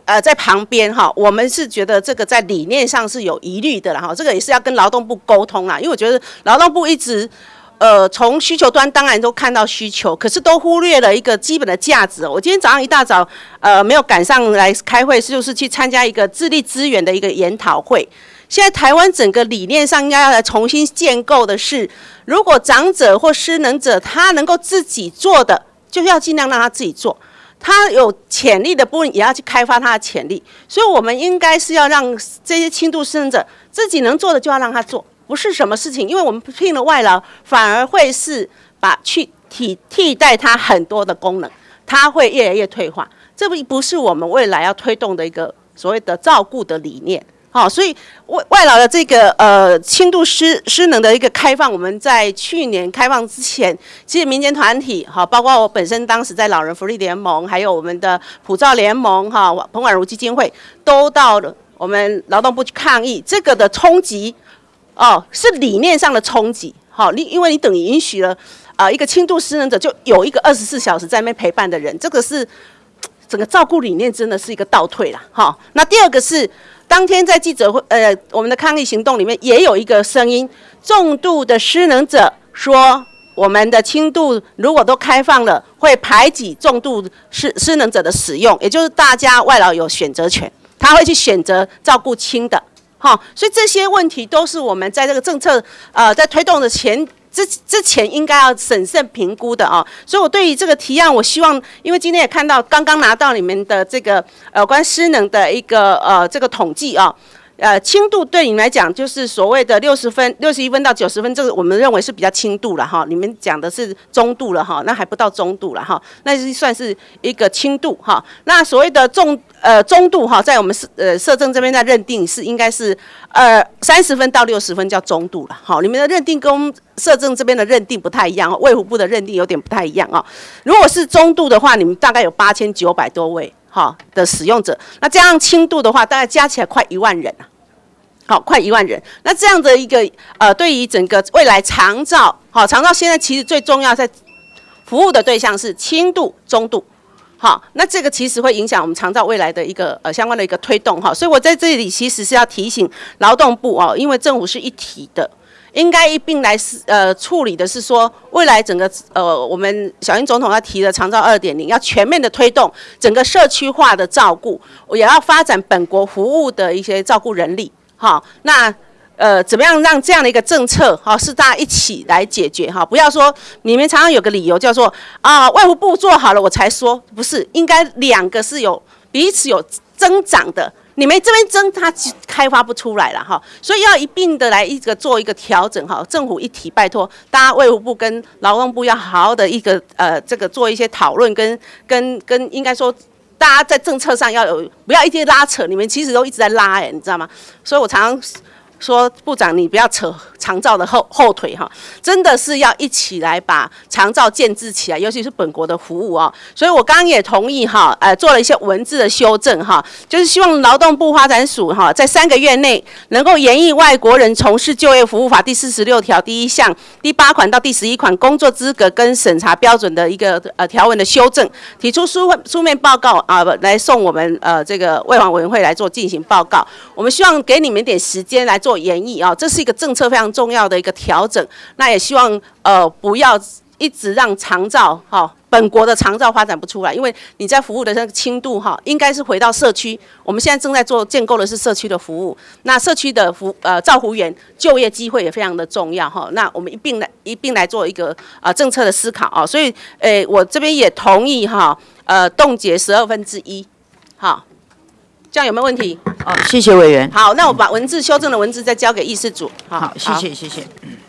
呃在旁边哈，我们是觉得这个在理念上是有疑虑的啦哈，这个也是要跟劳动部沟通啦，因为我觉得劳动部一直。呃，从需求端当然都看到需求，可是都忽略了一个基本的价值。我今天早上一大早，呃，没有赶上来开会，就是去参加一个智力资源的一个研讨会。现在台湾整个理念上应该要来重新建构的是，如果长者或失能者他能够自己做的，就要尽量让他自己做。他有潜力的部分也要去开发他的潜力，所以我们应该是要让这些轻度失能者自己能做的就要让他做。不是什么事情，因为我们聘了外劳，反而会是把去替替代它很多的功能，它会越来越退化。这不不是我们未来要推动的一个所谓的照顾的理念。好、哦，所以外外劳的这个呃轻度失失能的一个开放，我们在去年开放之前，其实民间团体哈、哦，包括我本身当时在老人福利联盟，还有我们的普照联盟哈、哦、彭婉如基金会，都到了我们劳动部去抗议这个的冲击。哦，是理念上的冲击，好、哦，你因为你等于允许了，啊、呃，一个轻度失能者就有一个二十四小时在那边陪伴的人，这个是整个照顾理念真的是一个倒退啦，哈、哦。那第二个是当天在记者会，呃，我们的抗议行动里面也有一个声音，重度的失能者说，我们的轻度如果都开放了，会排挤重度失失能者的使用，也就是大家外劳有选择权，他会去选择照顾轻的。好、哦，所以这些问题都是我们在这个政策呃在推动的前之之前应该要审慎评估的啊、哦。所以我对于这个提案，我希望，因为今天也看到刚刚拿到你们的这个呃关失能的一个呃这个统计啊、哦。呃，轻度对你们来讲就是所谓的六十分、六十一分到九十分，这个我们认为是比较轻度了哈。你们讲的是中度了哈，那还不到中度了哈，那是算是一个轻度哈。那所谓的重呃中度哈，在我们社呃社政这边在认定是应该是呃三十分到六十分叫中度了哈。你们的认定跟社政这边的认定不太一样，卫福部的认定有点不太一样啊。如果是中度的话，你们大概有八千九百多位。好的使用者，那加上轻度的话，大概加起来快一万人啊，好，快一万人。那这样的一个呃，对于整个未来长照，好，长照现在其实最重要在服务的对象是轻度、中度，好，那这个其实会影响我们长照未来的一个呃相关的一个推动哈。所以我在这里其实是要提醒劳动部哦，因为政府是一体的。应该一并来呃处理的是说，未来整个呃我们小英总统要提的长照二点零，要全面的推动整个社区化的照顾，也要发展本国服务的一些照顾人力。好，那呃怎么样让这样的一个政策哈、哦、是大家一起来解决哈，不要说你们常常有个理由叫做啊卫福部做好了我才说，不是，应该两个是有彼此有增长的。你们这边增，它开发不出来了哈，所以要一并的来一个做一个调整哈。政府一体，拜托大家卫福部跟劳动部要好好的一个呃这个做一些讨论，跟跟跟应该说大家在政策上要有，不要一直拉扯，你们其实都一直在拉哎、欸，你知道吗？所以我常常说部长你不要扯长照的后后腿哈，真的是要一起来把长照建制起来，尤其是本国的服务啊。所以我刚刚也同意哈，呃，做了一些文字的修正哈，就是希望劳动部发展署哈，在三个月内能够研议外国人从事就业服务法第四十六条第一项第八款到第十一款工作资格跟审查标准的一个呃条文的修正，提出书书面报告啊，来送我们呃这个卫环委员会来做进行报告。我们希望给你们一点时间来做。做研议啊，这是一个政策非常重要的一个调整。那也希望呃不要一直让长照哈、哦、本国的长照发展不出来，因为你在服务的那个轻度哈、哦，应该是回到社区。我们现在正在做建构的是社区的服务，那社区的服呃照护员就业机会也非常的重要哈、哦。那我们一并来一并来做一个呃政策的思考啊、哦。所以诶，我这边也同意哈、哦，呃冻结十二分之一，好。这样有没有问题？ 好、哦，谢谢委员。 好，那我把文字修正的文字再交给议事组。好， 好，谢谢，谢谢。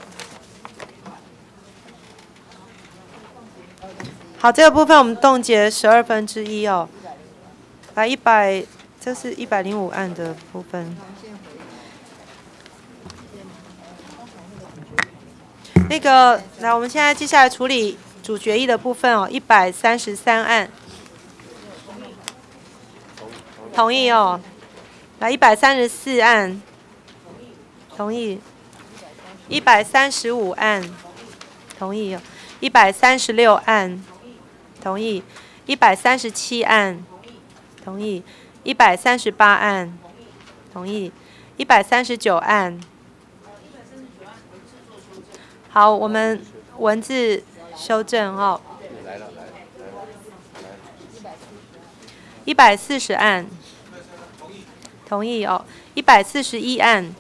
好，这个部分我们冻结十二分之一哦。来一百，这是一百零五案的部分。那个，来，我们现在接下来处理主决议的部分哦，一百三十三案。同意哦，来一百三十四案，同意，一百三十五案，同意哦，一百三十六案，同意，一百三十七案，同意， 一百三十八案，同意。一百三十九案。好，我们文字修正哦。一百四十案，同意哦。一百四十一案，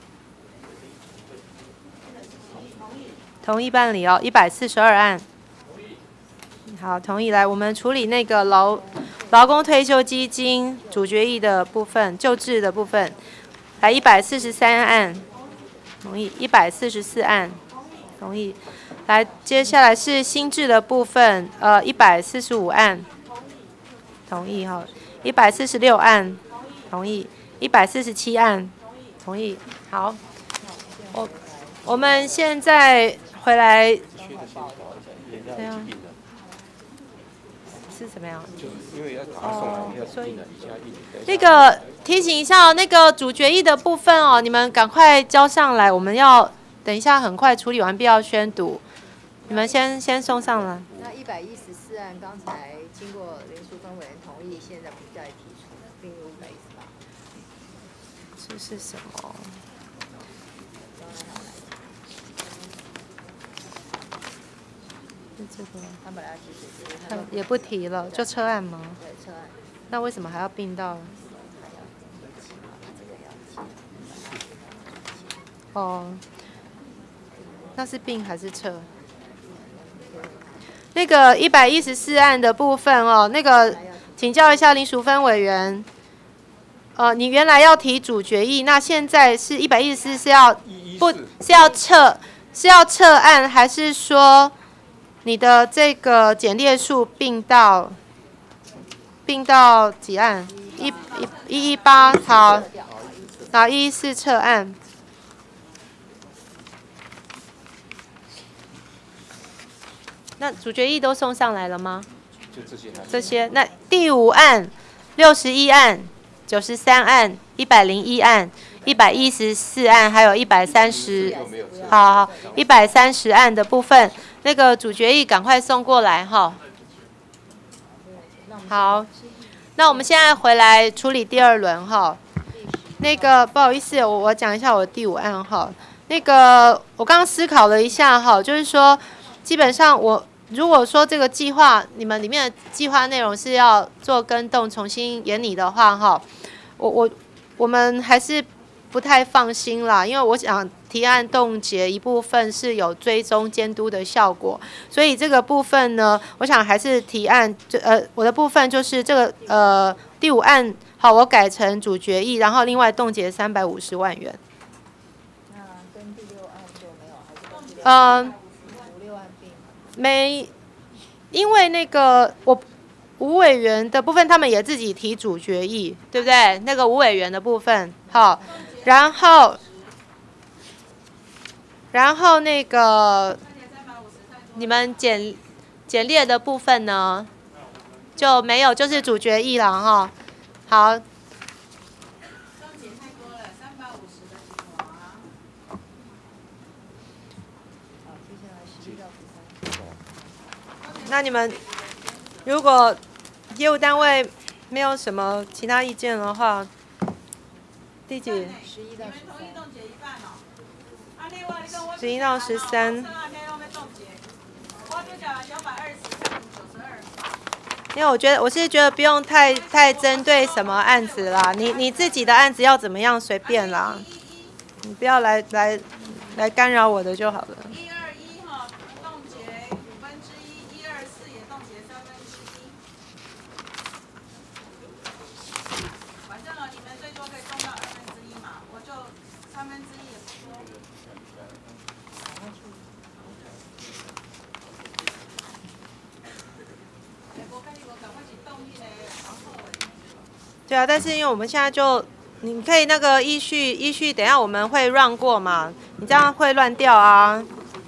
同意办理哦。一百四十二案，好，同意。来，我们处理那个劳劳工退休基金主决议的部分，救治的部分。来，一百四十三案，同意。一百四十四案，同意。来，接下来是新制的部分，呃，一百四十五案，同意哈。一百四十六案，同意。一百四十七案，同意。好，我我们现在回来，对啊，是怎么样？哦，所以那个提醒一下哦，那个主决议的部分哦，你们赶快交上来，我们要等一下很快处理完毕要宣读，你们先先送上来。 那一百一十四案刚才经过林淑芬委员同意，现在不再提出，并入一百一十八。 这是什么？是这个？ 他本来要提水质， 他也不提了，就撤案吗？ 对，撤案。 那为什么还要并到？哦，那是并还是撤？那个一百一十四案的部分哦，那个请教一下林淑芬委员，呃，你原来要提主决议，那现在是一百一十四是要不是要撤是要撤案，还是说你的这个简列数并到并到几案？一一一一八好，好一一四撤案。那主决议都送上来了吗？ 就这些。 这些，那第五案、六十一案、九十三案、一百零一案、一百一十四案，还有一百三十，好好，一百三十案的部分，那个主决议赶快送过来哈。好，那我们现在回来处理第二轮哈。那个不好意思，我我讲一下我的第五案哈。那个我刚刚思考了一下哈，就是说，基本上我。如果说这个计划你们里面的计划内容是要做更动、重新研拟的话，哈，我我我们还是不太放心啦，因为我想提案冻结一部分是有追踪监督的效果，所以这个部分呢，我想还是提案，就呃我的部分就是这个呃第五案，好，我改成主决议，然后另外冻结三百五十万元。 那跟第六案就没有，还是跟第六嗯。 案五六案并？ 没，因为那个我吴委员的部分，他们也自己提主决议，对不对？那个吴委员的部分，好，然后，然后那个你们简简列的部分呢就没有，就是主决议了哈。好。那你们如果业务单位没有什么其他意见的话，第几？ 十一到十三。 十一到十三。因为我觉得我是觉得不用太太针对什么案子啦，你你自己的案子要怎么样随便啦，你不要来来来干扰我的就好了。对啊，但是因为我们现在就，你可以那个依序依序，等一下我们会乱过嘛，你这样会乱掉啊。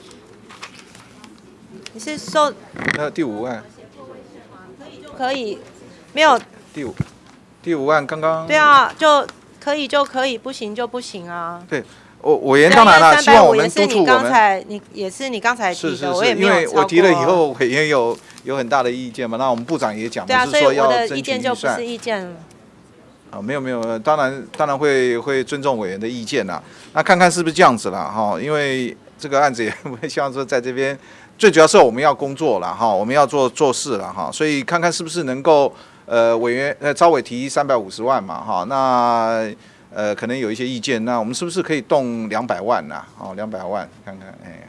你是受那第五案可以，没有第五第五案刚刚对啊，就可以就可以，不行就不行啊。 对，我委员当然了，希望我们督促我们。 刚才你也是你刚才提的， 是是我也是， 没有超过。 因为我提了以后，委员有有很大的意见嘛，那我们部长也讲， 对啊， 不是说要所以我的争取预意见就不算是。意见了。 啊，没有没有，呃当然当然会会尊重委员的意见啦。那看看是不是这样子啦，哈，因为这个案子也不希望说在这边，最主要是我们要工作了哈，我们要做做事了哈，所以看看是不是能够呃委员呃招委提三百五十万嘛哈，那呃可能有一些意见，那我们是不是可以动两百万呐？哦，两百万看看哎。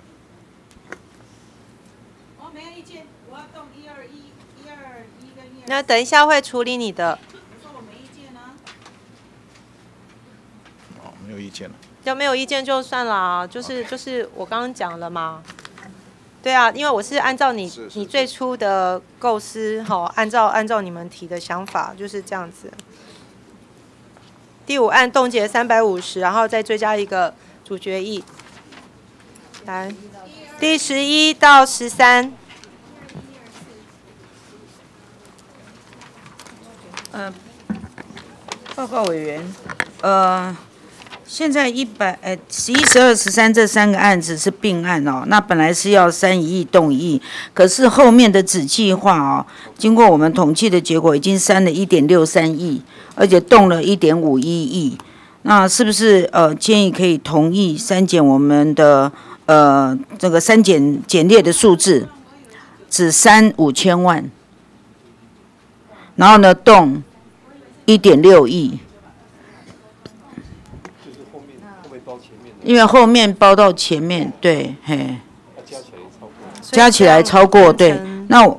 我没有意见，我要动一二一一二一跟一二。 那等一下会处理你的。 没有意见了， 要没有意见就算了，就是就是我刚刚讲了嘛，对啊，因为我是按照你是是你最初的构思，好，按照按照你们提的想法就是这样子。第五案冻结三百五十，然后再追加一个主决议，来，第十一到十三。 呃，报告委员，呃。现在一百呃十一、十二、十三这三个案子是并案哦，那本来是要三一亿动一亿，可是后面的子计划哦，经过我们统计的结果，已经删了一点六三亿，而且动了一点五一亿。那是不是呃建议可以同意删减我们的呃这个删减减列的数字，只删五千万，然后呢动一点六亿。因为后面包到前面，对，嘿，加起来超过，对，那我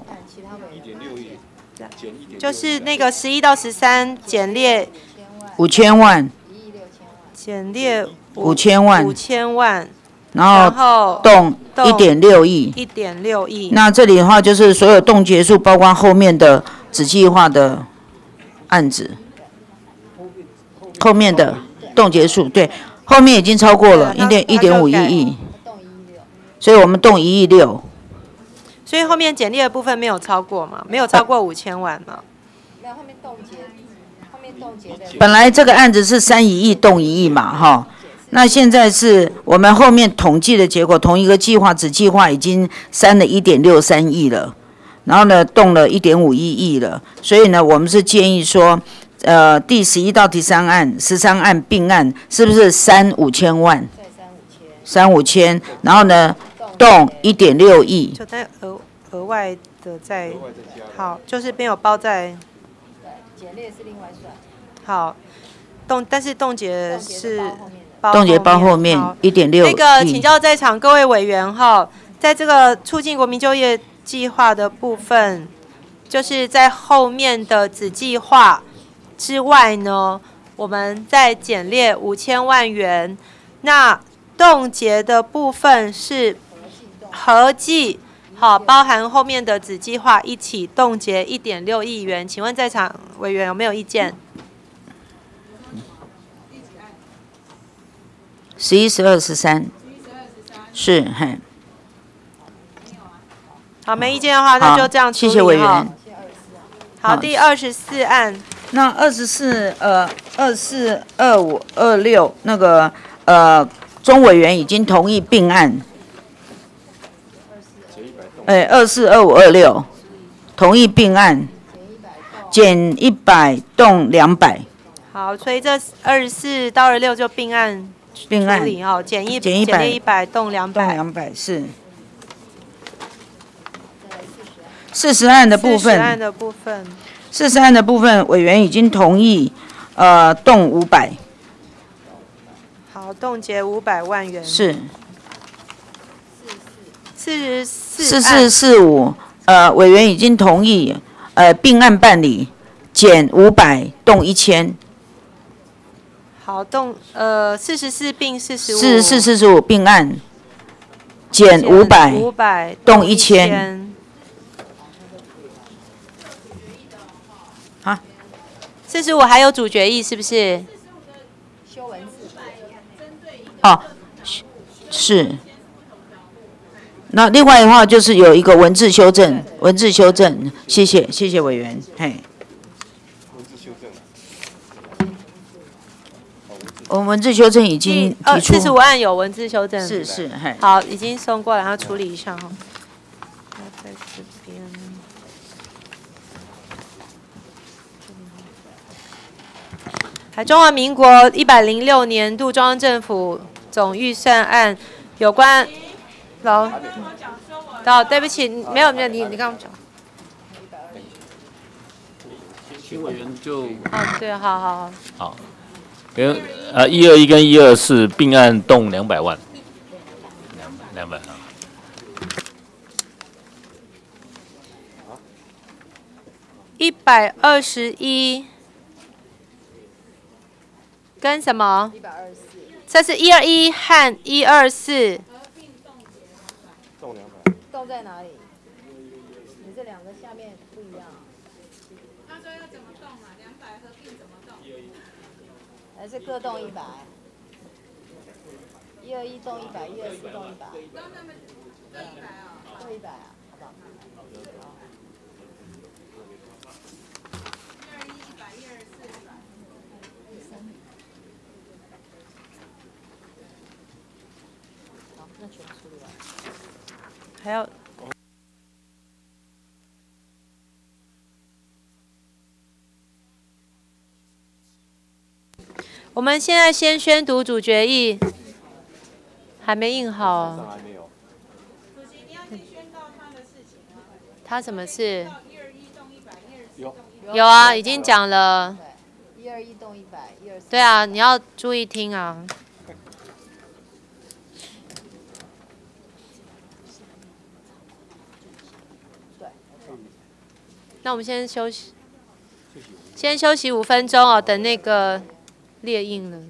就是那个十一到十三减列五千万， 减列五千万， 五千万， 然后动一点六亿， 一点六亿。 那这里的话就是所有动结数，包括后面的子计划的案子，后面的动结数，对。后面已经超过了一点一点五一亿，所以我们动一亿六。 所以后面减列的部分没有超过嘛？没有超过五千万嘛？ 没有，后面冻结，后面冻结的。 本来这个案子是三一亿动一亿嘛，哈。那现在是我们后面统计的结果，同一个计划子计划已经删了一点六三亿了，然后呢动了一点五一亿了，所以呢我们是建议说。呃，第十一到第三案、十三案并案，是不是三五千万？ 对，三五千。 三五千，然后呢，动一点六亿。 就在额额外的再好，就是没有包在。 对，减列是另外算。 好，冻但是冻结是冻结包后面一点六亿。 那个，请教在场各位委员哈，在这个促进国民就业计划的部分，就是在后面的子计划。之外呢，我们再减列五千万元，那冻结的部分是合计，好，包含后面的子计划一起冻结一点六亿元。请问在场委员有没有意见？ 十一、十二、十三，是，嘿。 好，没意见的话，那就这样处理。 谢谢委员。 好，第二十四案。 那二十四呃二四二五二六那个呃钟委员已经同意并案，哎二四二五二六同意并案，减一百动两百。 好，所以这二十四到二十六就并案并案处理哦，减一减一百一百动两百。 动两百是。四十案的部分。 四十案的部分。 四十案的部分，委员已经同意，呃，动五百。 好，冻结五百万元。 是。 四十四。 四四四五，呃，委员已经同意，呃，并案办理，减五百，动一千。 好，动呃四十四并四十五。 四十四、四十五并案，减五百， 五百， 动一千。 四十五还有主决议是不是？ 修文字。 哦，是。那另外的话就是有一个文字修正，文字修正，谢谢谢谢委员，嘿。文字修正。我们文字修正已经提出。 四十五案有文字修正。 是是，嘿。 好，已经送过来，然后处理一下哈。在这边。 还中华民国一百零六年度中央政府总预算案有关劳，哦，对不起，没有没有，你你刚刚讲。 请委员就哦，对，好好好。 好，跟呃一二一跟一二四并案动两百万，两两百啊。 一百二十一跟什么？一百二十四。这是一二一和一二四。 动两百。动在哪里？你这两个下面不一样。他说要怎么动啊？两百合并怎么动？还是各动一百？一二一动一百，一二四动一百。都那么各一百啊？各一百啊？好不好？那全处理完。 还要。我们现在先宣读主决议，还没印好。 还没有。主席，你要去宣告他的事情啊。 他什么事？ 一二一动一百，一二四动一百。 有啊，已经讲了。 一二一动一百，一二四。 对啊，你要注意听啊。那我们先休息，先休息五分钟哦，等那个列印了。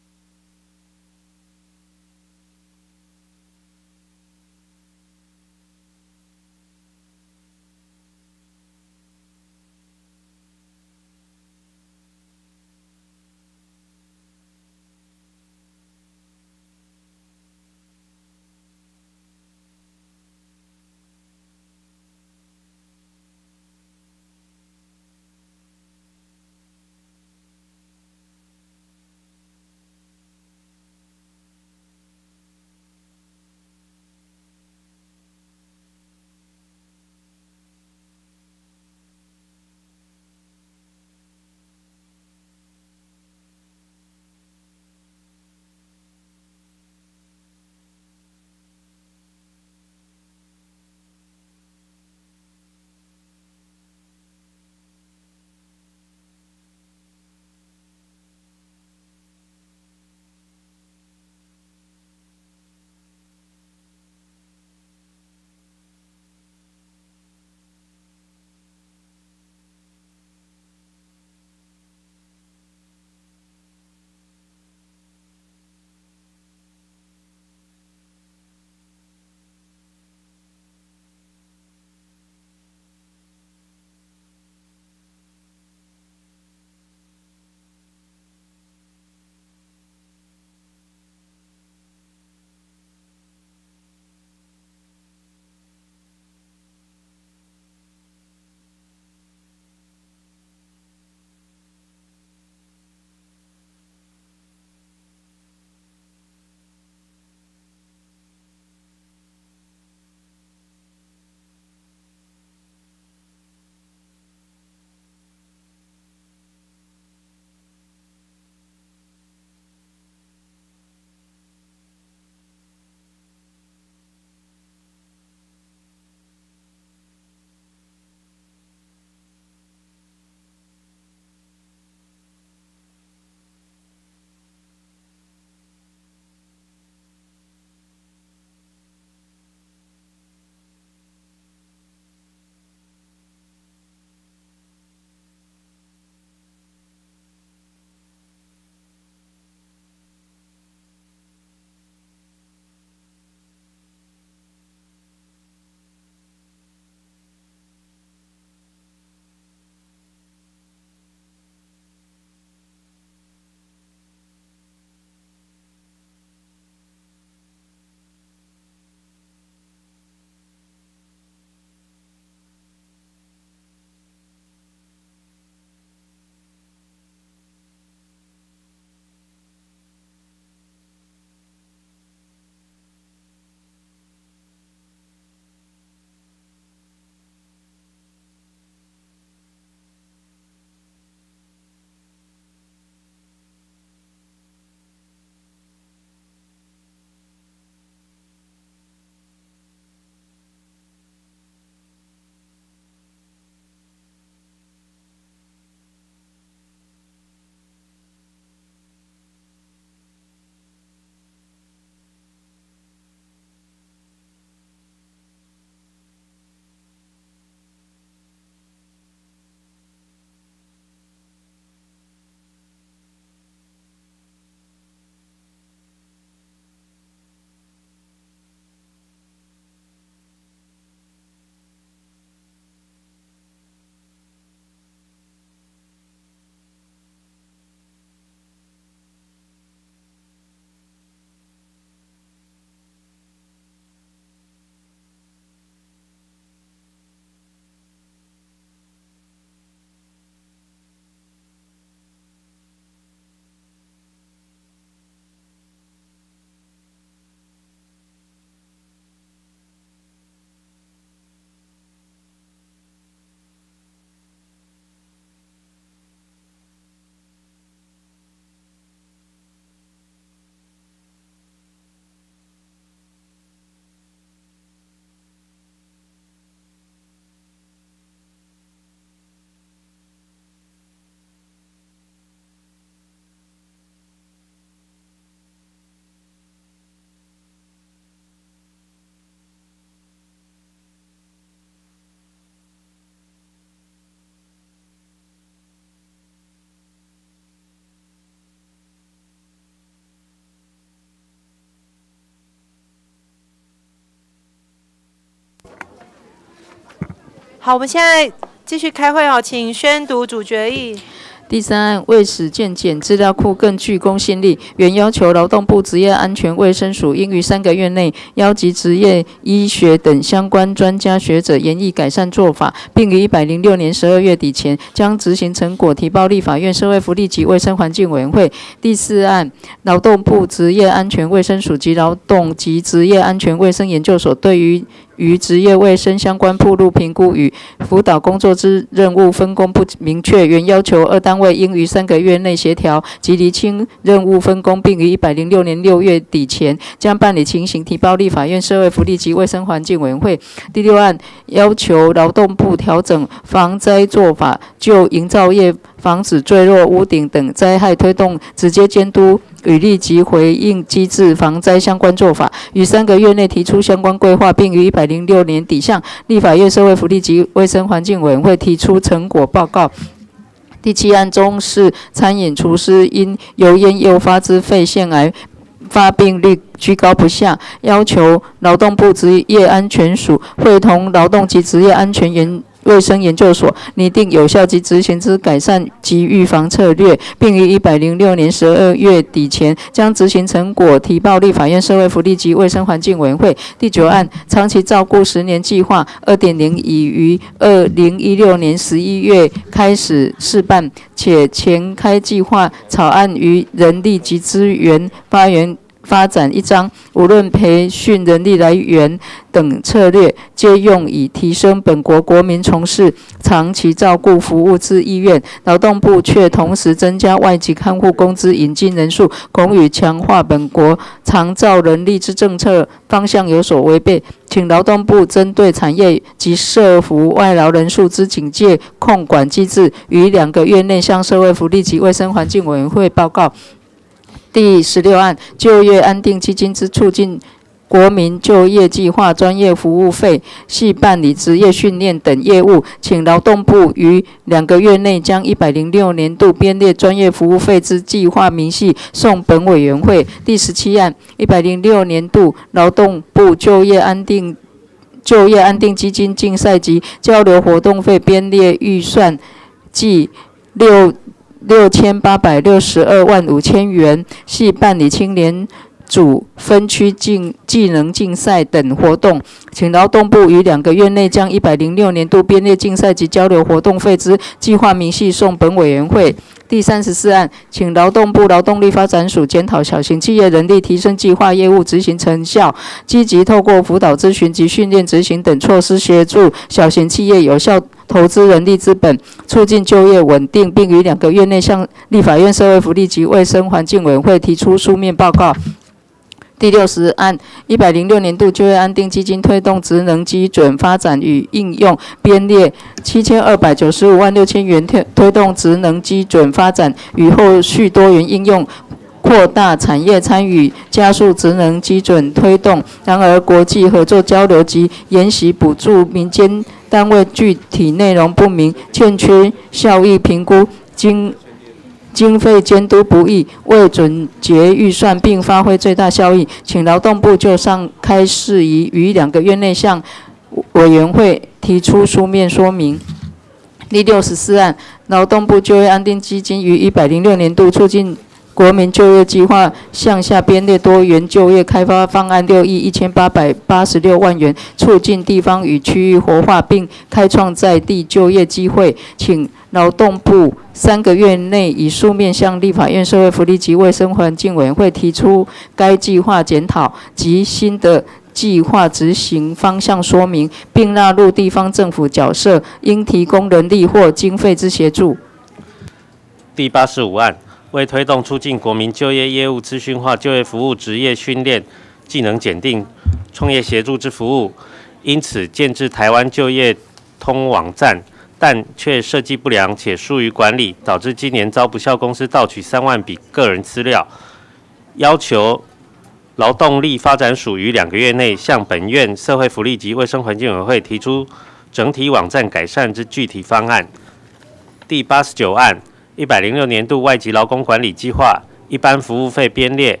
好，我们现在继续开会哦，请宣读主决议。 第三案，为使健检资料库更具公信力，原要求劳动部职业安全卫生署应于三个月内邀集职业医学等相关专家学者研议改善做法，并于一百零六年十二月底前将执行成果提报立法院社会福利及卫生环境委员会。第四案，劳动部职业安全卫生署及劳动及职业安全卫生研究所对于与职业卫生相关暴露评估与辅导工作之任务分工不明确，原要求二单位应于三个月内协调及厘清任务分工，并于一百零六年六月底前将办理情形提报立法院社会福利及卫生环境委员会。第六案，要求劳动部调整防灾做法，就营造业防止坠落屋顶等灾害推动直接监督与立即回应机制防灾相关做法，于三个月内提出相关规划，并于一百零六年底向立法院社会福利及卫生环境委员会提出成果报告。第七案，中式餐饮厨师因油烟诱发之肺腺癌发病率居高不下，要求劳动部职业安全署会同劳动及职业安全研卫生研究所拟定有效及执行之改善及预防策略，并于一百零六年十二月底前将执行成果提报立法院社会福利及卫生环境委员会。第九案，长期照顾十年计划 二点零 已于二零一六年十一月开始试办，且前开计划草案于人力及资源发源发展一章，无论培训人力来源等策略，皆用以提升本国国民从事长期照顾服务之意愿。劳动部却同时增加外籍看护工资引进人数，恐与强化本国长照人力之政策方向有所违背，请劳动部针对产业及社福外劳人数之警戒控管机制，于两个月内向社会福利及卫生环境委员会报告。第十六案，就业安定基金之促进国民就业计划专业服务费系办理职业训练等业务，请劳动部于两个月内将一百零六年度编列专业服务费之计划明细送本委员会。第十七案，一百零六年度劳动部就业安定就业安定基金竞赛及交流活动费编列预算计六六千八百六十二万五千元，系办理青年组分区竞技能竞赛等活动，请劳动部于两个月内将一百零六年度编列竞赛及交流活动费之计划明细送本委员会。第三十四案，请劳动部劳动力发展署检讨小型企业人力提升计划业务执行成效，积极透过辅导咨询及训练执行等措施，协助小型企业有效投资人力资本，促进就业稳定，并于两个月内向立法院社会福利及卫生环境委员会提出书面报告。第六十案，一百零六年度就业安定基金推动职能基准发展与应用编列七千二百九十五万六千元，推推动职能基准发展与后续多元应用，扩大产业参与，加速职能基准推动。然而，国际合作交流及研习补助民间单位具体内容不明，欠缺效益评估，经经费监督不易，未准结预算并发挥最大效益，请劳动部就上开事宜于两个月内向委员会提出书面说明。第六十四案，劳动部就业安定基金于一百零六年度促进国民就业计划向下编列多元就业开发方案六亿一千八百八十六万元，促进地方与区域活化，并开创在地就业机会，请劳动部三个月内以书面向立法院社会福利及卫生环境委员会提出该计划检讨及新的计划执行方向说明，并纳入地方政府角色应提供人力或经费之协助。 第八十五案，为推动促进国民就业业务资讯化、就业服务、职业训练、技能检定、创业协助之服务，因此建置台湾就业通网站，但却设计不良且疏于管理，导致今年遭不肖公司盗取三万笔个人资料，要求劳动力发展署于两个月内向本院社会福利及卫生环境委员会提出整体网站改善之具体方案。第八十九案，一百零六年度外籍劳工管理计划一般服务费编列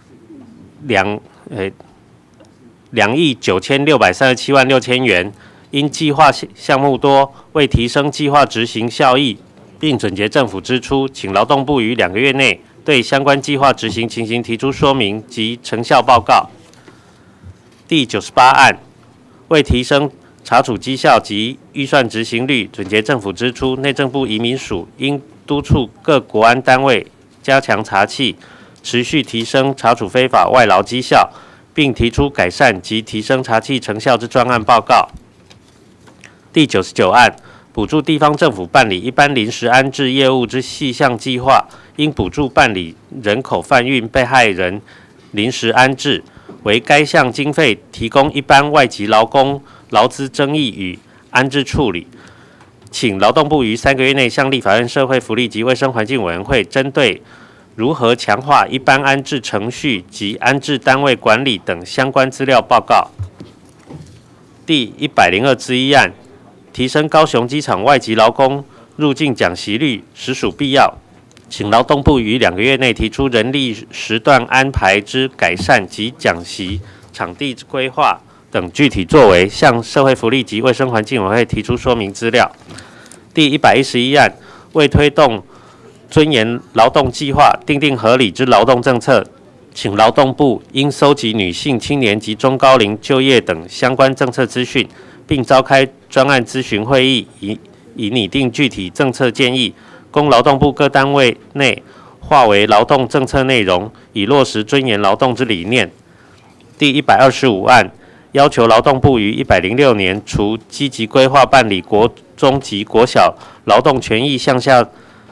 两呃两亿九千六百三十七万六千元， 因计划项目多，为提升计划执行效益，并总结政府支出，请劳动部于两个月内对相关计划执行情形提出说明及成效报告。第九十八案，为提升查处绩效及预算执行率，总结政府支出，内政部移民署应督促各国安单位加强查缉，持续提升查处非法外劳绩效，并提出改善及提升查缉成效之专案报告。第九十九案，补助地方政府办理一般临时安置业务之细项计划，应补助办理人口贩运被害人临时安置，为该项经费提供一般外籍劳工劳资争议与安置处理。请劳动部于三个月内向立法院社会福利及卫生环境委员会针对如何强化一般安置程序及安置单位管理等相关资料报告。第一百零二之一案，提升高雄机场外籍劳工入境讲习率，实属必要，请劳动部于两个月内提出人力时段安排之改善及讲习场地之规划等具体作为，向社会福利及卫生环境委员会提出说明资料。第一百一十一案，为推动尊严劳动计划，订定合理之劳动政策，请劳动部应搜集女性、青年及中高龄就业等相关政策资讯，并召开专案咨询会议，以以拟定具体政策建议，供劳动部各单位内化为劳动政策内容，以落实尊严劳动之理念。第一百二十五案，要求劳动部于一百零六年除积极规划办理国中及国小劳动权益向下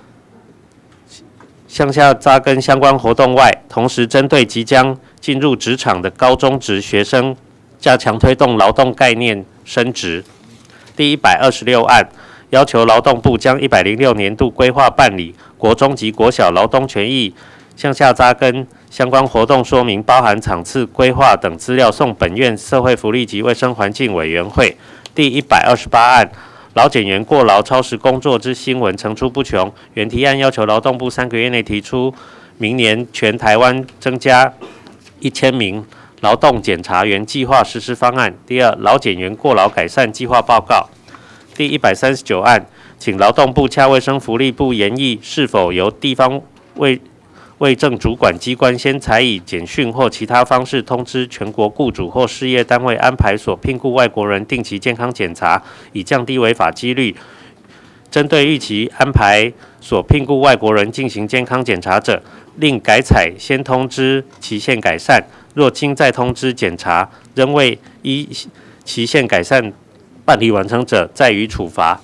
向下扎根相关活动外，同时针对即将进入职场的高中职学生，加强推动劳动概念升职。第一百二十六案，要求劳动部将一百零六年度规划办理国中及国小劳动权益向下扎根相关活动说明，包含场次规划等资料送本院社会福利及卫生环境委员会。第一百二十八案，劳检员过劳超时工作之新闻层出不穷，原提案要求劳动部三个月内提出明年全台湾增加一千名劳动检查员计划实施方案。第二，劳检员过劳改善计划报告。第一百三十九案，请劳动部洽卫生福利部研议是否由地方卫卫政主管机关先采以简讯或其他方式通知全国雇主或事业单位安排所聘雇外国人定期健康检查，以降低违法几率。针对预期安排所聘雇外国人进行健康检查者，另改采先通知期限改善，若经再通知检查仍未依期限改善办理完成者，再予处罚。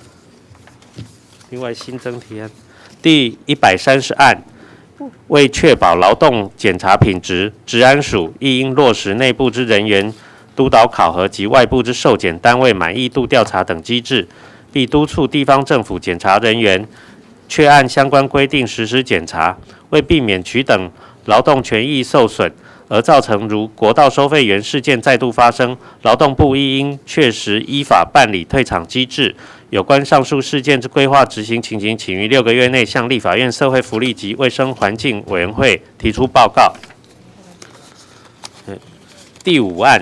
另外新增提案第一百三十案，为确保劳动检查品质，职安署亦应落实内部之人员督导考核及外部之受检单位满意度调查等机制，并督促地方政府检查人员确按相关规定实施检查。为避免取等劳动权益受损而造成如国道收费员事件再度发生，劳动部亦应确实依法办理退场机制。有关上述事件之规划执行情形，请于六个月内向立法院社会福利及卫生环境委员会提出报告。第五案，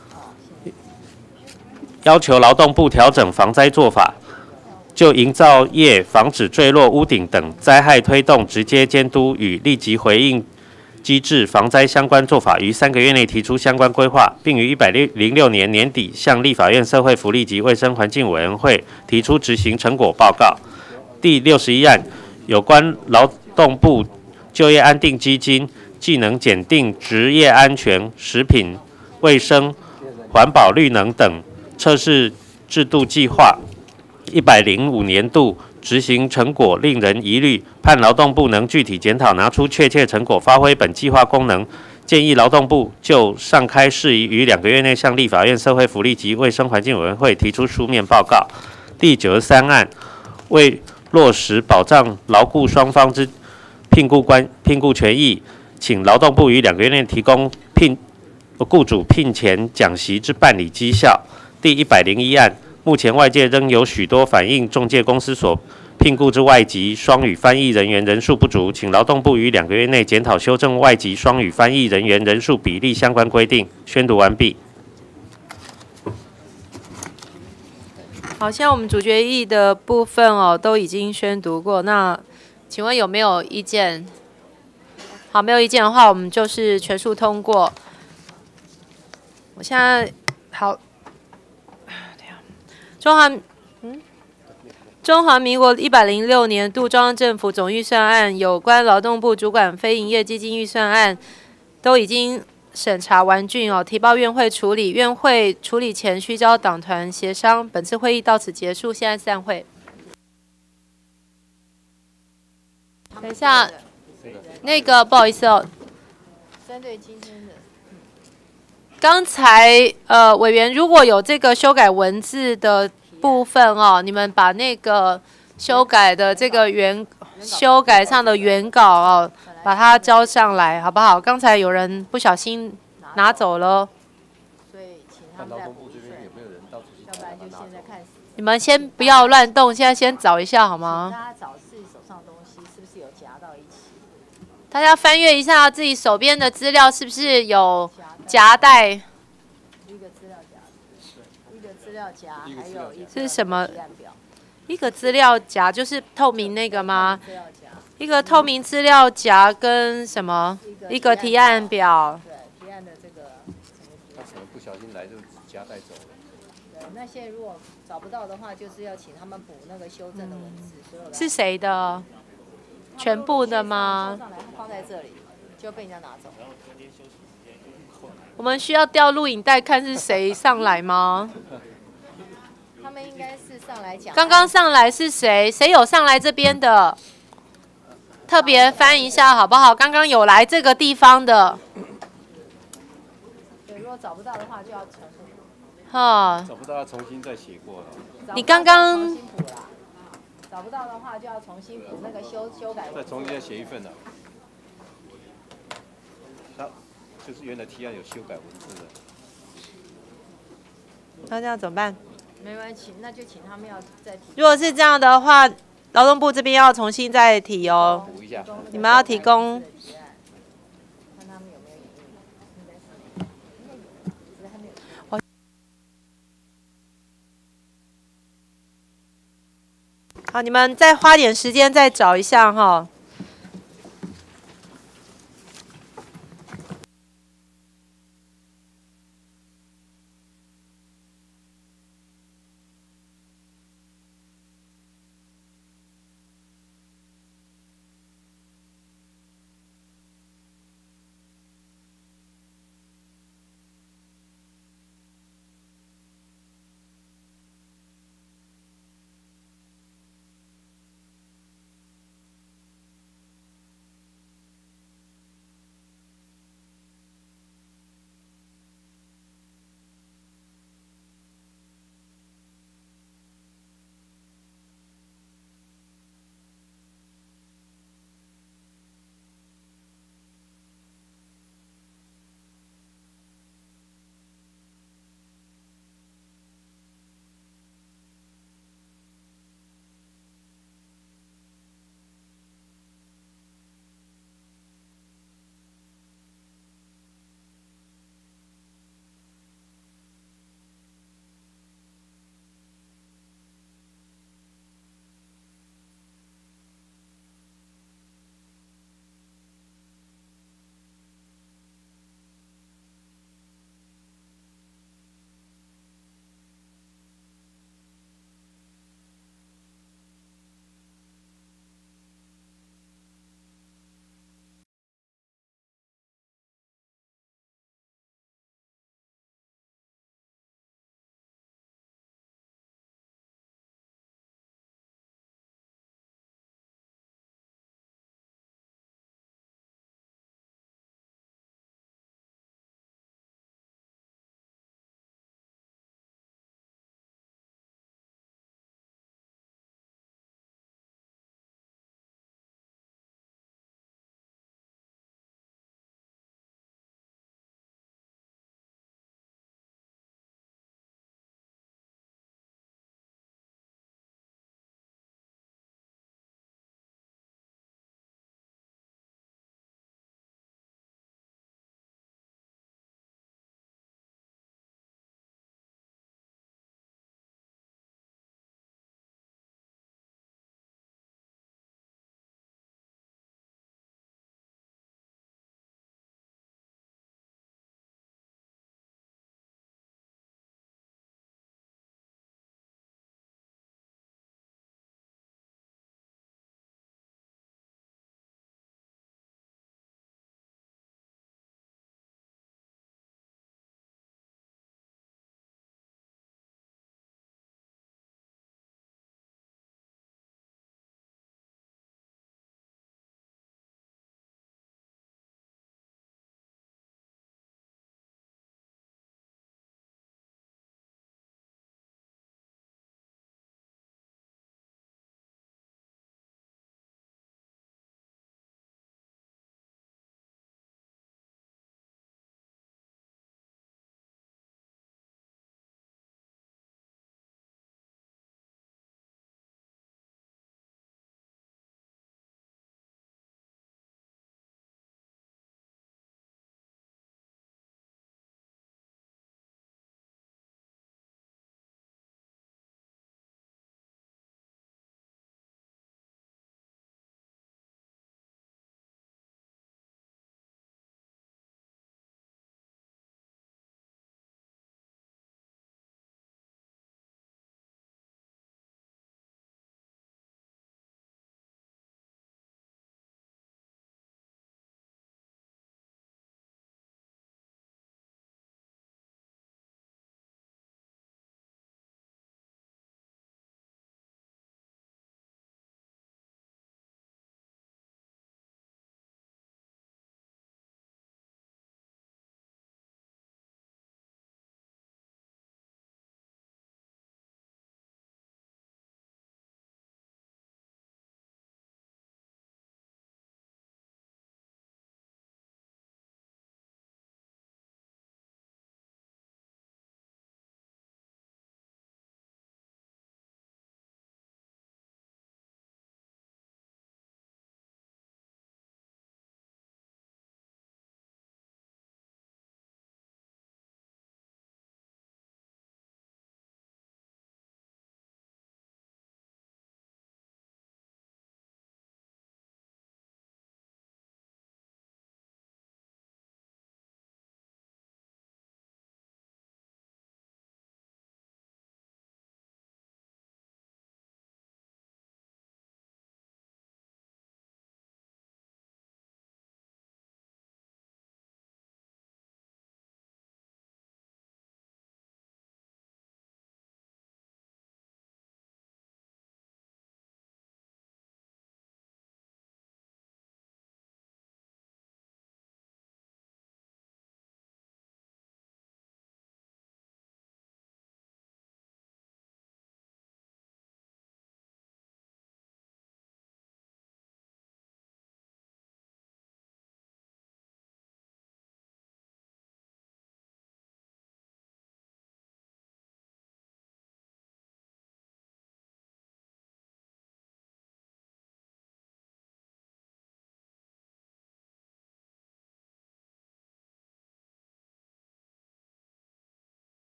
要求劳动部调整防灾做法，就营造业防止坠落屋顶等灾害推动直接监督与立即回应机制防灾相关做法，于三个月内提出相关规划，并于一百零六年年底向立法院社会福利及卫生环境委员会提出执行成果报告。第六十一案，有关劳动部就业安定基金技能检定职业安全、食品卫生、环保绿能等测试制度计划一百零五年度执行成果令人疑虑，盼劳动部能具体检讨，拿出确切成果，发挥本计划功能。建议劳动部就上开事宜于两个月内向立法院社会福利及卫生环境委员会提出书面报告。第九十三案，为落实保障劳雇双方之聘雇关聘雇权益，请劳动部于两个月内提供聘雇主聘前讲习之办理绩效。第一百零一案，目前外界仍有许多反映仲介公司所聘雇之外籍双语翻译人员人数不足，请劳动部于两个月内检讨修正外籍双语翻译人员人数比例相关规定。宣读完毕。 好，现在我们主决议的部分哦，都已经宣读过。那请问有没有意见？好，没有意见的话，我们就是全数通过。我现在好，中华嗯，中华民国一百零六年度中央政府总预算案有关劳动部主管非营业基金预算案都已经审查完竣哦，提报院会处理。院会处理前需交党团协商。本次会议到此结束，现在散会。等一下，那个不好意思哦，针对今天的，刚才呃委员如果有这个修改文字的部分哦，你们把那个修改的这个原修改上的原稿哦，把它交上来，好不好？刚才有人不小心拿走了， 所以请他们在补这边有没有人到处去，要不然就现在看。 你们先不要乱动，现在先找一下好吗？ 大家找自己手上的东西是不是有夹到一起？ 大家翻阅一下自己手边的资料，是不是有夹带？ 一个资料夹，一个资料夹，还有一个是什么提案表？ 一个资料夹就是透明那个吗？一个透明资料夹跟什么？一个提案表。 对，提案的这个。 他可能不小心来就夹带走了。 对，那些如果找不到的话，就是要请他们补那个修正的文字，所有的。 是谁的？全部的吗？ 上来放在这里，就被人家拿走。 我们需要调录影带看是谁上来吗？ 他们应该是上来讲。 刚刚上来是谁？谁有上来这边的？特别翻一下好不好？刚刚有来这个地方的。 对，如果找不到的话，就要重复。 哈。 找不到要重新再写过了。 你刚刚。 找不到的话，就要重新补那个修修改。 再重新再写一份了。好，就是原来提案有修改文字的。 那这样怎么办？ 没关系，那就请他们要再提。 如果是这样的话，劳动部这边要重新再提哦。 补一下。 你们要提供。 看他们有没有疑义。 好，你们再花点时间再找一下哈。